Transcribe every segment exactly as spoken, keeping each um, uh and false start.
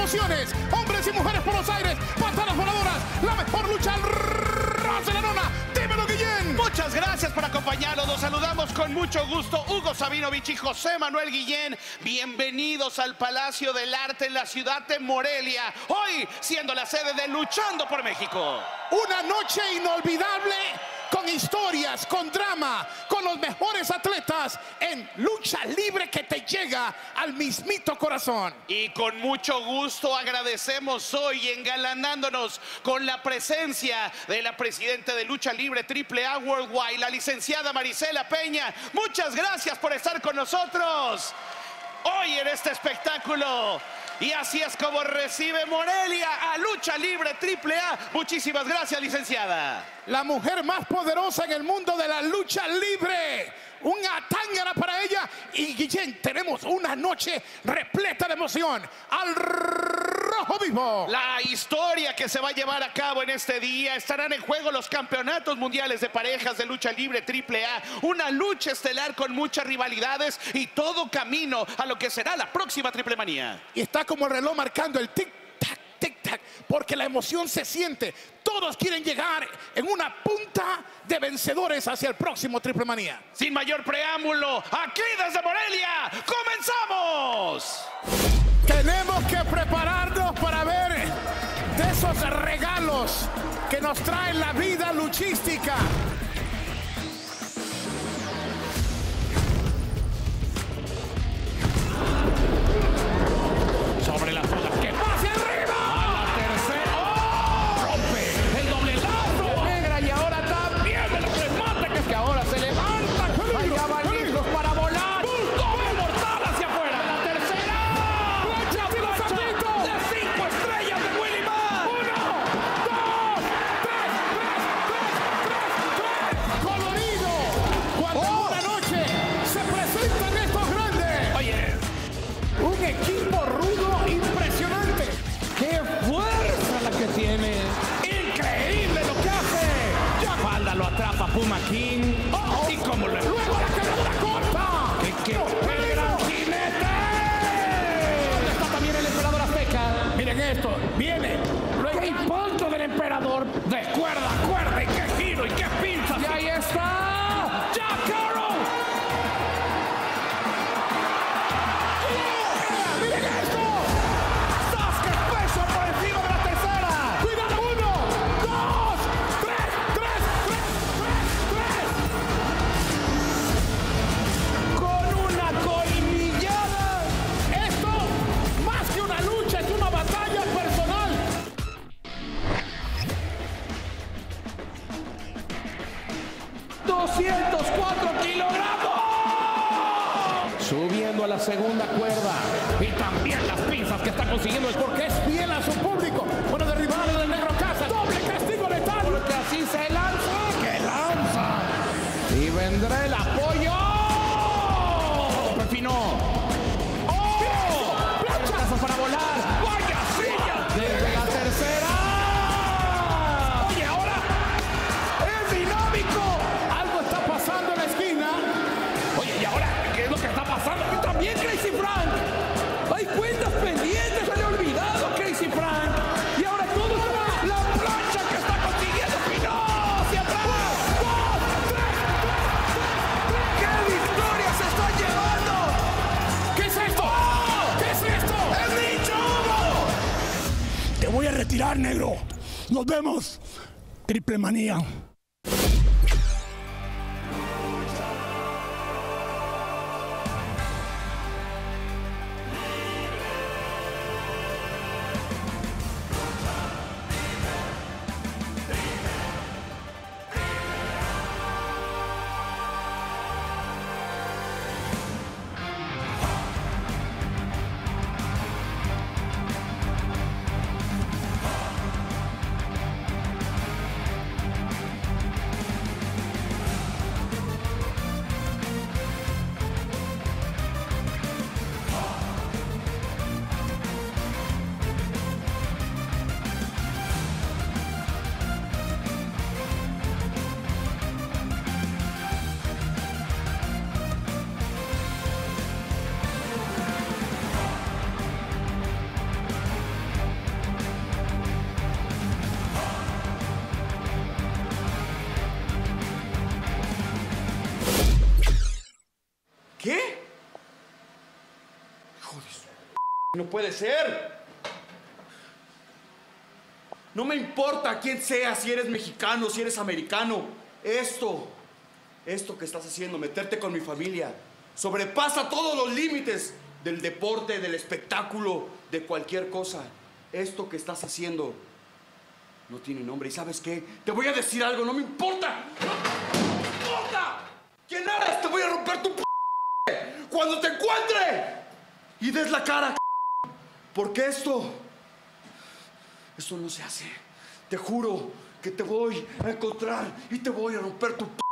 emociones, hombres y mujeres por los aires, patadas voladoras, la mejor lucha al ras de la lona. Dímelo, Guillén. Muchas gracias por acompañarnos. Los saludamos con mucho gusto, Hugo Sabinovich y José Manuel Guillén. Bienvenidos al Palacio del Arte en la ciudad de Morelia. Hoy siendo la sede de Luchando por México. Una noche inolvidable, con historias, con drama, con los mejores atletas en lucha libre que te llega al mismito corazón. Y con mucho gusto agradecemos hoy engalanándonos con la presencia de la presidenta de Lucha Libre triple A Worldwide, la licenciada Marisela Peña. Muchas gracias por estar con nosotros hoy en este espectáculo. Y así es como recibe Morelia a Lucha Libre triple A. Muchísimas gracias, licenciada. La mujer más poderosa en el mundo de la lucha libre. Una tángana para ella. Y Guillén, tenemos una noche repleta de emoción. Al rojo vivo. La historia que se va a llevar a cabo en este día. Estarán en juego los campeonatos mundiales de parejas de lucha libre triple A. Una lucha estelar con muchas rivalidades y todo camino a lo que será la próxima Triple Manía. Y está como el reloj marcando el tic-tac, tic-tac, porque la emoción se siente. Todos quieren llegar en una punta de vencedores hacia el próximo Triple Manía. Sin mayor preámbulo, aquí desde Morelia, ¡comenzamos! Tenemos que prepararnos para ver de esos regalos que nos trae la vida luchística. Sobre las olas, que pase arriba. A la tercera. ¡Oh! Rompe el doble lazo. Negra y ahora también de los remates que es que ahora se levanta. Allá van listos para volar. Doble mortal hacia afuera. La tercera. Plancha, plancha de cinco estrellas de Willy Mack. Uno, dos, tres, tres, tres, tres, tres. Colorido. Cuando en una noche se presentan estos grandes. Oye, Un equipo rudo impresionante. qué fuerza la que tiene. Increíble lo que hace. Ya falda lo atrapa Puma King. Oh, oh. Y como le Luego la quebradora corta. ¡Qué, qué, No, qué peligro. gran jinete! ¿Dónde está también el emperador azteca? Miren esto. Viene. ¡Qué impacto del emperador! De cuerda a cuerda, y qué giro, y qué pinzas. Y ahí está Jack Arrow. Miren esto. Sasuke Special por encima de la tercera. Cuidado. Uno, dos, tres, tres, tres, tres, tres. Con una colmillada. Esto, más que una lucha, es una batalla personal. doscientos cuatro kilogramos. Subiendo a la segunda cuerda. Y también las pinzas que está consiguiendo. Porque es fiel a su público. Bueno, derribar al negro Casa. Doble castigo letal. Porque así se lanza. ¡Que lanza! Y vendrá el apoyo. Perfino. ¡Oh! ¡Planchazo para volar! ¡Vaya silla! Desde la tercera. Oye, ahora es dinámico. Algo está pasando en la esquina. Oye, ¿y ahora qué es lo que está pasando? Y también Crazy Frank. Hay cuentas pendientes, se le ha olvidado Crazy Frank. Y ahora todo está la plancha que está consiguiendo Pino hacia atrás. ¡Dos, tres, tres, tres! ¡Qué victoria se está llevando! ¿Qué es esto? ¡Oh! ¿Qué es esto? ¡Es dicho! Te voy a retirar, negro. Nos vemos. Triple Manía. No puede ser. No me importa quién seas, si eres mexicano, si eres americano. Esto, esto que estás haciendo, meterte con mi familia, sobrepasa todos los límites del deporte, del espectáculo, de cualquier cosa. Esto que estás haciendo no tiene nombre. ¿Y sabes qué? Te voy a decir algo, no me importa. ¡No me importa! ¿Quién eres? Te voy a romper tu p... cuando te encuentre y des la cara, porque esto, esto no se hace. Te juro que te voy a encontrar y te voy a romper tu p...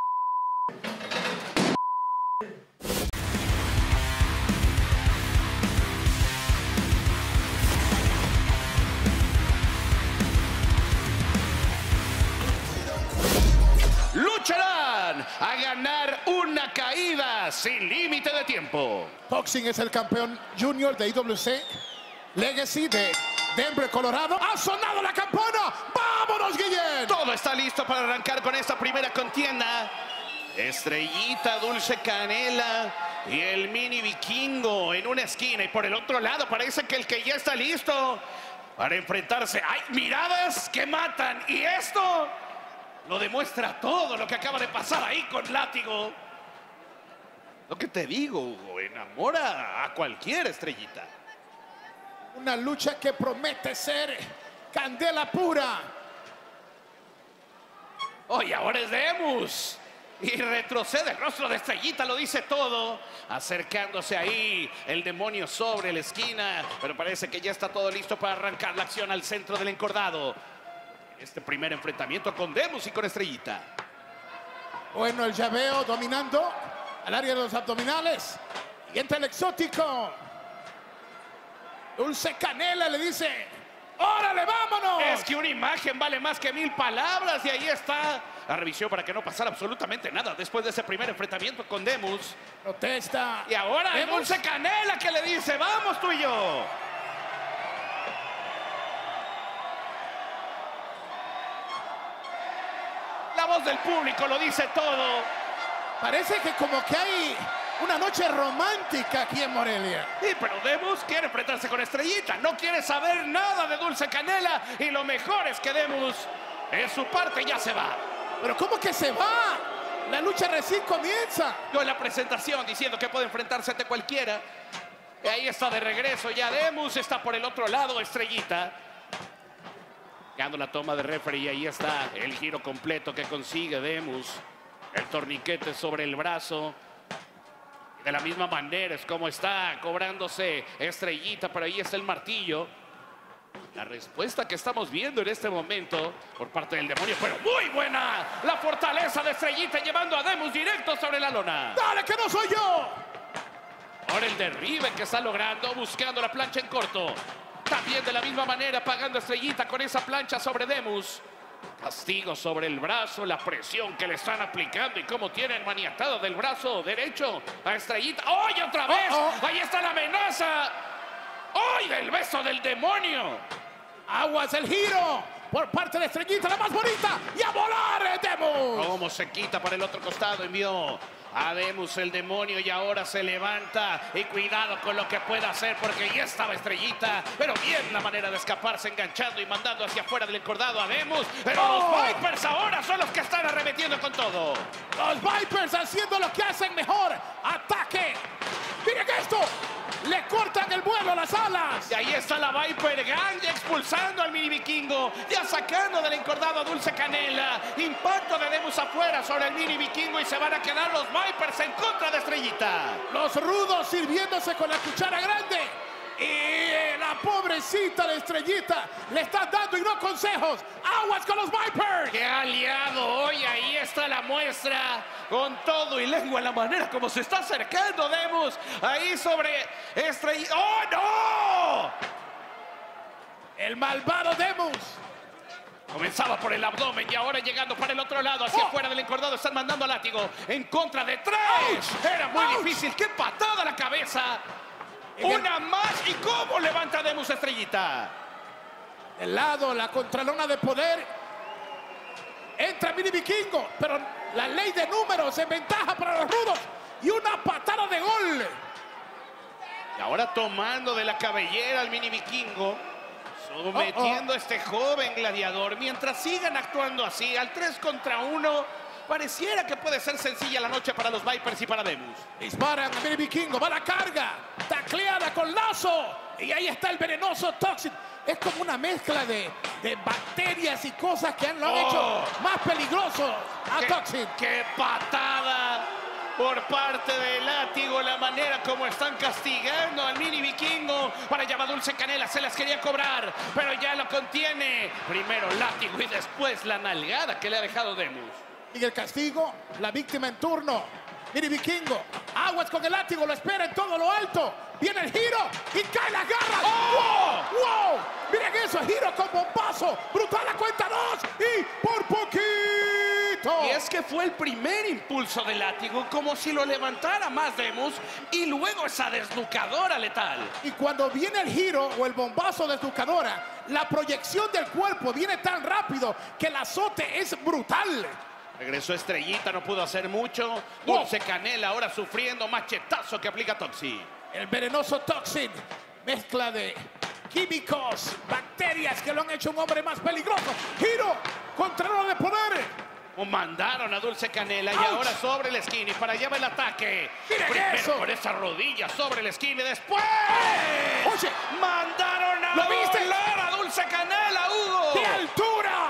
Lucharán a ganar una caída sin límite de tiempo. Boxing es el campeón junior de I W C. Legacy de Denver, Colorado. ¡Ha sonado la campana! ¡Vámonos, Guillén! Todo está listo para arrancar con esta primera contienda. Estrellita, Dulce Canela y el Mini Vikingo en una esquina. Y por el otro lado parece que el que ya está listo para enfrentarse. ¡Hay miradas que matan! Y esto lo demuestra todo lo que acaba de pasar ahí con Látigo. Lo que te digo, Hugo, enamora a cualquier Estrellita. Una lucha que promete ser candela pura. Hoy ahora es Demus. Y retrocede el rostro de Estrellita, lo dice todo. Acercándose ahí el demonio sobre la esquina. Pero parece que ya está todo listo para arrancar la acción al centro del encordado. Este primer enfrentamiento con Demus y con Estrellita. Bueno, el llaveo dominando al área de los abdominales. Y entra el exótico. Dulce Canela le dice: ¡órale, vámonos! Es que una imagen vale más que mil palabras. Y ahí está la revisión para que no pasara absolutamente nada después de ese primer enfrentamiento con Demus. Protesta. Y ahora el Demus. Dulce Canela que le dice: ¡vamos tú y yo! La voz del público lo dice todo. Parece que como que hay una noche romántica aquí en Morelia. Sí, pero Demus quiere enfrentarse con Estrellita. No quiere saber nada de Dulce Canela. Y lo mejor es que Demus, en su parte, ya se va. ¿Pero cómo que se va? La lucha recién comienza. Yo en la presentación diciendo que puede enfrentarse ante cualquiera. Y ahí está de regreso ya Demus. Está por el otro lado Estrellita. Dando la toma de referee y ahí está el giro completo que consigue Demus. El torniquete sobre el brazo. De la misma manera es como está cobrándose Estrellita, pero ahí está el martillo. La respuesta que estamos viendo en este momento por parte del demonio, pero muy buena. La fortaleza de Estrellita llevando a Demus directo sobre la lona. ¡Dale, que no soy yo! Ahora el derribe que está logrando, buscando la plancha en corto. También de la misma manera pagando Estrellita con esa plancha sobre Demus. Castigo sobre el brazo, la presión que le están aplicando y cómo tienen maniatado del brazo derecho a Estrellita. ¡Ay, otra vez! Oh, oh. ¡Ahí está la amenaza! ¡Ay, del beso del demonio! Aguas el giro por parte de Estrellita, la más bonita. Y a volar, Demus. Cómo se quita para el otro costado, envió a Demus el demonio y ahora se levanta. Y cuidado con lo que pueda hacer porque ya estaba Estrellita. Pero bien la manera de escaparse, enganchando y mandando hacia afuera del encordado a Demus. Pero Oh. los Vipers ahora son los que están arremetiendo con todo. Los Vipers haciendo lo que hacen mejor. Ataque. Miren esto. Le cortan el vuelo a las alas. Y ahí está la Viper Gang expulsando al Mini Vikingo. Ya sacando del encordado a Dulce Canela. Impacto de Demus afuera sobre el Mini Vikingo y se van a quedar los Vipers en contra de Estrellita. Los rudos sirviéndose con la cuchara grande. Y la pobrecita de Estrellita le están dando y no consejos. Aguas con los Vipers. ¡Qué aliado! Hoy ahí está la muestra. Con todo y lengua en la manera como se está acercando Demus. Ahí sobre Estrellita. ¡Oh, no! El malvado Demus. Comenzaba por el abdomen y ahora llegando para el otro lado, hacia Oh. afuera del encordado, están mandando a Látigo en contra de tres. Ouch. Era muy Ouch. difícil. ¡Qué patada a la cabeza! En el- Una más. ¿Y cómo levanta Demus Estrellita? Del lado, la contralona de poder. Entra Mini Vikingo, pero la ley de números en ventaja para los rudos. Y una patada de gol. Y ahora tomando de la cabellera al mini vikingo, sometiendo Oh, oh. a este joven gladiador. Mientras sigan actuando así, al tres contra uno, pareciera que puede ser sencilla la noche para los Vipers y para Demus. Disparan a mini vikingo, va la carga, tacleada con lazo. Y ahí está el venenoso Toxic. Es como una mezcla de, de bacterias y cosas que han, lo han Oh. hecho más peligroso a ¡Qué, Toxic. qué patada por parte de Látigo! La manera como están castigando al mini vikingo. Para allá va Dulce Canela, se las quería cobrar, pero ya lo contiene. Primero Látigo y después la nalgada que le ha dejado Demus. Y el castigo, la víctima en turno. Mini vikingo, aguas con el látigo, lo espera en todo lo alto. Viene el giro y cae las garras. ¡Oh! ¡Wow! ¡Wow! Miren eso, giro con bombazo. Brutal la cuenta dos y por poquito. Y es que fue el primer impulso de Látigo, como si lo levantara más Demus, y luego esa desnucadora letal. Y cuando viene el giro o el bombazo de desnucadora, la proyección del cuerpo viene tan rápido que el azote es brutal. Regresó Estrellita, no pudo hacer mucho. Dulce Canela ahora sufriendo machetazo que aplica Toxi. El venenoso Toxin, mezcla de químicos, bacterias que lo han hecho un hombre más peligroso. Giro, contrario de poder. Mandaron a Dulce Canela y ¡Auch! ahora sobre la esquina y para allá va el ataque. ¡Miren Primero eso! con esa rodilla sobre la esquina y después Oye, mandaron a ¿lo viste? volar a Dulce Canela, Hugo. ¡qué altura!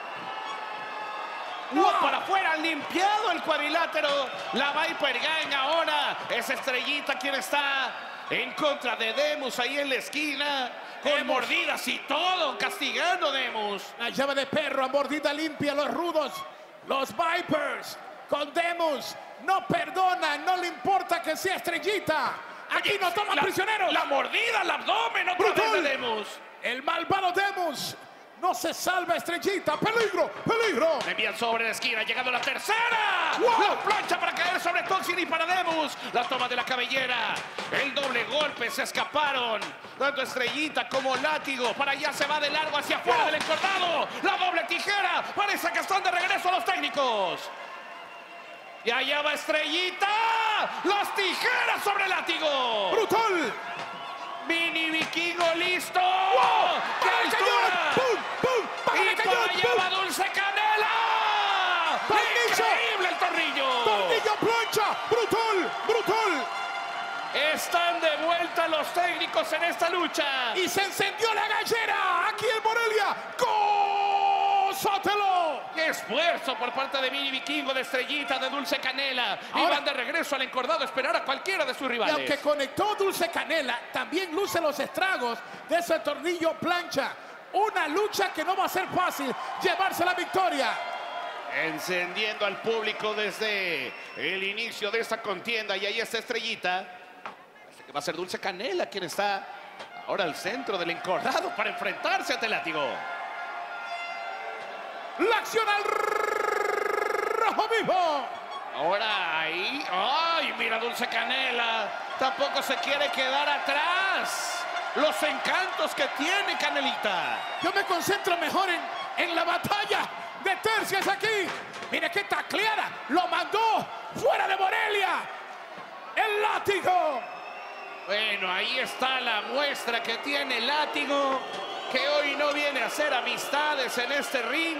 No, ¡Wow! para afuera, limpiado el cuadrilátero. La Viper Gang ahora es Estrellita quien está en contra de Demus ahí en la esquina. Con Demus. mordidas y todo, castigando a Demus. La llave de perro, a mordida limpia, los rudos, los Vipers, con Demus, no perdonan, no le importa que sea Estrellita. Aquí no toman La- prisioneros. La mordida al abdomen otra Brutal. vez de Demus. El malvado Demus no se salva, Estrellita. ¡Peligro! ¡Peligro! Le envían sobre la esquina, llegando la tercera. ¡Wow! La plancha para caer sobre Toxin y para Demus. La toma de la cabellera. El doble golpe, se escaparon. Tanto Estrellita como Látigo. Para allá se va de largo hacia afuera ¡Wow! del encordado. La doble tijera. Parece que están de regreso los técnicos. Y allá va Estrellita. Las tijeras sobre Látigo. ¡Brutal! Mini vikingo listo. ¡Wow! ¡Qué ¡Bájale altura! cañón! ¡Pum! ¡Pum! Y ¡Bájale para cañón! allá ¡Pum! va Dulce Canela. ¡Tornillo! ¡Increíble el tornillo! ¡Tornillo plancha! ¡Brutal! ¡Brutal! Están de vuelta los técnicos en esta lucha. Y se encendió la gallera aquí en Morelia. ¡Gózatelo! ¡Qué esfuerzo por parte de Mini Vikingo, de Estrellita, de Dulce Canela! Y Ahora- van de regreso al encordado a esperar a cualquiera de sus Y rivales. aunque conectó Dulce Canela, también luce los estragos de ese tornillo plancha. Una lucha que no va a ser fácil llevarse la victoria. Encendiendo al público desde el inicio de esta contienda. Y ahí está Estrellita. Parece que va a ser Dulce Canela quien está ahora al centro del encordado para enfrentarse ante Látigo. La acción al rojo vivo. Ahora ahí. ¡Ay, mira Dulce Canela! Tampoco se quiere quedar atrás. Los encantos que tiene Canelita. Yo me concentro mejor en, en la batalla de tercias aquí. Mire qué tacleada. Lo mandó fuera de Morelia. El látigo. Bueno, ahí está la muestra que tiene Látigo, que hoy no viene a hacer amistades en este ring.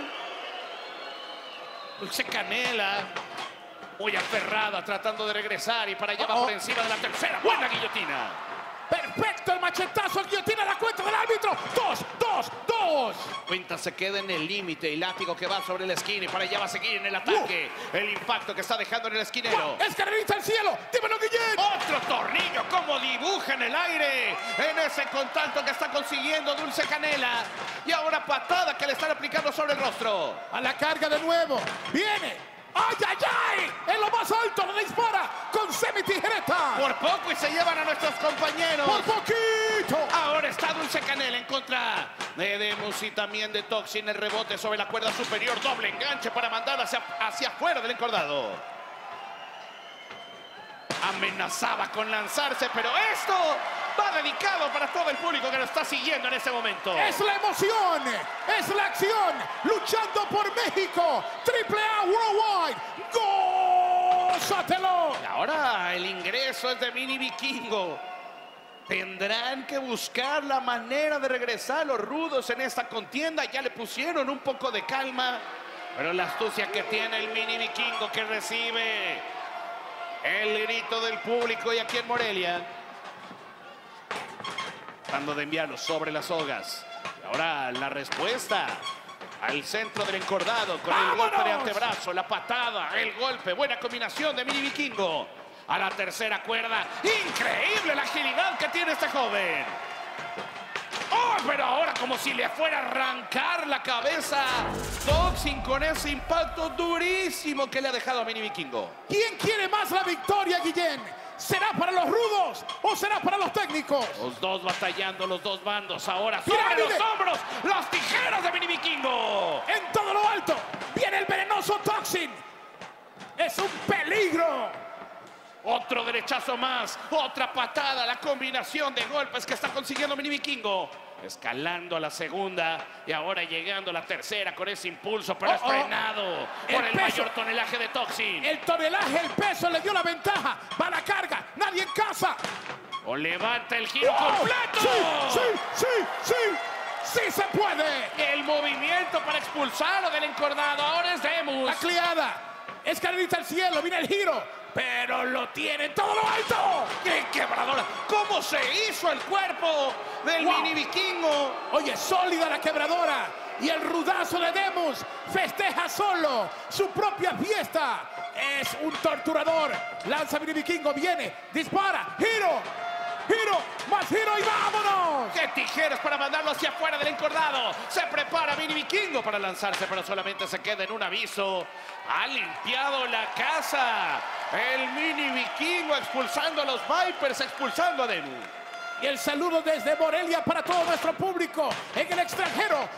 Dulce Canela, muy aferrada, tratando de regresar y para allá va Uh-oh. por encima de la tercera. Buena guillotina. Perfecto el machetazo. Guillotina la cuenta del árbitro. Dos, dos, dos. Cuenta se queda en el límite y Látigo que va sobre la esquina y para allá va a seguir en el ataque. El impacto que está dejando en el esquinero. Escalerita al cielo. Dímelo, Guillén. Otro tornillo como dibuja en el aire en ese contacto que está consiguiendo Dulce Canela. Y ahora patada que le están aplicando sobre el rostro. A la carga de nuevo. Viene. ¡Ay, ay, ay! En lo más alto le dispara con semitijereta. Por poco y se llevan a nuestros compañeros. Por poquito. Ahora está Dulce Canela en contra de Demus y también de Toxin. El rebote sobre la cuerda superior. Doble enganche para mandar hacia, hacia afuera del encordado. Amenazaba con lanzarse, pero esto va dedicado para todo el público que lo está siguiendo en este momento. Es la emoción, es la acción, luchando por México. Triple A Worldwide. ¡Gózatelo! Y ahora el ingreso es de Mini Vikingo. Tendrán que buscar la manera de regresar los rudos en esta contienda. Ya le pusieron un poco de calma, pero la astucia que tiene el mini vikingo, que recibe el grito del público y aquí en Morelia, tratando de enviarlo sobre las sogas. Y ahora la respuesta al centro del encordado con el golpe de antebrazo, la patada, el golpe. Buena combinación de mini vikingo. A la tercera cuerda. Increíble la agilidad que tiene este joven. ¡Oh! Pero ahora como si le fuera a arrancar la cabeza Toxin con ese impacto durísimo que le ha dejado a mini vikingo. ¿Quién quiere más la victoria, Guillén? ¿Será para los rudos o será para los técnicos? Los dos batallando, los dos bandos. Ahora sobre ¡Pirámide! los hombros, las tijeras de mini vikingo. En todo lo alto viene el venenoso Toxin. Es un peligro. Otro derechazo más, otra patada, la combinación de golpes que está consiguiendo mini vikingo. Escalando a la segunda y ahora llegando a la tercera con ese impulso, pero Oh, es oh. frenado por El el peso. mayor tonelaje de Toxin. El tonelaje, el peso le dio la ventaja. Va la carga, nadie en casa. O levanta el giro ¡Wow! completo. ¡Sí, sí, sí, sí! ¡Sí se puede! El movimiento para expulsarlo del encordado. Ahora es Demus. La cliada. Escalerita al cielo, viene el giro. Pero lo tiene en todo lo alto. ¡Qué quebradora! ¿Cómo se hizo el cuerpo del Wow. mini vikingo? Oye, sólida la quebradora. Y el rudazo de Demus festeja solo su propia fiesta. Es un torturador. Lanza mini vikingo, viene, dispara, giro, giro, más giro y vámonos. ¡Qué tijeras para mandarlo hacia afuera del encordado! Se prepara mini vikingo para lanzarse, pero solamente se queda en un aviso. Ha limpiado la casa. El mini vikingo expulsando a los Vipers, expulsando a Demus. Y el saludo desde Morelia para todo nuestro público en el extranjero.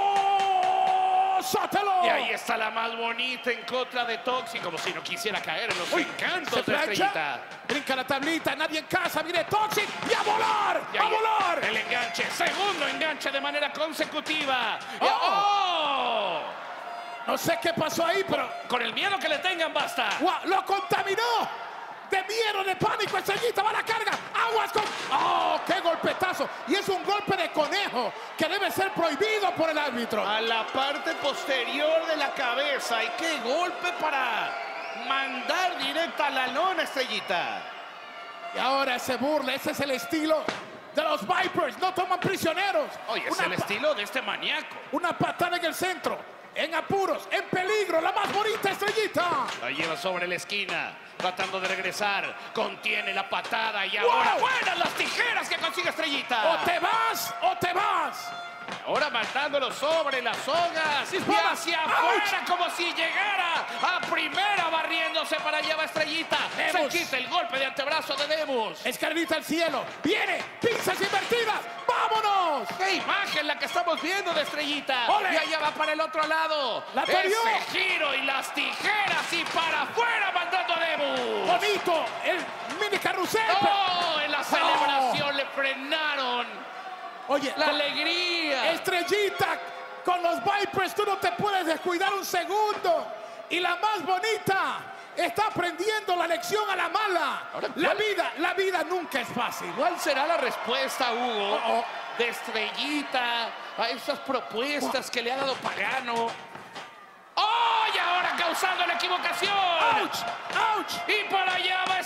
¡Gózatelo! Y ahí está la más bonita en contra de Toxin, como si no quisiera caer en los Uy, encantos se de plancha, Estrellita. brinca la tablita, nadie en casa, viene Toxin y a volar, Y a ahí volar. el enganche, segundo enganche de manera consecutiva. Y- Oh. ¡Oh! No sé qué pasó ahí, pero Con el miedo que le tengan basta. ¡guau! ¡Lo contaminó! De miedo, de pánico, Estrellita va a la carga. ¡Aguas con! ¡Oh, qué golpetazo! Y es un golpe de conejo que debe ser prohibido por el árbitro. A la parte posterior de la cabeza. Y qué golpe para mandar directa a la lona, Estrellita. Y ahora se burla, ese es el estilo de los Vipers. No toman prisioneros. Oye, es Una el pa- estilo de este maníaco. Una patada en el centro. En apuros, en peligro, la más bonita, Estrellita. La lleva sobre la esquina, tratando de regresar. Contiene la patada y ahora ¡Wow! buenas las tijeras que consigue Estrellita. O te vas o te vas. Ahora mandándolo sobre las sogas y Dispara. hacia ¡Auch! afuera como si llegara a primera barriéndose para allá va Estrellita. Se Demus. quita el golpe de antebrazo de Demus. Escalerita al cielo. Viene, pinzas invertidas. ¡Vámonos! ¡Qué imagen la que estamos viendo de Estrellita! ¡Ole! Y allá va para el otro lado. ¡La torió! Ese giro y las tijeras y para afuera mandando a Demus. Bonito, el mini carrusel. ¡Oh! En la celebración le frenaron Oye, la con- alegría. Estrellita, con los Vipers tú no te puedes descuidar un segundo. Y la más bonita está aprendiendo la lección a la mala. Ahora, La ¿cuál? vida, la vida nunca es fácil. ¿Cuál será la respuesta, Hugo, Oh, oh. de Estrellita a esas propuestas que le ha dado Pagano? ¡Oh! Y ahora causando la equivocación. ¡Auch! ¡Auch! Y para allá va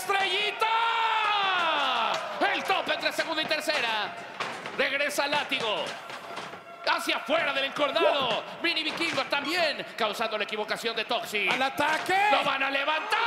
Estrellita. El tope entre segunda y tercera. Regresa al látigo. Hacia afuera del encordado. Mini vikingo también causando la equivocación de Toxin. ¡Al ataque! ¡Lo van a levantar!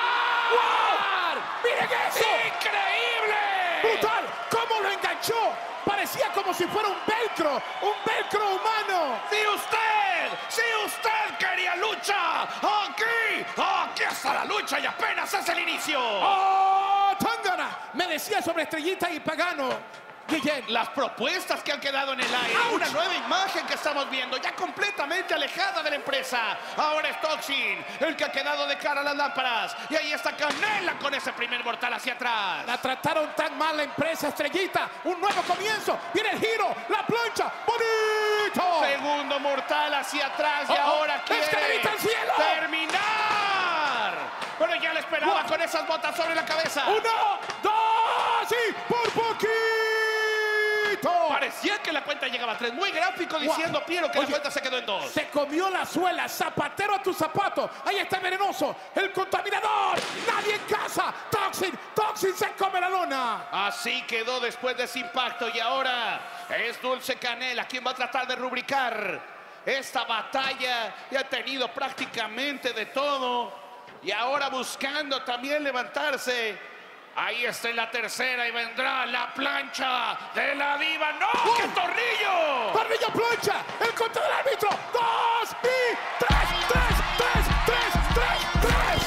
¡Miren eso! ¡Increíble! ¡Brutal! ¿Cómo lo enganchó? Parecía como si fuera un velcro, un velcro humano. ¡Si usted! ¡Si usted quería lucha! ¡Aquí! ¡Aquí está la lucha y apenas es el inicio! ¡Oh, Tangana! Me decía sobre Estrellita y Pagano. Guillén, Las propuestas que han quedado en el aire, ¡Auch! una nueva imagen que estamos viendo, ya completamente alejada de la empresa. Ahora es Toxin, el que ha quedado de cara a las lámparas. Y ahí está Canela con ese primer mortal hacia atrás. la trataron tan mal la empresa Estrellita. Un nuevo comienzo. Viene el giro, la plancha. ¡Bonito! Segundo mortal hacia atrás y Oh, oh, ahora quiere ¡escalerita al cielo! terminar. Pero ya le esperaba Wow. con esas botas sobre la cabeza. Uno, dos y por poquito. tornito. Parecía que la cuenta llegaba a tres. Muy gráfico diciendo Wow. Piero que Oye, la cuenta se quedó en dos. Se comió la suela, zapatero a tu zapato. Ahí está el venenoso, el contaminador. Nadie en casa. Toxin, Toxin se come la lona. Así quedó después de ese impacto y ahora es Dulce Canela quien va a tratar de rubricar esta batalla y ha tenido prácticamente de todo y ahora buscando también levantarse. Ahí está en la tercera y vendrá la plancha de la diva. ¡No! ¡Oh! ¡Qué tornillo! Tornillo plancha, el contra del árbitro. Dos y tres, tres, tres, tres, tres, tres.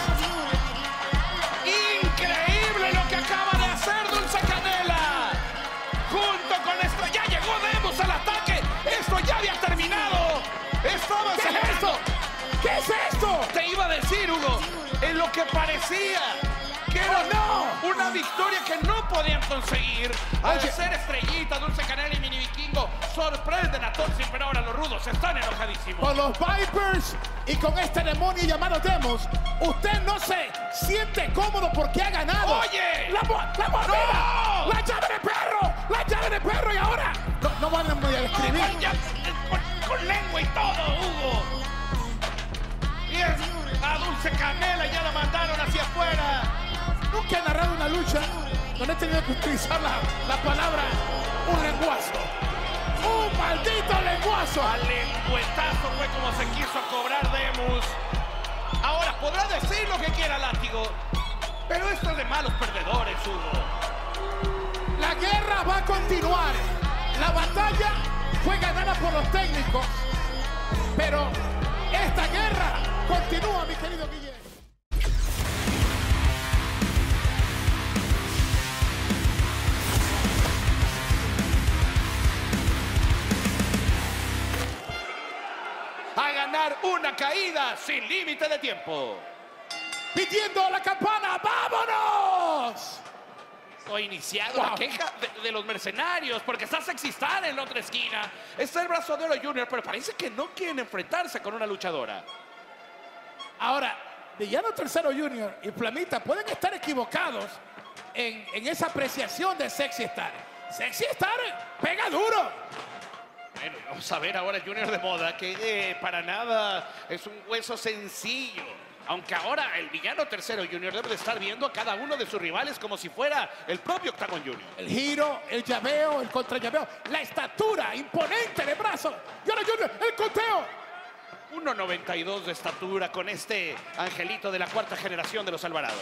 Increíble lo que acaba de hacer Dulce Canela. Junto con esto, ya llegó Demus al ataque. Esto ya había terminado. Estaban ¿Qué es celebrando. esto? ¿Qué es esto? Te iba a decir, Hugo, en lo que parecía que era ¡Oh, no! una victoria que no podían conseguir. Al Oye. ser Estrellita, Dulce Canela y Mini Vikingo sorprenden a Toxin, pero ahora los rudos están enojadísimos. Con los Vipers y con este demonio llamado Demos, usted no se siente cómodo porque ha ganado. ¡Oye! ¡La, mo- la mordida! ¡No! ¡La llave de perro! ¡La llave de perro! Y ahora no, no van a describir. Con, ya- con- con lengua y todo, Hugo. Y es a Dulce Canela ya la mandaron hacia afuera. Nunca he narrado una lucha donde he tenido que utilizar la, la palabra un lenguazo. ¡Un maldito lenguazo! Al lengüetazo fue como se quiso cobrar Demus. Ahora podrá decir lo que quiera Látigo, pero esto es de malos perdedores, Hugo. La guerra va a continuar. La batalla fue ganada por los técnicos. Pero esta guerra continúa, mi querido Guillermo. A ganar una caída sin límite de tiempo. Pidiendo la campana, ¡vámonos! O iniciado Wow. la queja de, de los mercenarios porque está Sexy Star en la otra esquina. Está el Brazo de Oro Junior, pero parece que no quieren enfrentarse con una luchadora. Ahora, Villano Tercero Junior y Flamita pueden estar equivocados en, en esa apreciación de Sexy Star. Sexy Star pega duro. Bueno, vamos a ver ahora el Junior de moda, que eh, para nada es un hueso sencillo. Aunque ahora el Villano Tercero Junior debe de estar viendo a cada uno de sus rivales como si fuera el propio Octagon Junior. El giro, el llaveo, el contrallaveo, la estatura imponente de brazo. Y ahora Junior, el conteo. uno noventa y dos de estatura con este angelito de la cuarta generación de los Alvarado.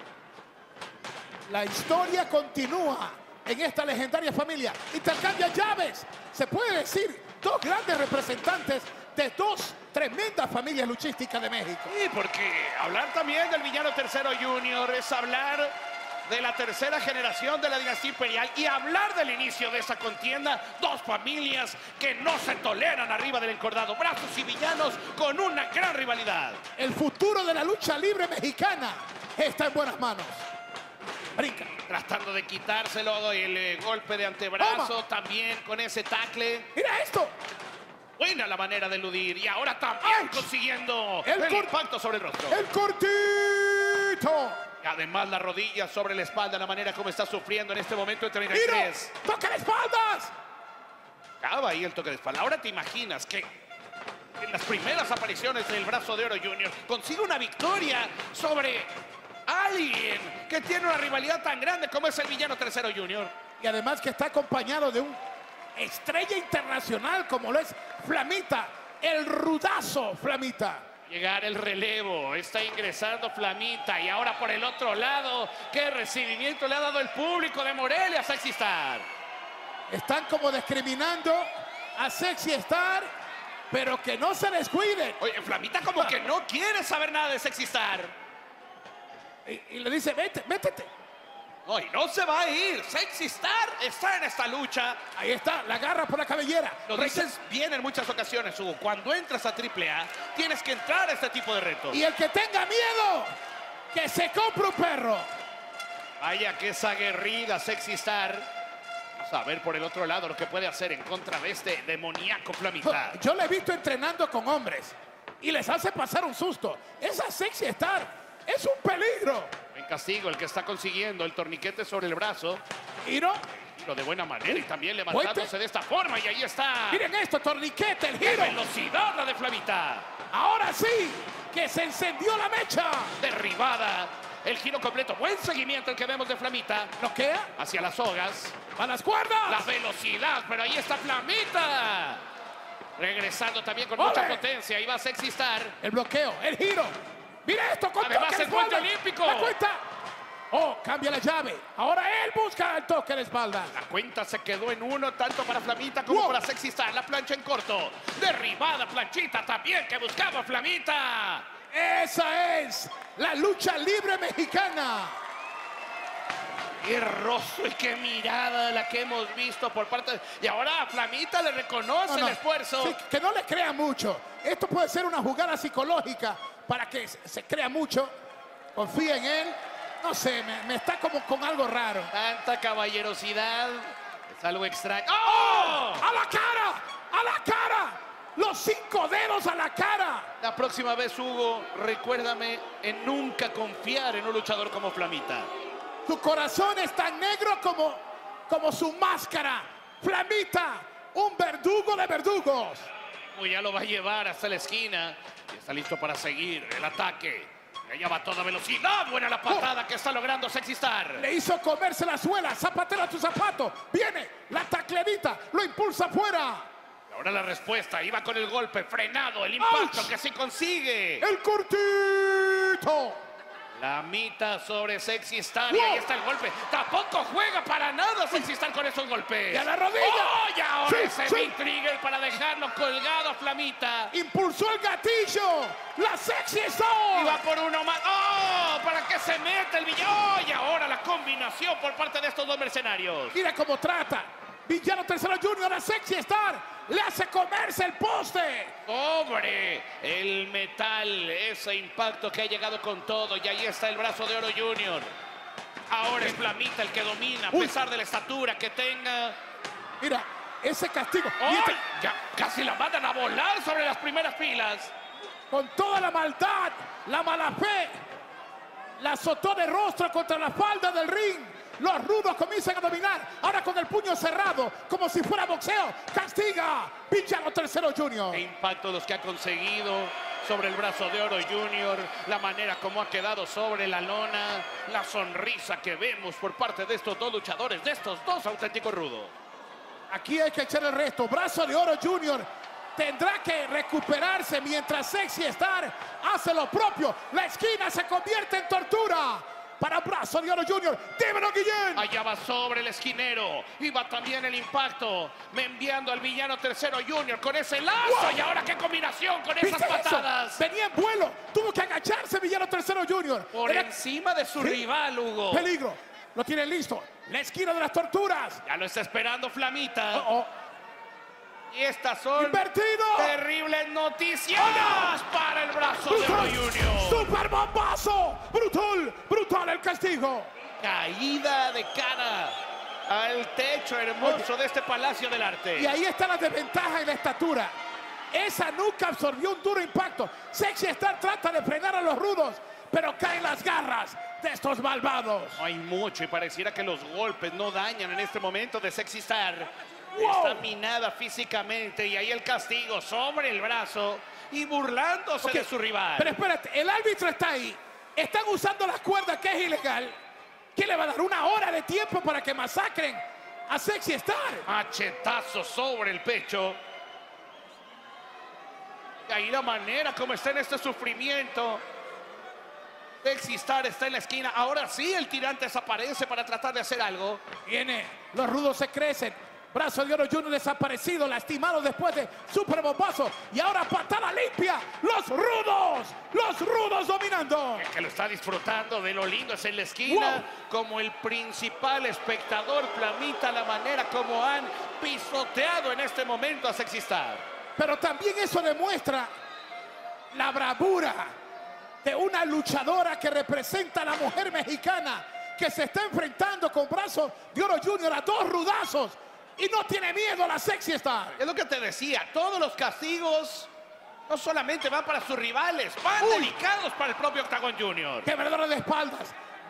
La historia continúa en esta legendaria familia. Intercambia llaves. Se puede decir dos grandes representantes de dos tremendas familias luchísticas de México. Sí, porque hablar también del Villano Tercero Junior es hablar de la tercera generación de la dinastía imperial y hablar del inicio de esa contienda. Dos familias que no se toleran arriba del encordado. Brazos y Villanos con una gran rivalidad. El futuro de la lucha libre mexicana está en buenas manos. Brinca. Tratando de quitárselo, el eh, golpe de antebrazo Toma. también con ese tackle. Mira esto. Buena la manera de eludir y ahora también ¡Auch! consiguiendo El el, cor- impacto sobre el rostro. El cortito. Además la rodilla sobre la espalda, la manera como está sufriendo en este momento el treinta y Giro. tres. Toca las espaldas. Acaba ahí el toque de espalda. Ahora te imaginas que en las primeras apariciones del Brazo de Oro Junior consigue una victoria sobre alguien que tiene una rivalidad tan grande como es el Villano Tercero Junior. Y además que está acompañado de un estrella internacional como lo es Flamita, el rudazo Flamita. Llegar el relevo, está ingresando Flamita y ahora por el otro lado, qué recibimiento le ha dado el público de Morelia a Sexy Star. Están como discriminando a Sexy Star, pero que no se descuiden. Oye, Flamita como que no quiere saber nada de Sexy Star. Y, y le dice, vete, métete. No, y no se va a ir. Sexy Star está en esta lucha. Ahí está, la agarra por la cabellera. Lo dices bien en muchas ocasiones, Hugo. Cuando entras a triple A, tienes que entrar a este tipo de retos. Y el que tenga miedo, que se compre un perro. Vaya que es aguerrida Sexy Star. Vamos a ver por el otro lado lo que puede hacer en contra de este demoníaco Flamita. Yo le he visto entrenando con hombres y les hace pasar un susto. Esa Sexy Star es un peligro. En castigo, el que está consiguiendo el torniquete sobre el brazo. Giro, Pero de buena manera y también levantándose de esta forma. Y ahí está. Miren esto, torniquete, el ¡Qué giro. velocidad la de Flamita! Ahora sí, que se encendió la mecha. Derribada. El giro completo. Buen seguimiento el que vemos de Flamita. Bloquea Hacia las sogas. a las cuerdas. La velocidad. Pero ahí está Flamita. Regresando también con ¡Ole! mucha potencia. Ahí va Sexy Star. El bloqueo, el giro. Mira esto, con Además, toque de el puente espalda. olímpico. La cuenta. Oh, cambia la llave. Ahora él busca el toque de espalda. La cuenta se quedó en uno, tanto para Flamita como Wow. para Sexy Star. La plancha en corto. Derribada planchita también que buscaba Flamita. Esa es la lucha libre mexicana. Qué rostro y qué mirada la que hemos visto por parte de... Y ahora a Flamita le reconoce No, no. el esfuerzo. Sí, que no le crea mucho. Esto puede ser una jugada psicológica para que se se crea mucho. Confía en él. No sé, me, me está como con algo raro. Tanta caballerosidad. Es algo extraño. ¡Oh! ¡A la cara! ¡A la cara! ¡Los cinco dedos a la cara! La próxima vez, Hugo, recuérdame en nunca confiar en un luchador como Flamita. Su corazón es tan negro como, como su máscara. Flamita, un verdugo de verdugos. Uy, ya lo va a llevar hasta la esquina. Y está listo para seguir el ataque. Ella va a toda velocidad. Buena la patada que está logrando Sexy Star. Le hizo comerse la suela. Zapatero a tu zapato. Viene la taclerita. Lo impulsa afuera. Y ahora la respuesta. Iba con el golpe frenado. El impacto ¡Auch! que sí consigue. El cortito. La mitad sobre Sexy Star. Y ¡Wow! ahí está el golpe. Tampoco juega para nada Sexy Star con esos golpes. Y a la rodilla. ¡Oh! Y ahora Sí, ese sí. big trigger para dejarlo colgado a Flamita. Impulsó el gatillo. La Sexy Y Star. va por uno más. ¡Oh! ¿Para qué se mete el villano? ¡Oh! Y ahora la combinación por parte de estos dos mercenarios. Mira cómo trata. Villano Tercero Junior a Sexy Star. Le hace comerse el poste. ¡Hombre! El metal, ese impacto que ha llegado con todo. Y ahí está el brazo de oro Junior. Ahora es Flamita el que domina, a Uy. pesar de la estatura que tenga. Mira, ese castigo. Y ¡Ay! este- Ya casi la mandan a volar sobre las primeras filas. con toda la maldad, la mala fe, la azotó de rostro contra la falda del ring. Los rudos comienzan a dominar. Ahora con el puño cerrado, como si fuera boxeo. Castiga Villano Tercero Junior. ¡Qué impacto los que ha conseguido sobre el brazo de oro Junior! La manera como ha quedado sobre la lona. La sonrisa que vemos por parte de estos dos luchadores, de estos dos auténticos rudos. Aquí hay que echar el resto. Brazo de oro Junior tendrá que recuperarse mientras Sexy Star hace lo propio. La esquina se convierte en tortura para Brazo de oro Junior. Dímelo, Guillén. Allá va sobre el esquinero. Y va también el impacto. Me enviando al villano Tercero Junior con ese lazo. ¡Wow! Y ahora qué combinación con esas ¿Viste eso? patadas. Venía en vuelo. Tuvo que agacharse Villano Tercero Junior. Por Era encima de su Sí. rival, Hugo. peligro. Lo tienen listo. La esquina de las torturas. Ya lo está esperando Flamita. Oh, oh. Y estas son Invertido. terribles noticias para el brazo de oro Brutal. Junior. Super bombazo. Brutal. Brutal el castigo. Caída de cara al techo hermoso de este Palacio del Arte. Y ahí está la desventaja en la estatura. Esa nuca absorbió un duro impacto. Sexy Star trata de frenar a los rudos, pero caen las garras de estos malvados. No hay mucho y pareciera que los golpes no dañan en este momento de Sexy Star. Wow. Está minada físicamente y ahí el castigo sobre el brazo y burlándose Ok, de su rival. Pero espérate, el árbitro está ahí. Están usando las cuerdas, que es ilegal. ¿Qué le va a dar? Una hora de tiempo para que masacren a Sexy Star. Machetazo sobre el pecho. Y ahí la manera como está en este sufrimiento. Sexy Star está en la esquina. Ahora sí el tirante desaparece para tratar de hacer algo. Viene, los rudos se crecen. Brazo de oro Junior desaparecido, lastimado después de super bombazo. Y ahora patada limpia. Los rudos, los rudos dominando. El que lo está disfrutando de lo lindo es en la esquina. Wow. Como el principal espectador, Flamita, la manera como han pisoteado en este momento a Sexy Star. Pero también eso demuestra la bravura de una luchadora que representa a la mujer mexicana, que se está enfrentando con Brazo de oro Junior a dos rudazos y no tiene miedo a la Sexy Star. Es lo que te decía, todos los castigos no solamente van para sus rivales, van Uy. dedicados para el propio Octagon Junior. Quebradora de espaldas.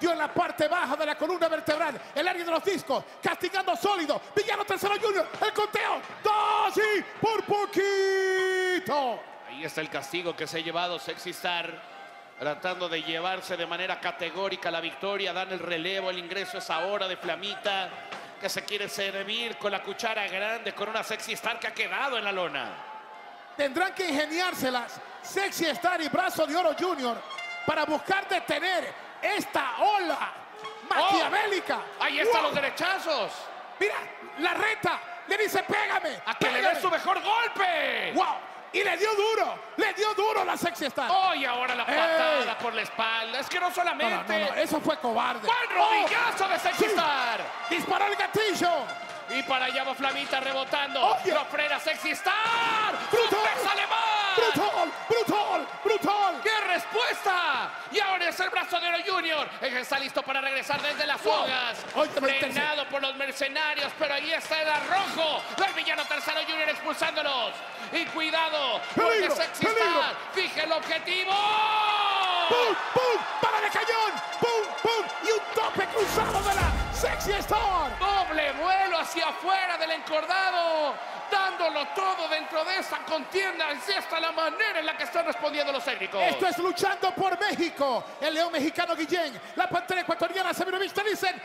dio en la parte baja de la columna vertebral, el área de los discos, castigando sólido. Villano Tercero Junior, el conteo, dos y por poquito. Ahí está el castigo que se ha llevado Sexy Star, tratando de llevarse de manera categórica la victoria. Dan el relevo, el ingreso es ahora de Flamita, que se quiere servir con la cuchara grande con una Sexy Star que ha quedado en la lona. Tendrán que ingeniárselas Sexy Star y Brazo de Oro Junior para buscar detener esta ola maquiavélica. Oh, ahí están ¡Wow! los derechazos. Mira, la reta, le dice pégame. A que pégame. le dé su mejor golpe. ¡Wow! Y le dio duro, le dio duro la Sexy Star. Oh, y ahora la patada ¡Ey! por la espalda. Es que no solamente... No, no, no, no, eso fue cobarde. ¡Buen rodillazo de Sexy Sí. Star! Disparó el gatillo. Y para allá va Flamita rebotando. Oye. Lo frena Sexy Star. ¡Brutal! ¡Suplex alemán! ¡Brutal! ¡Brutal! ¡Brutal! ¡Qué respuesta! Y ahora es el Brazo de Oro Junior. Él está listo para regresar desde las Wow. sogas. Oye, Frenado por los mercenarios, pero ahí está el arrojo del Villano Tercero Junior expulsándolos. Y cuidado, porque ¡Peligro! Sexy ¡Peligro! Star fija el objetivo. ¡Pum! ¡Pum! ¡Para de cañón! ¡Pum! ¡Pum! Y un tope cruzado de la Sexy Star. Doble vuelo hacia afuera del encordado, dándolo todo dentro de esta contienda. Así está la manera en la que están respondiendo los técnicos. Esto es luchando por México. El león mexicano Guillén, la pantera ecuatoriana Severovista dicen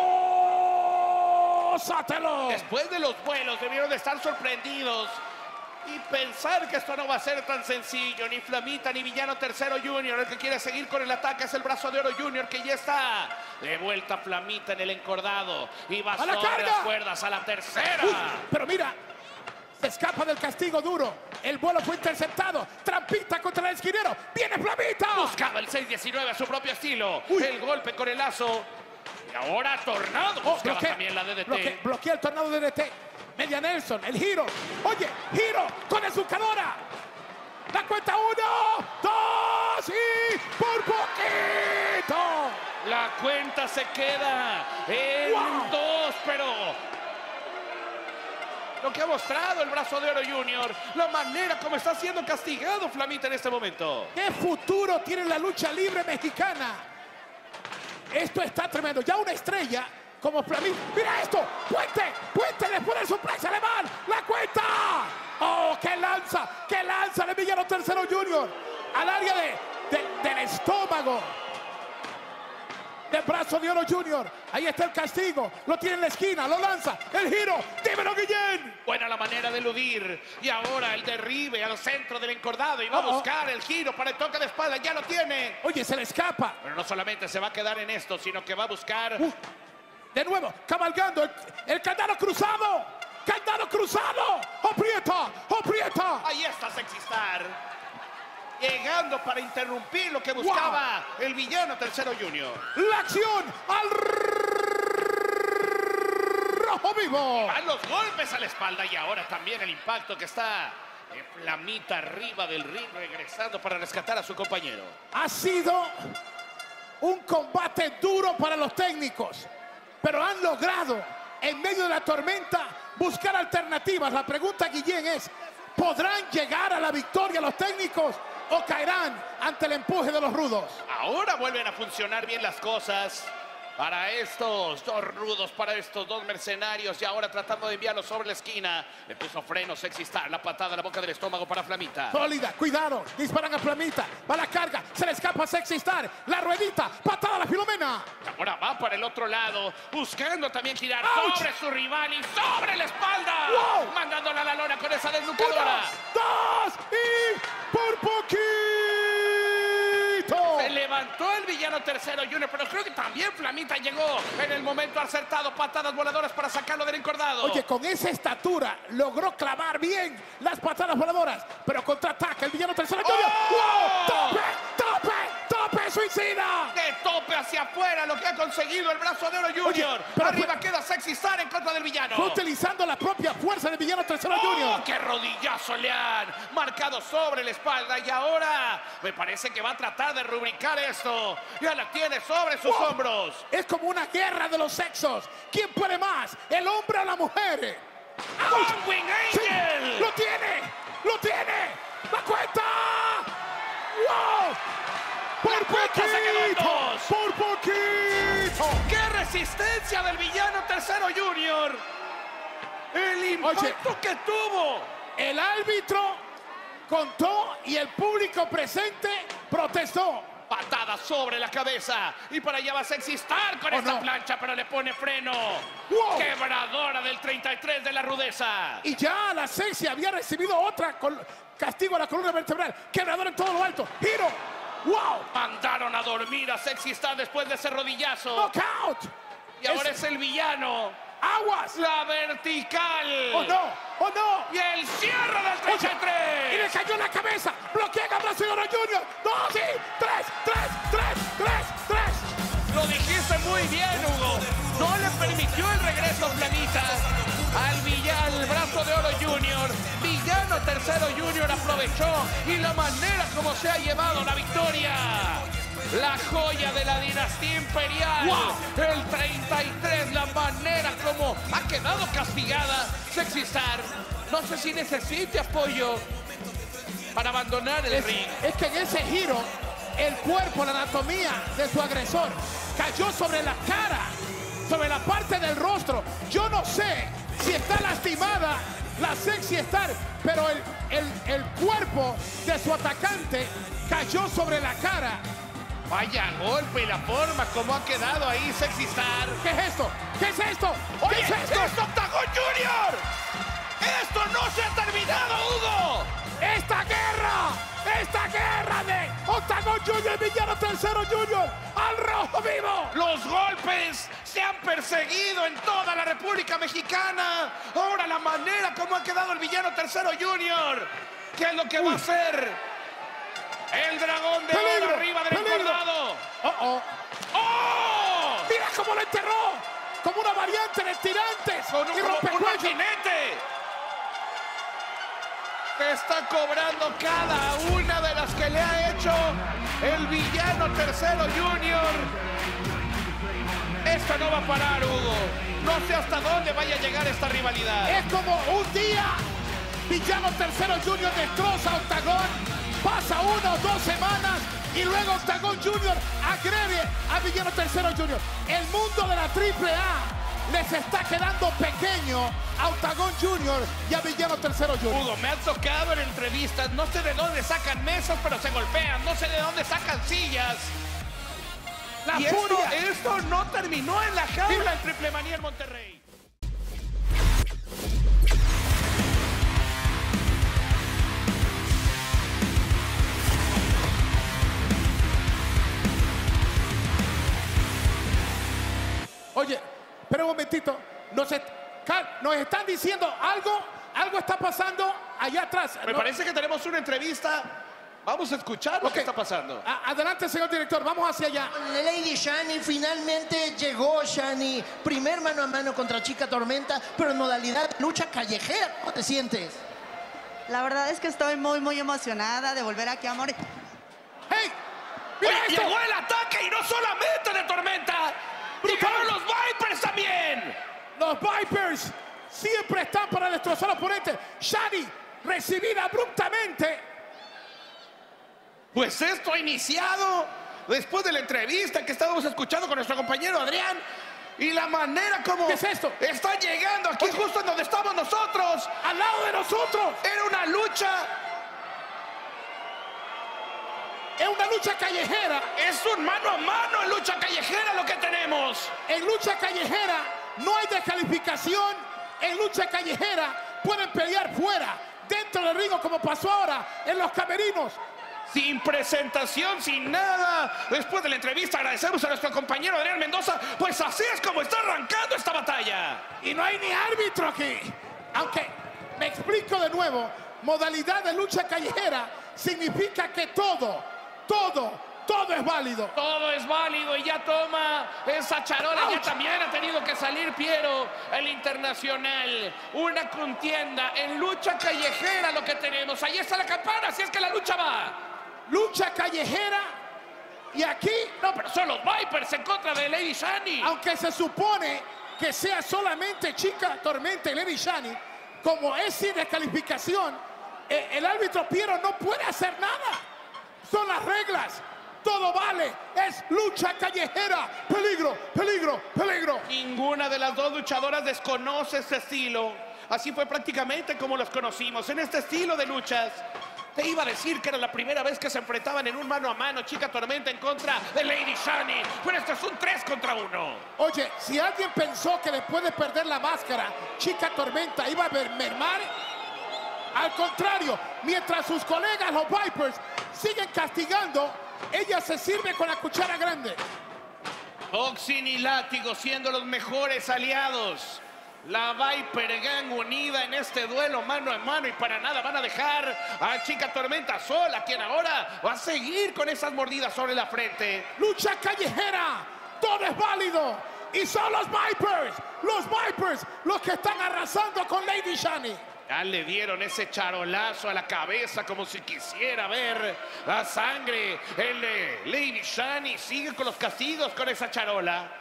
¡gózatelo! Después de los vuelos debieron de estar sorprendidos y pensar que esto no va a ser tan sencillo. Ni Flamita ni Villano Tercero Junior. El que quiere seguir con el ataque es el Brazo de Oro Junior, que ya está de vuelta. Flamita en el encordado y va ¡A la sobre carga! las cuerdas a la tercera. Uy, pero mira, se escapa del castigo duro. El vuelo fue interceptado. Trampita contra el esquinero. ¡Viene Flamita! Buscaba el seis diecinueve a su propio estilo. Uy. El golpe con el lazo. Y ahora Tornado Oh, buscaba bloquea, también la D D T. bloquea, bloquea el tornado de D D T. Media Nelson, el giro. Oye, giro con Azucadora. La cuenta uno, dos y por poquito. La cuenta se queda en Wow. dos, pero lo que ha mostrado el Brazo de Oro Junior, la manera como está siendo castigado Flamita en este momento. ¿Qué futuro tiene la lucha libre mexicana? Esto está tremendo. Ya una estrella como Flamita. ¡Mira esto! ¡Puente! ¡Puente después del suplex alemán! ¡La cuenta! ¡Oh, qué lanza! ¡Qué lanza de Villano Tercero Junior! Al área de, de- del estómago de Brazo de Oro Junior. Ahí está el castigo. Lo tiene en la esquina. Lo lanza. El giro. ¡Dímelo, Guillén! Buena la manera de eludir. Y ahora el derribe al centro del encordado. Y va a Oh, oh. buscar el giro para el toque de espalda. Ya lo tiene. Oye, se le escapa. Pero no solamente se va a quedar en esto, sino que va a buscar... Uh, de nuevo, cabalgando el, el candado cruzado. ¡Candado cruzado! ¡Aprieta! ¡Aprieta! Ahí está Sexy Star. Llegando para interrumpir lo que buscaba el Villano Tercero Junior. La acción al rojo vivo. Van los golpes a la espalda y ahora también el impacto que está de Flamita arriba del ring, regresando para rescatar a su compañero. Ha sido un combate duro para los técnicos, pero han logrado, en medio de la tormenta, buscar alternativas. La pregunta, Guillén, es: ¿podrán llegar a la victoria los técnicos o caerán ante el empuje de los rudos? Ahora vuelven a funcionar bien las cosas para estos dos rudos, para estos dos mercenarios. Y ahora tratando de enviarlos sobre la esquina. Le puso freno Sexy Star, la patada a la boca del estómago para Flamita. Sólida, cuidado, disparan a Flamita, va la carga, se le escapa a Sexy Star, la ruedita, patada a la Filomena. Ahora va para el otro lado, buscando también girar ¡Auch! sobre su rival y sobre la espalda. ¡Wow! Mandándola a la lona con esa Uno, desnucadora. dos y por poquito. Se levantó el Villano Tercero Junior, pero creo que también Flamita llegó en el momento acertado. Patadas voladoras para sacarlo del encordado. Oye, con esa estatura logró clavar bien las patadas voladoras, pero contraataca el Villano Tercero Junior. ¡Oh! ¡Wow! ¡Tope! ¡Tope! ¡Tope suicida! De tope hacia afuera lo que ha conseguido el Brazo de Oro Junior. Oye, pero Arriba fue- queda Sexy Star en contra del villano. Fue utilizando la propia fuerza del Villano Tercero ¡Oh, Junior. qué rodillazo le han marcado sobre la espalda! Y ahora me parece que va a tratar de rubricar esto. Ya la tiene sobre sus ¡Wow! hombros. Es como una guerra de los sexos. ¿Quién puede más? ¿El hombre o la mujer? ¡Auch! One Wing ¡Sí! Angel. ¡Lo tiene! ¡Lo tiene! ¡La cuenta! ¡Wow! ¡Por La cuenta se quedó en poquito! dos. ¡Por poquito! resistencia del villano Tercero Junior. El impacto Oye, que tuvo. El árbitro contó y el público presente protestó. Patada sobre la cabeza. Y para allá va Sexy Star con Oh, esta no. plancha, pero le pone freno. Wow. Quebradora del treinta y tres de la rudeza. Y ya la Sexy había recibido otra col- castigo a la columna vertebral. Quebrador en todo lo alto. Giro. ¡Wow! Mandaron a dormir a Sexy Star después de ese rodillazo. ¡Knockout! Y ahora Es- es el villano. ¡Aguas! La vertical. ¡Oh, no! ¡Oh, no! Y el cierre del treinta y Y le tres. cayó en la cabeza. Bloquea a Brasileño Junior. ¡Dos y tres! ¡Tres! ¡Tres! ¡Tres! ¡Tres! Lo dijiste muy bien, Hugo. No le permitió el regreso Planita al villano, el brazo de oro Junior. Villano Tercero Junior aprovechó y la manera como se ha llevado la victoria. La joya de la dinastía imperial. ¡Wow! El treinta y tres, la manera como ha quedado castigada Sexy Star. No sé si necesite apoyo para abandonar el Es, ring. es que en ese giro, el cuerpo, la anatomía de su agresor cayó sobre la cara, sobre la parte del rostro. Yo no sé si está lastimada la Sexy Star, pero el, el, el cuerpo de su atacante cayó sobre la cara. Vaya golpe y la forma como ha quedado ahí Sexy Star. ¿Qué es esto? ¿Qué es esto? ¿Qué Oye, es esto? ¡es Octagon Junior! ¡Esto no se ha terminado, Hugo! ¡Esta guerra! ¡Esta guerra de Octagon Junior, Villano Tercero Junior al rojo vivo! Los golpes se han perseguido en toda la República Mexicana. Ahora la manera como ha quedado el villano Tercero Junior. ¿Qué es lo que va a hacer? El dragón de ¡Peligro! oro arriba del ¡Peligro! encordado. ¡Oh, oh! ¡Oh! ¡Mira cómo lo enterró! Como una variante de tirantes Con un, y un rompecuellos. jinete. Que está cobrando cada una de las que le ha hecho el villano Tercero Junior. Esto no va a parar, Hugo. No sé hasta dónde vaya a llegar esta rivalidad. Es como un día, Villano Tercero Junior destroza a Octagon, pasa una o dos semanas y luego Octagon Junior agrede a Villano Tercero Junior. El mundo de la triple A les está quedando pequeño a Octagon Junior y a Villano Tercero Junior. Hugo, me han tocado en entrevistas. No sé de dónde sacan mesas, pero se golpean. No sé de dónde sacan sillas. La Y esto, furia. esto no terminó en la jaula, el Triple Manía en Monterrey. Oye, pero un momentito, nos, est- Cal, nos están diciendo algo, algo está pasando allá atrás. Me No- parece que tenemos una entrevista. Vamos a escuchar lo Ok. que está pasando. A- adelante, señor director, vamos hacia allá. Lady Shani, finalmente llegó Shani. Primer mano a mano contra Chica Tormenta, pero en modalidad lucha callejera. ¿Cómo te sientes? La verdad es que estoy muy, muy emocionada de volver aquí a More. ¡Hey! ¡Mira Oye, esto! llegó el ataque y no solamente de Tormenta. Llegaron los Vipers también. Los Vipers siempre están para destrozar al oponente. Shani, recibida abruptamente. Pues esto ha iniciado después de la entrevista que estábamos escuchando con nuestro compañero Adrián. Y la manera como ¿Qué es esto? está llegando aquí justo en donde estamos nosotros. Al lado de nosotros. Era una lucha. Es una lucha callejera. Es un mano a mano en lucha callejera lo que tenemos. En lucha callejera no hay descalificación. En lucha callejera pueden pelear fuera, dentro del ring, como pasó ahora en los camerinos. Sin presentación, sin nada. Después de la entrevista agradecemos a nuestro compañero Adrián Mendoza. Pues así es como está arrancando esta batalla. Y no hay ni árbitro aquí. Aunque, me explico de nuevo, modalidad de lucha callejera significa que todo, todo, todo es válido. Todo es válido y ya toma esa charola. Ya ¡Auch! también ha tenido que salir Piero, el internacional. Una contienda en lucha callejera lo que tenemos. Ahí está la campana, así es que la lucha va. Lucha callejera y aquí, No, pero son los Vipers en contra de Lady Shani. aunque se supone que sea solamente Chica Tormenta y Lady Shani, como es sin descalificación, eh, el árbitro Piero no puede hacer nada. Son las reglas. todo vale. Es lucha callejera. Peligro, peligro, peligro. Ninguna de las dos luchadoras desconoce este estilo. Así fue prácticamente como los conocimos, en este estilo de luchas. Te iba a decir que era la primera vez que se enfrentaban en un mano a mano, Chica Tormenta en contra de Lady Shani. Pero esto es un tres contra uno. Oye, si alguien pensó que después de perder la máscara, Chica Tormenta iba a mermar, al contrario, mientras sus colegas, los Vipers, siguen castigando, ella se sirve con la cuchara grande. Toxin y Látigo siendo los mejores aliados. La Viper Gang unida en este duelo mano a mano y para nada van a dejar a Chica Tormenta sola, quien ahora va a seguir con esas mordidas sobre la frente. Lucha callejera, todo es válido y son los Vipers, los Vipers los que están arrasando con Lady Shani. Ya le dieron ese charolazo a la cabeza como si quisiera ver la sangre. El eh, Lady Shani sigue con los castigos con esa charola.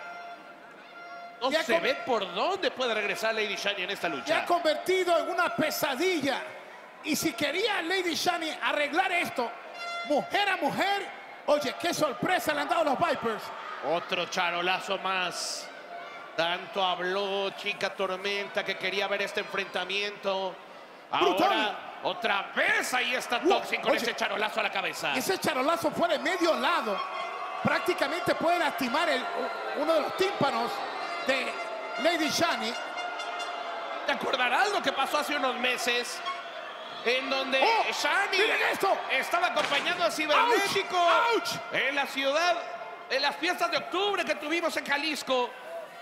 No Ya se con- ve por dónde puede regresar Lady Shani en esta Se ha lucha. convertido en una pesadilla. Y si quería Lady Shani arreglar esto, mujer a mujer, oye, qué sorpresa le han dado los Vipers. Otro charolazo más. Tanto habló Chica Tormenta que quería ver este enfrentamiento. Brutal. Ahora, otra vez ahí está Wow, Toxin con oye. ese charolazo a la cabeza. Ese charolazo fue de medio lado. Prácticamente puede lastimar el, uno de los tímpanos de Lady Shani. ¿Te acordarás lo que pasó hace unos meses? En donde ¡Oh! Shani ¡Miren esto! estaba acompañando a Cibernético ¡Auch! en la ciudad, en las fiestas de octubre que tuvimos en Jalisco.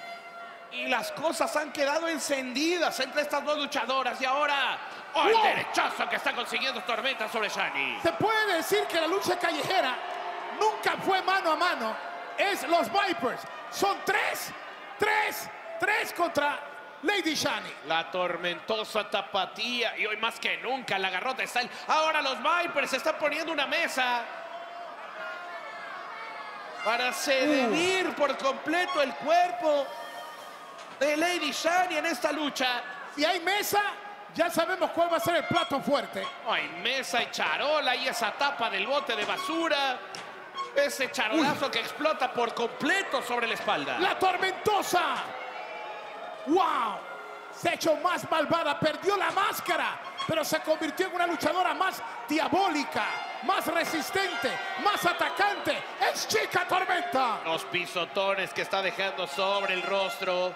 Y las cosas han quedado encendidas entre estas dos luchadoras. Y ahora, ¡oh, el ¡Wow! derechazo que está consiguiendo Tormenta sobre Shani! Se puede decir que la lucha callejera nunca fue mano a mano. Es los Vipers. Son tres, tres, tres contra Lady Shani. La tormentosa tapatía. Y hoy más que nunca la garrota está. el- Ahora los Vipers se están poniendo una mesa para seducir por completo el cuerpo de Lady Shani en esta lucha. Si hay mesa, ya sabemos cuál va a ser el plato fuerte. Hay mesa y charola y esa tapa del bote de basura. Ese charolazo que explota por completo sobre la espalda. La tormentosa. ¡Wow! Se ha hecho más malvada, perdió la máscara, pero se convirtió en una luchadora más diabólica, más resistente, más atacante. Es Chica Tormenta. Los pisotones que está dejando sobre el rostro.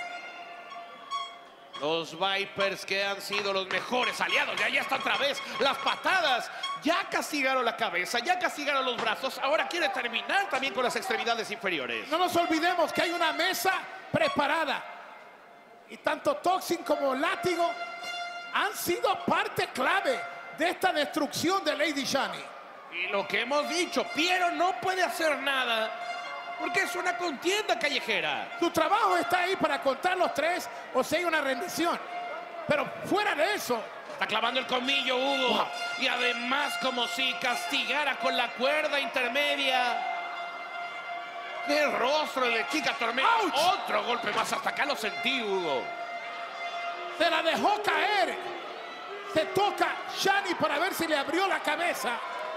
Los Vipers que han sido los mejores aliados. Ya, ya está otra vez. Las patadas. Ya castigaron la cabeza, ya castigaron los brazos. Ahora quiere terminar también con las extremidades inferiores. No nos olvidemos que hay una mesa preparada. Y tanto Toxin como Látigo han sido parte clave de esta destrucción de Lady Shani. Y lo que hemos dicho, Piero no puede hacer nada porque es una contienda callejera. Su trabajo está ahí para contar los tres o si hay una rendición. Pero fuera de eso, Está clavando el colmillo, Hugo. Wow. Y además como si castigara con la cuerda intermedia. ¡Qué rostro el de Chica Tormenta! ¡Auch! Otro golpe más, hasta acá lo sentí, Hugo. se la dejó caer. Se toca Shani para ver si le abrió la cabeza.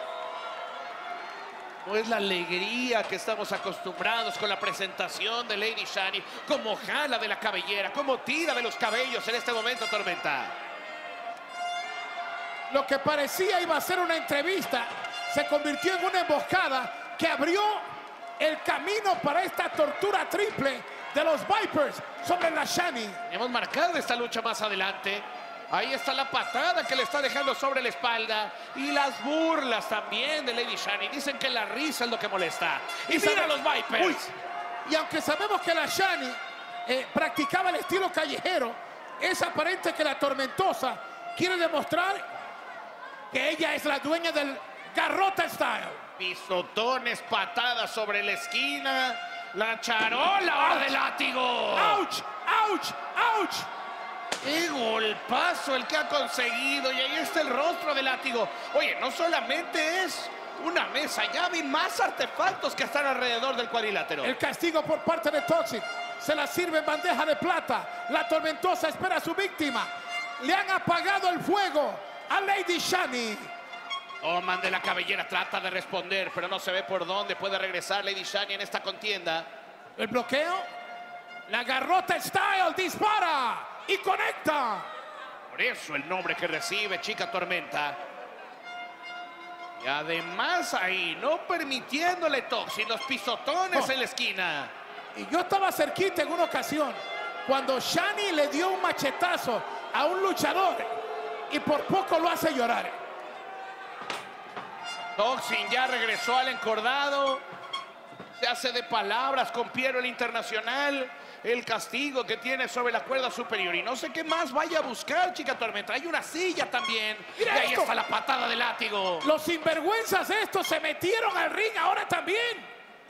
No es la alegría que estamos acostumbrados con la presentación de Lady Shani. Como jala de la cabellera, como tira de los cabellos en este momento, Tormenta. Lo que parecía iba a ser una entrevista se convirtió en una emboscada que abrió el camino para esta tortura triple de los Vipers sobre la Shani. Hemos marcado esta lucha más adelante. Ahí está la patada que le está dejando sobre la espalda. Y las burlas también de Lady Shani. Dicen que la risa es lo que molesta. Y, mira sabe- a los Vipers. Uy, y aunque sabemos que la Shani eh, practicaba el estilo callejero, es aparente que la tormentosa quiere demostrar que ella es la dueña del garrote style. Pisotones, patadas sobre la esquina. La charola ahora de látigo. ¡Auch! ¡Auch! ¡Auch! ¡Qué golpazo el que ha conseguido! Y ahí está el rostro de látigo. Oye, no solamente es una mesa, ya vi más artefactos que están alrededor del cuadrilátero. El castigo por parte de Toxic. Se la sirve en bandeja de plata. La tormentosa espera a su víctima. Le han apagado el fuego a Lady Shani. Toman de la cabellera, trata de responder, pero no se ve por dónde puede regresar Lady Shani en esta contienda. El bloqueo. La garrota Style dispara y conecta. Por eso el nombre que recibe Chica Tormenta. Y además ahí, no permitiéndole Toxin los pisotones Oh. en la esquina. Y yo estaba cerquita en una ocasión cuando Shani le dio un machetazo a un luchador y por poco lo hace llorar. Toxin ya regresó al encordado. Se hace de palabras con Piero el Internacional. El castigo que tiene sobre la cuerda superior. Y no sé qué más vaya a buscar, Chica Tormenta. Hay una silla también. Mira y ahí esto. está la patada de látigo. Los sinvergüenzas estos se metieron al ring ahora también.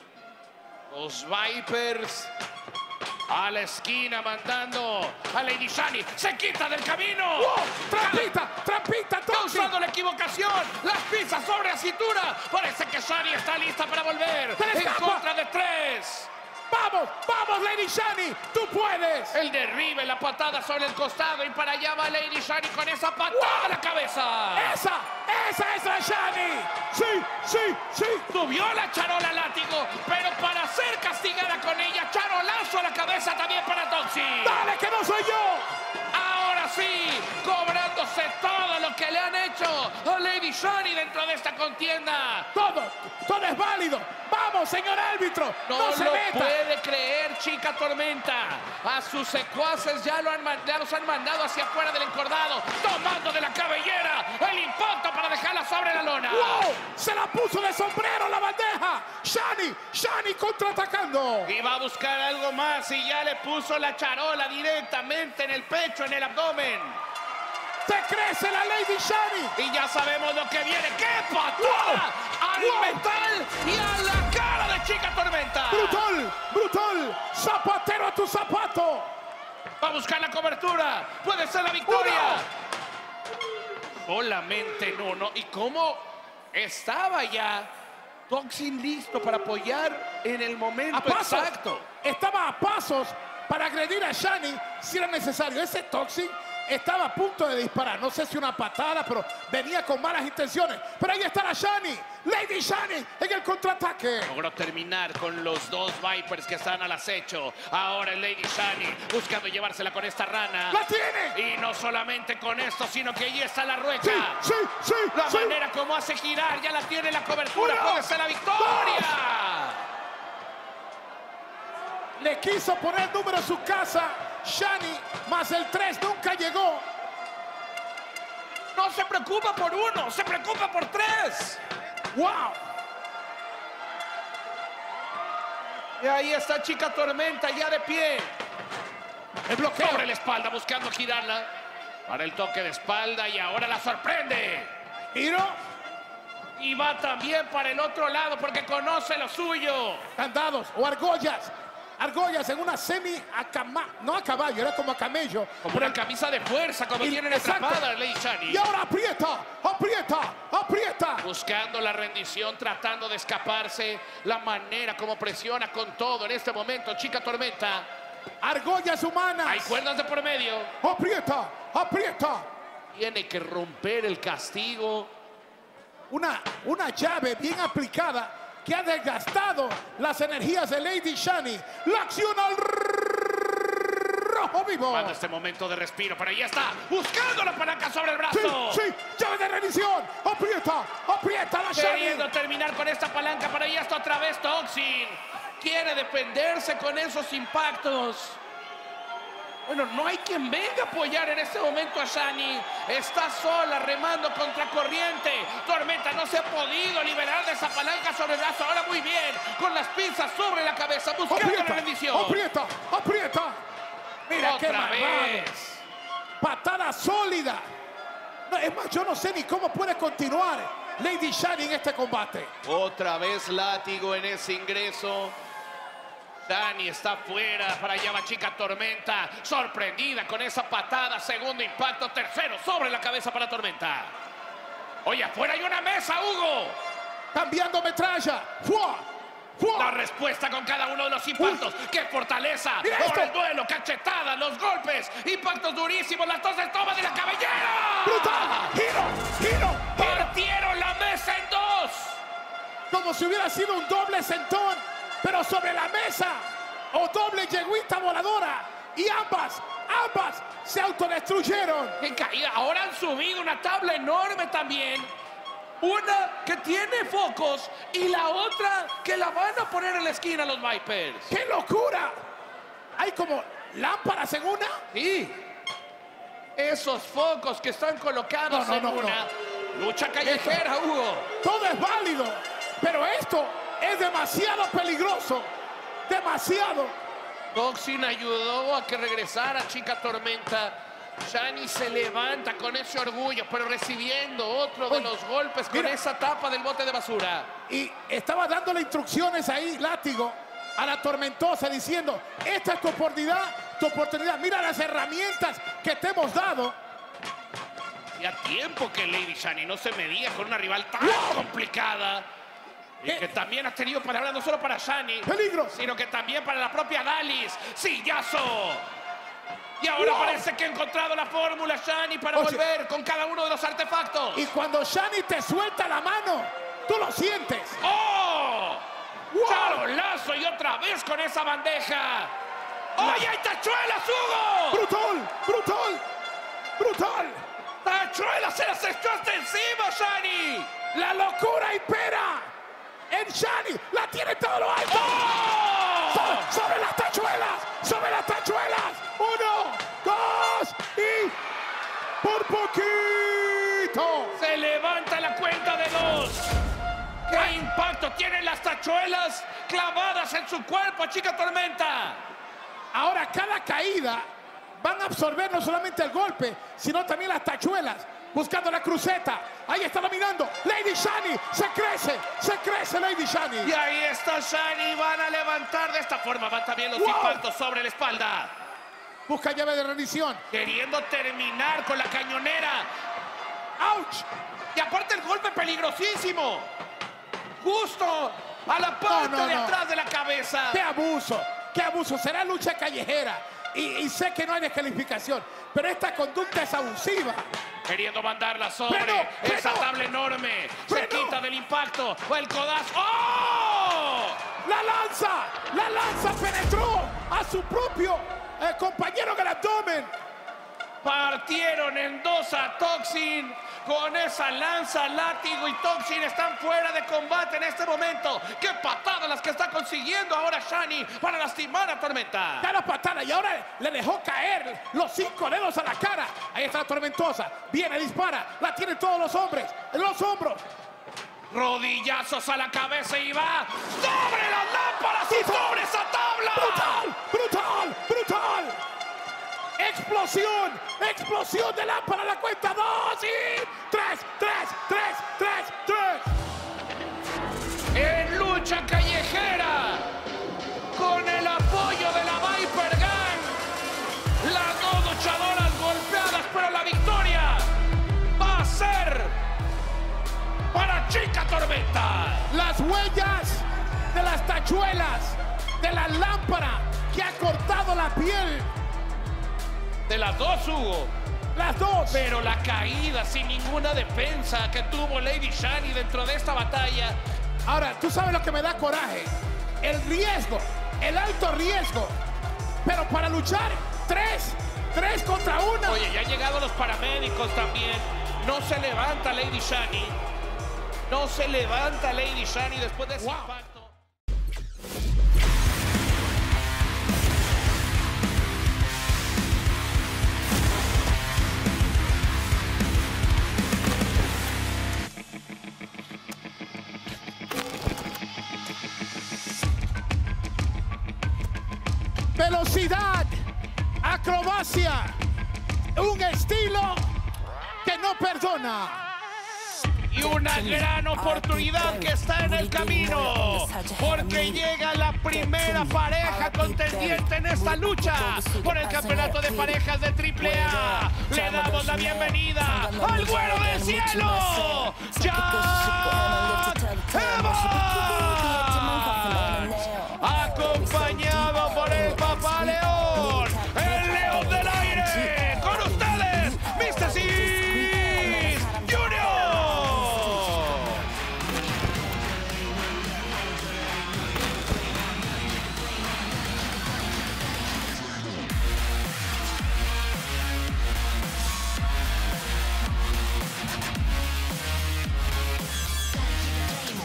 Los Vipers a la esquina mandando a Lady Shani. Se quita del camino. ¡Wow! ¡Trampita! ¡Trampita! Toxin! Causando la equivocación. Las pisas sobre la cintura. Parece que Shani está lista para volver. ¡Se le En escapa! contra de tres. ¡Vamos! ¡Vamos, Lady Shani! ¡Tú puedes! El derribe, la patada sobre el costado. Y para allá va Lady Shani con esa patada a la cabeza. ¡Esa! ¡Esa es la Shani! ¡Sí! ¡Sí! ¡Sí! Subió la charola látigo, pero para ser castigada con ella, charolazo a la cabeza también para Toxin. ¡Dale, que no soy yo! Ahora sí, cobrándose todo lo que le han hecho a Lady Shani dentro de esta contienda. Todo, todo es válido. ¡Vamos, señor árbitro! No, ¡No, se lo meta! puede creer, Chica Tormenta. A sus secuaces ya, lo han, man- ya los han mandado hacia afuera del encordado, tomando de la cabellera el impacto para dejarla sobre la lona. ¡Wow! ¡Se la puso de sombrero la bandeja! ¡Shani! ¡Shani contraatacando! Y va a buscar algo más y ya le puso la charola directamente en el pecho, en el abdomen. ¡Se crece la Lady Shani! Y ya sabemos lo que viene. ¡Qué patada! ¡Wow! ¡Al ¡Wow! metal y a la cara de Chica Tormenta! ¡Brutal! ¡Brutal! ¡Zapatero a tu zapato! Va a buscar la cobertura. Puede ser la victoria. Solamente en uno. ¿Y cómo estaba ya Toxin listo para apoyar en el momento A pasos. exacto? Estaba a pasos para agredir a Shani si era necesario. Ese Toxin estaba a punto de disparar. No sé si una patada, pero venía con malas intenciones. Pero ahí está la Shani. Lady Shani en el contraataque. Logró terminar con los dos Vipers que están al acecho. Ahora el Lady Shani buscando llevársela con esta rana. ¡La tiene! Y no solamente con esto, sino que ahí está la rueca. ¡Sí, sí, sí! La sí. manera como hace girar, ya la tiene la cobertura. Uno, Puede ser la victoria. Le quiso poner número a su casa. Shani, más el tres nunca llegó. No se preocupa por uno, se preocupa por tres. ¡Wow! Y ahí está Chica Tormenta ya de pie. El bloqueo. Sobre la espalda buscando girarla. Para el toque de espalda y ahora la sorprende. Giro. Y va también para el otro lado porque conoce lo suyo. Candados o argollas. Argollas en una semi a cama, no a caballo, era como a camello. Como una camisa de fuerza, como Y- tienen exacto. atrapada Lady Shani. Y ahora aprieta, aprieta, aprieta. Buscando la rendición, tratando de escaparse. La manera como presiona con todo en este momento Chica Tormenta. Argollas humanas. Hay cuerdas de por medio. Aprieta, aprieta. Tiene que romper el castigo. Una, una llave bien aplicada que ha desgastado las energías de Lady Shani. La acción al rojo vivo. Manda este momento de respiro, pero ahí está, buscando la palanca sobre el Sí, brazo. sí, llave de rendición. Aprieta, aprieta la Queriendo Shani. terminar con esta palanca, pero ahí está otra vez Toxin. Quiere defenderse con esos impactos. Bueno, no hay quien venga a apoyar en este momento a Shani. Está sola, remando contra corriente. Tormenta no se ha podido liberar de esa palanca sobre el brazo. Ahora muy bien, con las pinzas sobre la cabeza, buscando la Aprieta, rendición. aprieta, aprieta. Mira qué Otra malvado. vez. Patada sólida. No, es más, yo no sé ni cómo puede continuar Lady Shani en este combate. Otra vez látigo en ese ingreso. Shani está fuera, para allá va Chica Tormenta, sorprendida con esa patada, segundo impacto, tercero sobre la cabeza para Tormenta. Oye, afuera hay una mesa, Hugo. Cambiando metralla. ¡Fua! ¡Fua! La respuesta con cada uno de los impactos. ¡Qué fortaleza! Mira Por esto. el duelo, cachetadas, los golpes, impactos durísimos, las dos de toma de la cabellera. ¡Brutal! ¡Giro! ¡Giro! ¡Giro! Partieron la mesa. como si hubiera sido un doble sentón, pero sobre la mesa, o doble yegüita voladora, y ambas, ambas se autodestruyeron. ¡Qué caída! Ahora han subido una tabla enorme también. Una que tiene focos y la otra que la van a poner en la esquina los Vipers. ¡Qué locura! Hay como lámparas en una. Sí. Esos focos que están colocados No, no, en no, una lucha callejera, Hugo. Todo es válido, pero esto es demasiado peligroso. Demasiado. Toxin ayudó a que regresara Chica Tormenta. Shani se levanta con ese orgullo, pero recibiendo otro de Oye, los golpes con mira. esa tapa del bote de basura. Y estaba dándole instrucciones ahí, Látigo, a la Tormentosa, diciendo, esta es tu oportunidad, tu oportunidad. Mira las herramientas que te hemos dado. Hacía tiempo que Lady Shani no se medía con una rival tan complicada. Y ¿Qué? que también ha tenido palabras no solo para Shani, Peligro. sino que también para la propia Dalis. ¡Sillazo! Y ahora Wow. parece que ha encontrado la fórmula Shani para Oye. volver con cada uno de los artefactos. Y cuando Shani te suelta la mano, tú lo sientes. ¡Oh! Wow. ¡Charolazo! Y otra vez con esa bandeja. ¡Oye, hay tachuelas, Hugo! Brutal, brutal, brutal. ¡Tachuelas se las echó hasta encima, Shani! La locura impera en Shani. La tiene todo lo alto. ¡Oh! So- sobre las tachuelas, sobre las tachuelas. Uno, dos y por poquito. Se levanta la cuenta de dos. ¿Qué impacto tienen las tachuelas clavadas en su cuerpo, Chica Tormenta? Ahora cada caída van a absorber no solamente el golpe, sino también las tachuelas. Buscando la cruceta. Ahí está dominando. Lady Shani se crece, se crece Lady Shani. Y ahí está Shani. Van a levantar de esta forma. Van también los Wow. impactos sobre la espalda. Busca llave de rendición. Queriendo terminar con la cañonera. ¡Auch! Y aparte el golpe peligrosísimo. Justo a la parte No, no, de no. atrás de la cabeza. ¡Qué abuso! ¡Qué abuso! Será lucha callejera. Y, y sé que no hay descalificación, pero esta conducta es abusiva. Queriendo mandarla sobre Freno, esa freno. tabla enorme. Se Freno. quita del impacto. O el codazo. ¡Oh! ¡La lanza! ¡La lanza penetró a su propio eh, compañero en el abdomen! Partieron en dos a Toxin. Con esa lanza, Látigo y Toxin están fuera de combate en este momento. ¡Qué patadas las que está consiguiendo ahora Shani para lastimar a Tormenta! Da la patada y ahora le dejó caer los cinco dedos a la cara. Ahí está la Tormentosa. Viene, dispara. La tienen todos los hombres. En los hombros. Rodillazos a la cabeza y va sobre las lámparas y Brutal. sobre esa tabla. ¡Brutal! ¡Brutal! ¡Brutal! ¡Explosión! ¡Explosión de lámpara! La cuenta dos y tres, tres, tres, tres, tres. En lucha callejera, con el apoyo de la Viper Gang, las dos luchadoras golpeadas, pero la victoria va a ser para Chica Tormenta. Las huellas de las tachuelas, de la lámpara que ha cortado la piel. De las dos, Hugo. Las dos. Pero la caída sin ninguna defensa que tuvo Lady Shani dentro de esta batalla. Ahora, tú sabes lo que me da coraje. El riesgo, el alto riesgo. Pero para luchar, tres, tres contra una. Oye, ya han llegado los paramédicos también. No se levanta Lady Shani. No se levanta Lady Shani después de ese Wow. impacto. Velocidad, acrobacia, un estilo que no perdona. Y una gran oportunidad que está en el camino, porque llega la primera pareja contendiente en esta lucha por el campeonato de parejas de triple A. Le damos la bienvenida al Güero del Cielo, Jack Evans, acompañado por el Papá León, el León del Aire. Con ustedes, mister Sis Junior.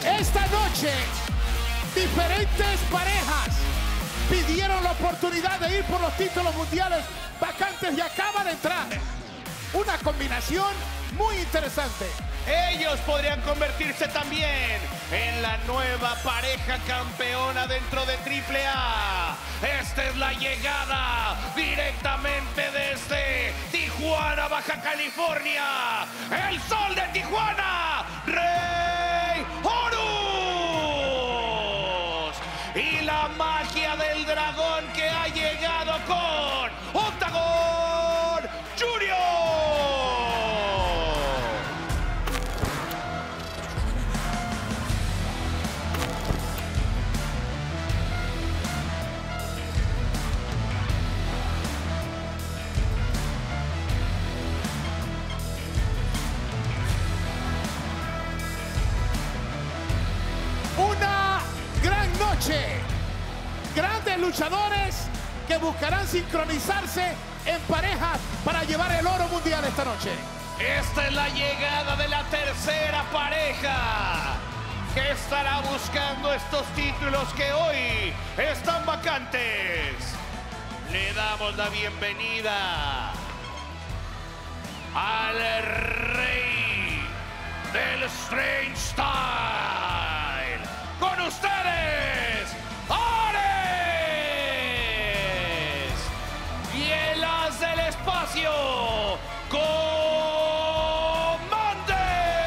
Esta noche, diferentes parejas pidieron la oportunidad de ir por los títulos mundiales vacantes y acaba de entrar. Una combinación muy interesante. Ellos podrían convertirse también en la nueva pareja campeona dentro de triple A. Esta es la llegada directamente desde Tijuana, Baja California. El Sol de Tijuana, Rey Horus. Y la magia del dragón que ha llegado con Octagon Junior. Una gran noche. Grandes luchadores que buscarán sincronizarse en parejas para llevar el oro mundial esta noche. Esta es la llegada de la tercera pareja que estará buscando estos títulos que hoy están vacantes. Le damos la bienvenida al rey del Strange Style. Con ustedes, Ares. Y el as del espacio, Commander.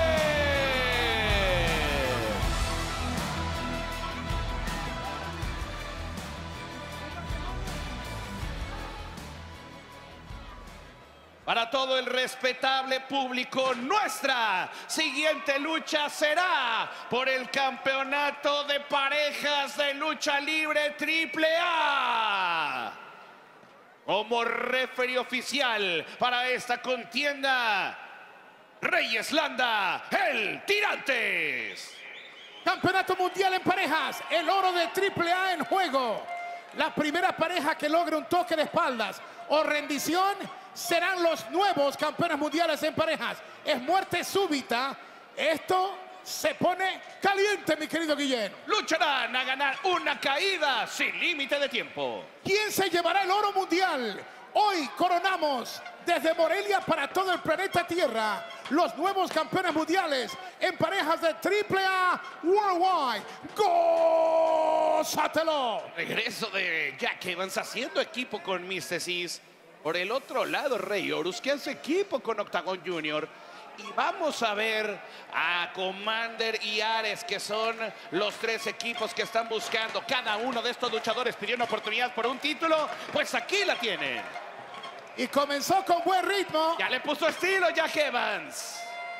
Para todo el respetable público, nuestra siguiente lucha será por el campeonato de parejas de lucha libre triple A. Como referee oficial para esta contienda, Reyes Landa, el Tirantes. Campeonato mundial en parejas, el oro de triple A en juego. La primera pareja que logre un toque de espaldas o rendición serán los nuevos campeones mundiales en parejas. Es muerte súbita. Esto se pone caliente, mi querido Guillén. Lucharán a ganar una caída sin límite de tiempo. ¿Quién se llevará el oro mundial? Hoy coronamos desde Morelia para todo el planeta Tierra los nuevos campeones mundiales en parejas de triple A Worldwide. ¡Gózatelo! Regreso de Jack Evans haciendo equipo con mister Cis. Por el otro lado, Rey Horus, que hace equipo con Octagon Junior. Y vamos a ver a Commander y Ares, que son los tres equipos que están buscando. Cada uno de estos luchadores pidió una oportunidad por un título. Pues aquí la tienen. Y comenzó con buen ritmo. Ya le puso estilo Jack Evans.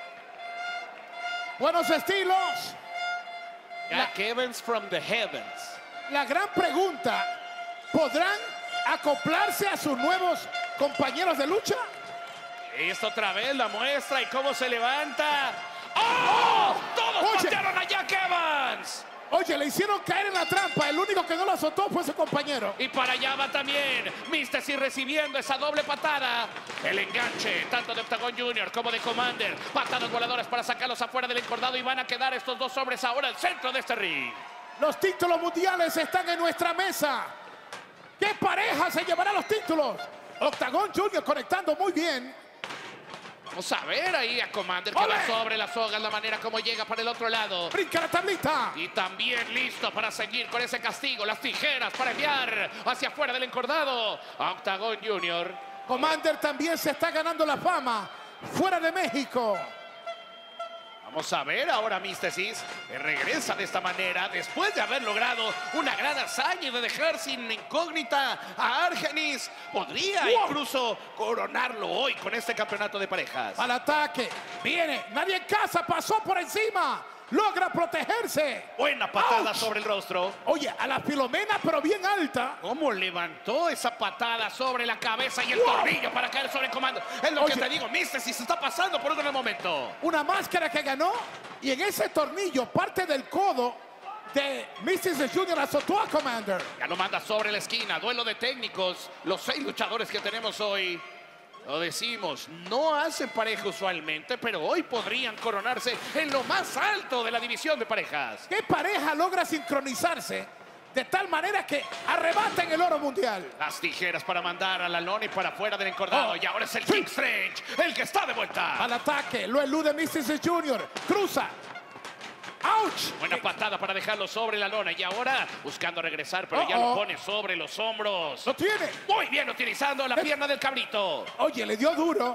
Buenos estilos. Jack Evans from the heavens. La gran pregunta, ¿podrán acoplarse a sus nuevos compañeros de lucha? Esto otra vez la muestra y cómo se levanta. ¡Oh! ¡Todos patearon a Jack Evans! Oye, le hicieron caer en la trampa. El único que no lo azotó fue su compañero. Y para allá va también mister Cis recibiendo esa doble patada. El enganche tanto de Octagon Junior como de Commander. Patadas voladoras para sacarlos afuera del encordado. Y van a quedar estos dos hombres ahora al centro de este ring. Los títulos mundiales están en nuestra mesa. ¿Qué pareja se llevará los títulos? Octagon Junior conectando muy bien. Vamos a ver ahí a Commander que ¡Ole! va sobre la soga, la manera como llega para el otro lado. Brinca la tablita. Y también listo para seguir con ese castigo. Las tijeras para enviar hacia afuera del encordado a Octagon Junior. Commander también se está ganando la fama fuera de México. Vamos a ver ahora mister Cis, que regresa de esta manera después de haber logrado una gran hazaña y de dejar sin incógnita a Argenis. Podría ¡Wow! incluso coronarlo hoy con este campeonato de parejas. Al ataque. Viene. Nadie en casa. Pasó por encima. Logra protegerse. Buena patada ¡Auch! sobre el rostro. Oye, a la Filomena, pero bien alta. ¿Cómo levantó esa patada sobre la cabeza y el ¡Wow! tornillo para caer sobre el comando? Es lo Oye. que te digo, mister Cis se está pasando por un gran momento. Una máscara que ganó. Y en ese tornillo, parte del codo de mister Cis Junior azotó a Commander. Ya lo manda sobre la esquina. Duelo de técnicos. Los seis luchadores que tenemos hoy. Lo decimos, no hacen pareja usualmente, pero hoy podrían coronarse en lo más alto de la división de parejas. ¿Qué pareja logra sincronizarse de tal manera que arrebaten el oro mundial? Las tijeras para mandar a la lona y para afuera del encordado. Oh. Y ahora es el King Strange, el que está de vuelta. Al ataque, lo elude Místicis junior Cruza. ¡Auch! Buena patada para dejarlo sobre la lona. Y ahora buscando regresar, pero Oh, ya oh. lo pone sobre los hombros. ¡Lo tiene! Muy bien utilizando la pierna del cabrito. Oye, le dio duro.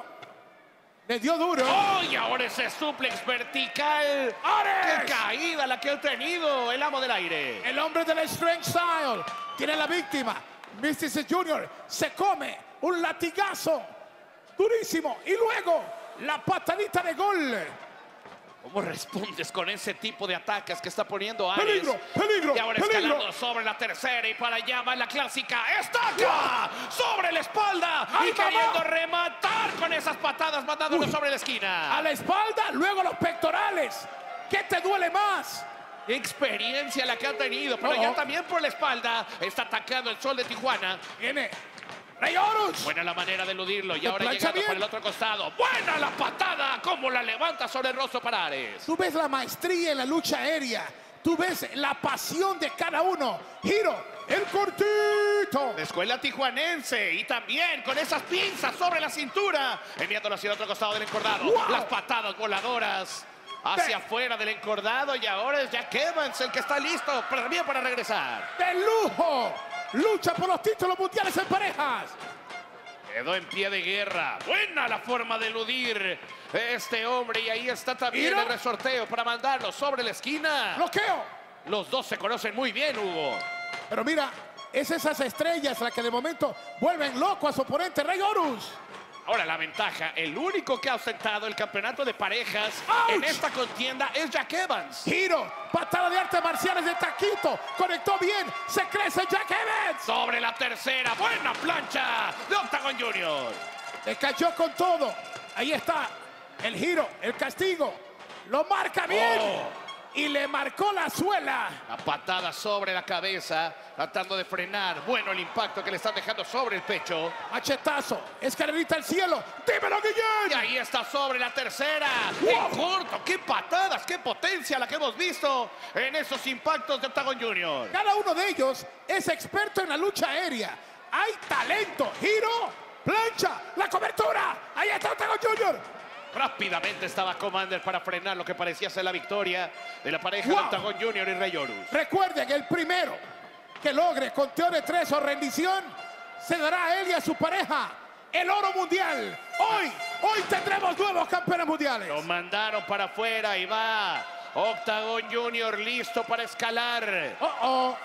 Le dio duro. ¡Oh! Y ahora ese suplex vertical. ¡Ares! ¡Qué caída la que ha tenido el amo del aire! El hombre del Strange Style tiene la víctima. Místicis junior se come un latigazo durísimo. Y luego la patadita de gol. ¿Cómo respondes con ese tipo de ataques que está poniendo Ares? Peligro, peligro, Y ahora peligro. escalando sobre la tercera y para allá va la clásica estaca sobre la espalda ¡Ay, y mamá! queriendo rematar con esas patadas mandándolo Uy. sobre la esquina. A la espalda, luego los pectorales. ¿Qué te duele más? Experiencia la que ha tenido, pero Oh, ya oh. también por la espalda está atacando el Sol de Tijuana. Viene Rey Horus. Buena la manera de eludirlo y Le ahora plancha llegando bien. por el otro costado. Buena la patada, como la levanta sobre el rostro para Ares. Tú ves la maestría en la lucha aérea. Tú ves la pasión de cada uno. Giro, el cortito. De escuela tijuanense y también con esas pinzas sobre la cintura, enviándolo hacia el otro costado del encordado. ¡Wow! Las patadas voladoras hacia De- afuera del encordado y ahora es Jack Evans el que está listo, pero también para regresar. De lujo. Lucha por los títulos mundiales en parejas. Quedó en pie de guerra. Buena la forma de eludir este hombre y ahí está también Mira. el resorteo para mandarlo sobre la esquina. Bloqueo. Los dos se conocen muy bien, Hugo. Pero mira, es esas estrellas las que de momento vuelven loco a su oponente, Rey Horus. Ahora la ventaja, el único que ha ostentado el campeonato de parejas ¡Auch! en esta contienda es Jack Evans. Giro, patada de artes marciales de taquito. Conectó bien, se crece Jack Evans. Sobre la tercera, buena plancha de Octagon Junior. Le cayó con todo. Ahí está el giro, el castigo. Lo marca bien. Oh. Y le marcó la suela. La patada sobre la cabeza, tratando de frenar. Bueno el impacto que le están dejando sobre el pecho. Machetazo, escalerita al cielo. Dímelo, Y Guillén. ahí está sobre la tercera. Wow. En corto, qué patadas, qué potencia la que hemos visto en esos impactos de Octagon Junior. Cada uno de ellos es experto en la lucha aérea. Hay talento. Giro, plancha, la cobertura. Ahí está Octagon Junior. Rápidamente estaba Commander para frenar lo que parecía ser la victoria de la pareja Wow. de Octagon Junior y Rey Horus. Recuerden, el primero que logre conteo de tres o rendición se dará a él y a su pareja el oro mundial. Hoy, hoy tendremos nuevos campeones mundiales. Lo mandaron para afuera y va Octagon Junior listo para escalar Oh, oh.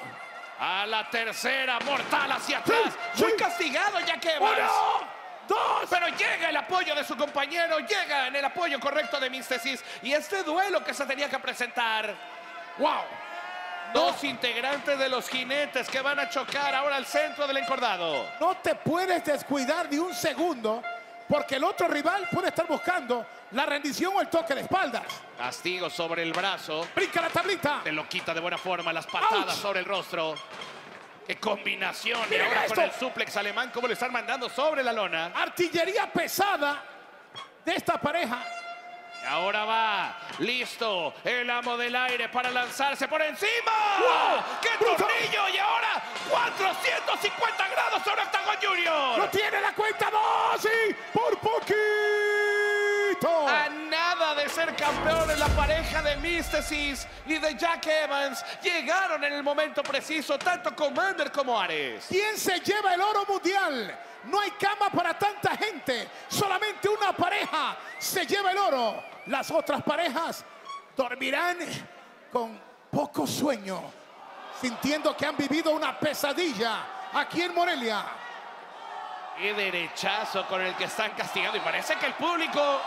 a la tercera, mortal hacia atrás. sí. Muy castigado Jack Evans. Uno, dos. Pero llega el apoyo de su compañero, llega en el apoyo correcto de Místicis y este duelo que se tenía que presentar. Wow. Dos integrantes de los jinetes que van a chocar ahora al centro del encordado. No te puedes descuidar ni un segundo porque el otro rival puede estar buscando la rendición o el toque de espaldas. Castigo sobre el brazo. Brinca la tablita. Se lo quita de buena forma, las patadas ¡Auch! sobre el rostro. ¡Qué combinación! Y Miren ahora esto. con el suplex alemán, cómo le están mandando sobre la lona. Artillería pesada de esta pareja. Y ahora va, listo, el amo del aire para lanzarse por encima. ¡Wow! ¡Qué ¡Brutal! tornillo! Y ahora cuatrocientos cincuenta grados sobre Octagon Lo Junior. tiene la cuenta dos y por poquito. A nada de ser campeones, la pareja de Místicis y de Jack Evans llegaron en el momento preciso, tanto Commander como Ares. ¿Quién se lleva el oro mundial? No hay cama para tanta gente. Solamente una pareja se lleva el oro. Las otras parejas dormirán con poco sueño, sintiendo que han vivido una pesadilla aquí en Morelia. Qué derechazo con el que están castigando y parece que el público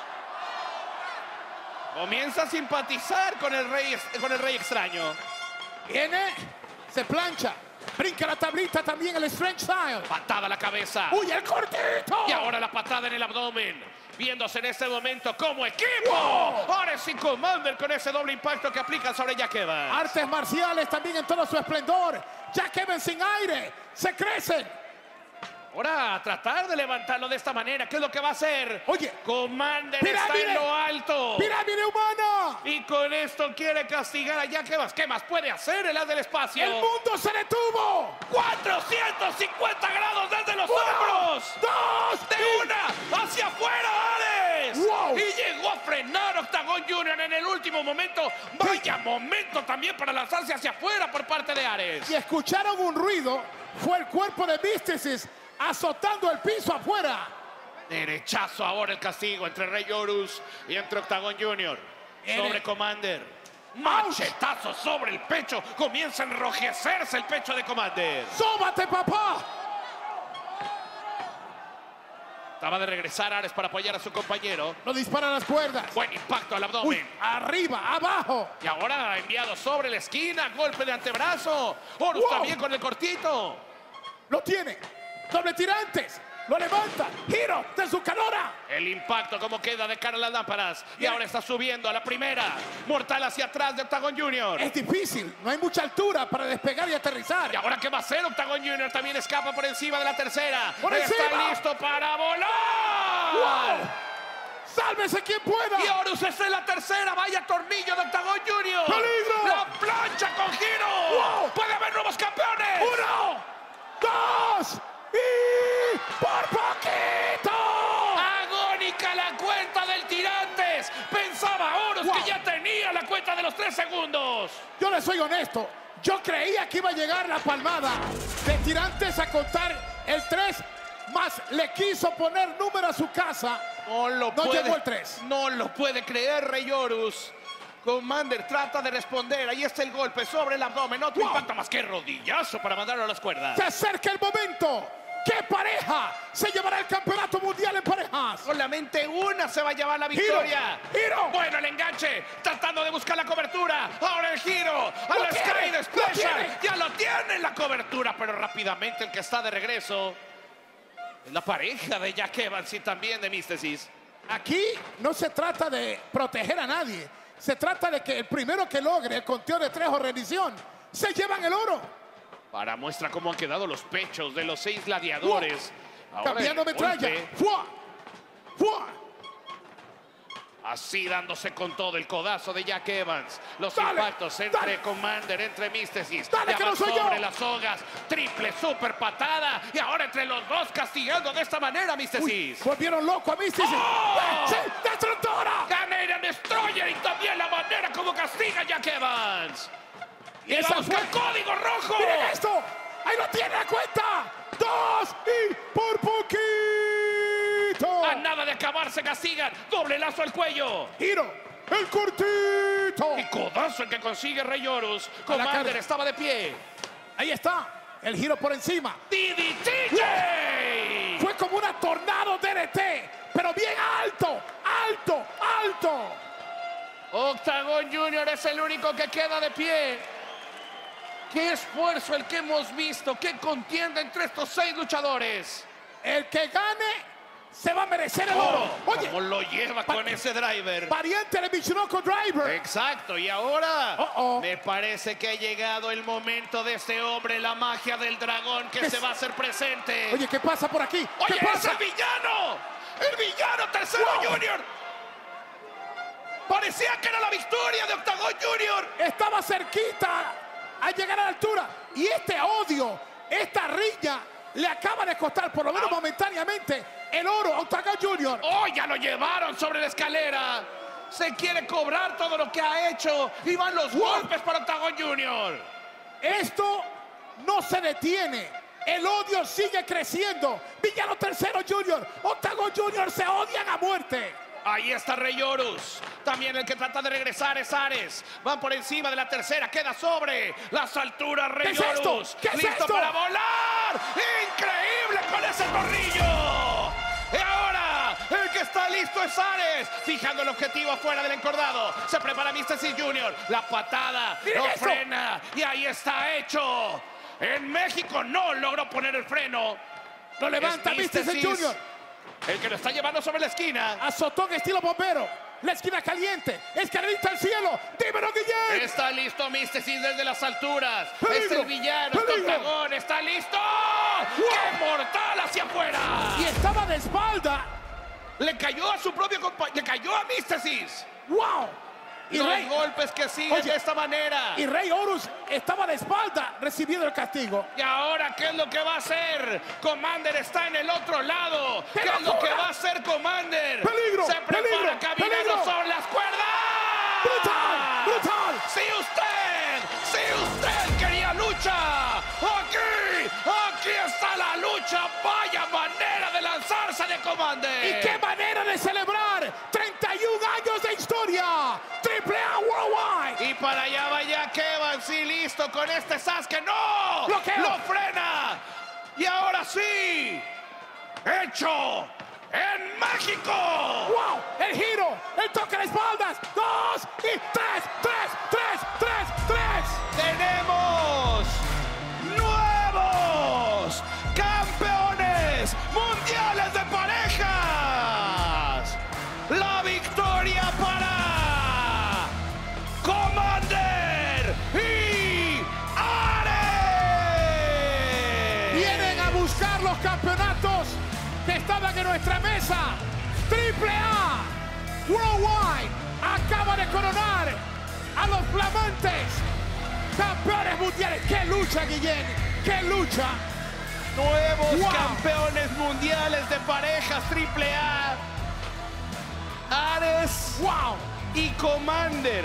comienza a simpatizar con el rey, con el rey extraño. Viene, se plancha, brinca la tablita también el Strange Style. Patada a la cabeza. ¡Uy, el cortito! Y ahora la patada en el abdomen. Viéndose en este momento como equipo. ¡Wow! Ahora sí Commander con ese doble impacto que aplica sobre Jack Evans. Artes marciales también en todo su esplendor. Jack Evans sin aire, se crecen. Ahora a tratar de levantarlo de esta manera. ¿Qué es lo que va a hacer? Oye. Commander está ¡Pirámide! en lo alto. ¡Pirámide humana! Y con esto quiere castigar a Jack Evans. ¿Qué más puede hacer el as del espacio? ¡El mundo se detuvo! ¡cuatrocientos cincuenta grados desde los ¡Uno! hombros! ¡Dos! ¡De una! ¡Hacia afuera, Ares! ¡Wow! Y llegó a frenar Octagon Junior en el último momento. ¡Vaya momento también para lanzarse hacia afuera por parte de Ares! Y escucharon un ruido. Fue el cuerpo de Místesis azotando el piso afuera. Derechazo ahora el castigo entre Rey Horus y entre Octagon Junior. Eres- Sobre Commander. Machetazo sobre el pecho. Comienza a enrojecerse el pecho de Commander. ¡Sóbate, papá! Estaba de regresar Ares para apoyar a su compañero. No disparan las cuerdas. Buen impacto al Uy, abdomen. arriba, abajo. Y ahora enviado sobre la esquina. Golpe de antebrazo. Horus Wow. también con el cortito. Lo tiene. Doble tirantes. Lo levanta. Giro de su cadora. El impacto como queda de cara a las lámparas. Y Bien. ahora está subiendo a la primera. Mortal hacia atrás de Octagon Junior. Es difícil. No hay mucha altura para despegar y aterrizar. ¿Y ahora qué va a hacer? Octagon Junior también escapa por encima de la tercera. ¡Por Está encima! listo para volar. ¡Wow! ¡Sálvese quien pueda! Y Horus está en la tercera. Vaya tornillo de Octagon Junior. ¡Peligro! La plancha con giro. ¡Wow! Puede haber nuevos campeones. ¡Uno! ¡Dos! ¡Y por poquito! Agónica la cuenta del Tirantes. Pensaba Horus Wow. que ya tenía la cuenta de los tres segundos. Yo le soy honesto. Yo creía que iba a llegar la palmada de Tirantes a contar el tres, más le quiso poner número a su casa. No lo No puede. llegó el tres. No lo puede creer, Rey Horus. Commander trata de responder. Ahí está el golpe sobre el abdomen. Otro Wow. impacto más que rodillazo para mandarlo a las cuerdas. Se acerca el momento. ¿Qué pareja se llevará el campeonato mundial en parejas? Solamente una se va a llevar la victoria. Giro, giro. Bueno, el enganche. Tratando de buscar la cobertura. Ahora el giro. A Lo la tiene, Sky lo Explosion. tiene. Ya lo tiene en la cobertura. Pero rápidamente el que está de regreso es la pareja de Jack Evans y también de Místesis. Aquí no se trata de proteger a nadie. Se trata de que el primero que logre el conteo de tres o rendición se llevan el oro. Para muestra cómo han quedado los pechos de los seis gladiadores. Ahora Cambiando el metralla. golpe, ¡Fua! ¡Fua! así dándose con todo el codazo de Jack Evans. Los Dale, impactos entre dale. Commander, entre Místesis. Dale, Ya que van no soy yo. sobre las sogas. Triple super patada. Y ahora entre los dos castigando de esta manera, Místesis. Volvieron loco a Místesis. ¡Oh! ¡Sí! ¡Destructora! Canadian Destroyer y también la manera como castiga Jack Evans. Y Esa vamos con fue- el código rojo. ¡Miren esto! ¡Ahí lo tiene la cuenta! ¡Dos! ¡Y por poquito! A nada de acabar se castigan. Doble lazo al cuello. ¡Giro! ¡El cortito! Y codazo el que consigue Rey Horus. A la Commander carga. estaba de pie. Ahí está. El giro por encima. D D T J. Fue como una tornado D D T, pero bien alto, alto, alto. Octagon Junior es el único que queda de pie. Qué esfuerzo el que hemos visto. Qué contienda entre estos seis luchadores. El que gane se va a merecer el oro. Oh, Oye, cómo lo lleva pa- con ese driver. variante de Michinoku Driver. Exacto, y ahora Oh, oh. me parece que ha llegado el momento de este hombre, la magia del dragón que ¿Qué se es? va a hacer presente. Oye, ¿qué pasa por aquí? Oye, ¿Qué es pasa? el villano, el villano tercero Wow. Junior. Parecía que era la victoria de Octagon Junior. Estaba cerquita a llegar a la altura. Y este odio, esta riña, le acaba de costar, por lo menos Ah. momentáneamente, el oro a Octagon Junior. Oh, ya lo llevaron sobre la escalera. Se quiere cobrar todo lo que ha hecho. Y van los Wow. golpes para Octagon Junior. Esto no se detiene. El odio sigue creciendo. Villano tercero Junior, Octagon Junior se odian a muerte. Ahí está Rey Horus. También el que trata de regresar es Ares. Van por encima de la tercera. Queda sobre las alturas Rey ¿Qué es esto? Horus. ¿Qué es Listo esto? para volar. Increíble con ese tornillo. Y ahora el que está listo es Ares. Fijando el objetivo afuera del encordado. Se prepara Místesis Junior. La patada ¡Miren no esto! frena. Y ahí está hecho. En México no logró poner el freno. Lo levanta Es Místesis Místesis Junior. el que lo está llevando sobre la esquina. Azotón estilo bombero. la esquina caliente, escalerita al cielo. Dímelo, Guillén. Está listo Místesis desde las alturas. Peligro, Es el villano, es peligro. Octagón. Está listo. ¡Qué mortal hacia afuera! Y estaba de espalda. Le cayó a su propio compañero. Le cayó a Místesis. ¡Wow! Y Los Rey, golpes que siguen Oye, de esta manera. y Rey Horus estaba de espalda recibiendo el castigo. Y ahora, ¿qué es lo que va a hacer? Commander está en el otro lado. ¡Qué ¿Qué es lo locura! que va a hacer Commander? ¡Peligro! Se prepara ¡Peligro! caminando ¡Peligro! sobre las cuerdas. ¡Brutal! ¡Brutal! ¡Sí usted! ¡Sí usted quería lucha! ¡Aquí! ¡Aquí está la lucha! ¡Vaya manera de lanzarse de Commander! ¿Y qué manera de celebrar treinta y un años de historia? Triple A Worldwide. Y para allá vaya Kevin, sí, listo con este Sasuke. ¡No! Bloqueo. ¡Lo frena! Y ahora sí, hecho en México. ¡Wow! El giro, el toque de espaldas. Dos y tres, tres, tres, tres, tres. Tenemos nuevos campeones mundiales de parejas. La victoria para Commander y Ares. Vienen a buscar los campeonatos que estaban en nuestra mesa. Triple A Worldwide acaba de coronar a los flamantes campeones mundiales. ¡Qué lucha, Guillén! ¡Qué lucha! Nuevos Wow. campeones mundiales de parejas Triple A. Ares ¡Wow! y Commander.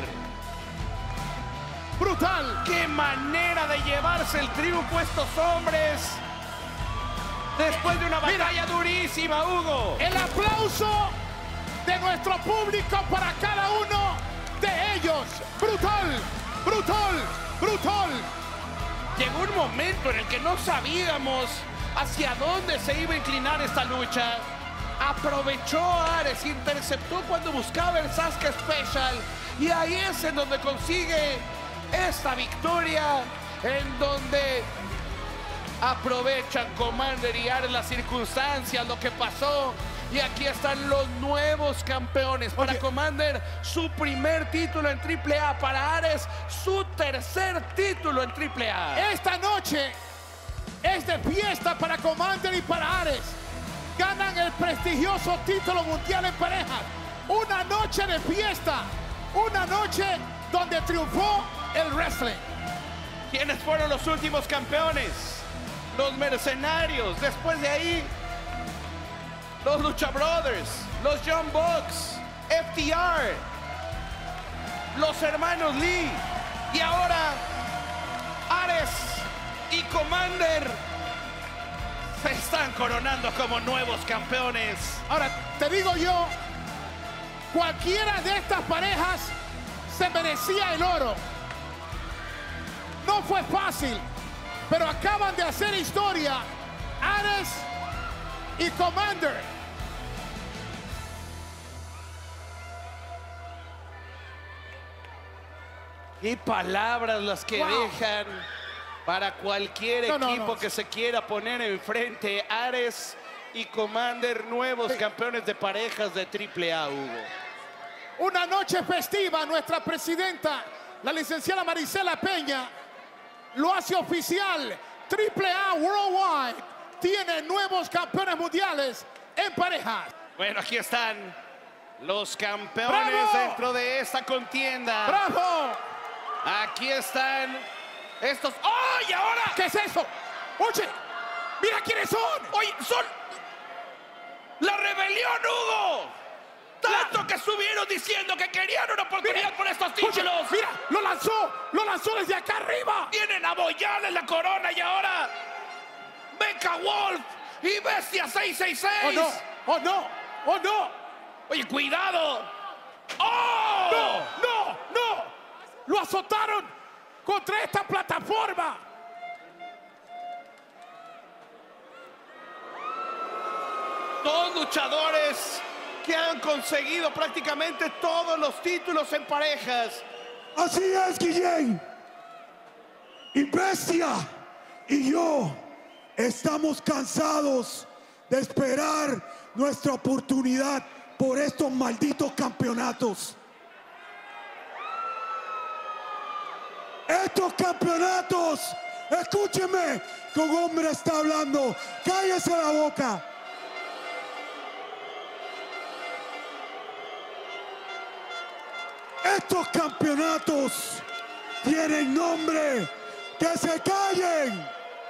¡Brutal! ¡Qué manera de llevarse el triunfo estos hombres! Después de una Mira. batalla durísima, Hugo. El aplauso de nuestro público para cada uno de ellos. ¡Brutal! ¡Brutal! ¡Brutal! Llegó un momento en el que no sabíamos hacia dónde se iba a inclinar esta lucha. Aprovechó a Ares, interceptó cuando buscaba el Sasuke Special. Y ahí es en donde consigue esta victoria, en donde aprovechan Commander y Ares las circunstancias, lo que pasó. Y aquí están los nuevos campeones. Para Oye. Commander, su primer título en Triple A. Para Ares, su tercer título en Triple A. Esta noche es de fiesta para Commander y para Ares. Ganan el prestigioso título mundial en pareja. Una noche de fiesta. Una noche donde triunfó el wrestling. ¿Quiénes fueron los últimos campeones? Los Mercenarios. Después de ahí, los Lucha Brothers, los Young Bucks, F T R, los hermanos Lee. Y ahora, Ares y Commander se están coronando como nuevos campeones. Ahora, te digo yo, cualquiera de estas parejas se merecía el oro. No fue fácil, pero acaban de hacer historia. Ares y Commander. Qué palabras las que Wow. dejan para cualquier No, no, equipo no. que se quiera poner enfrente. Ares y Commander, nuevos Sí. campeones de parejas de Triple A, Hugo. Una noche festiva, nuestra presidenta, la licenciada Marisela Peña, lo hace oficial. Triple A Worldwide tiene nuevos campeones mundiales en parejas. Bueno, aquí están los campeones ¡Bravo! dentro de esta contienda. ¡Bravo! Aquí están estos. ¡Oh! Y ahora. ¿Qué es eso? Oye, mira quiénes son. Oye, son la rebelión, Hugo. Tanto que estuvieron diciendo que querían una oportunidad Mira, por estos oye, títulos. mira, lo lanzó, lo lanzó desde acá arriba. Tienen a Boyal en la corona y ahora Mecha Wolf y Bestia seis seis seis. Oh no, oh no, oh no. Oye, cuidado. ¡Oh! No, no, no. Lo azotaron contra esta plataforma. Dos luchadores que han conseguido prácticamente todos los títulos en parejas. Así es, Guillén. Y Bestia y yo estamos cansados de esperar nuestra oportunidad por estos malditos campeonatos. Estos campeonatos, escúcheme, que un hombre está hablando, cállese la boca. Estos campeonatos tienen nombre, que se callen.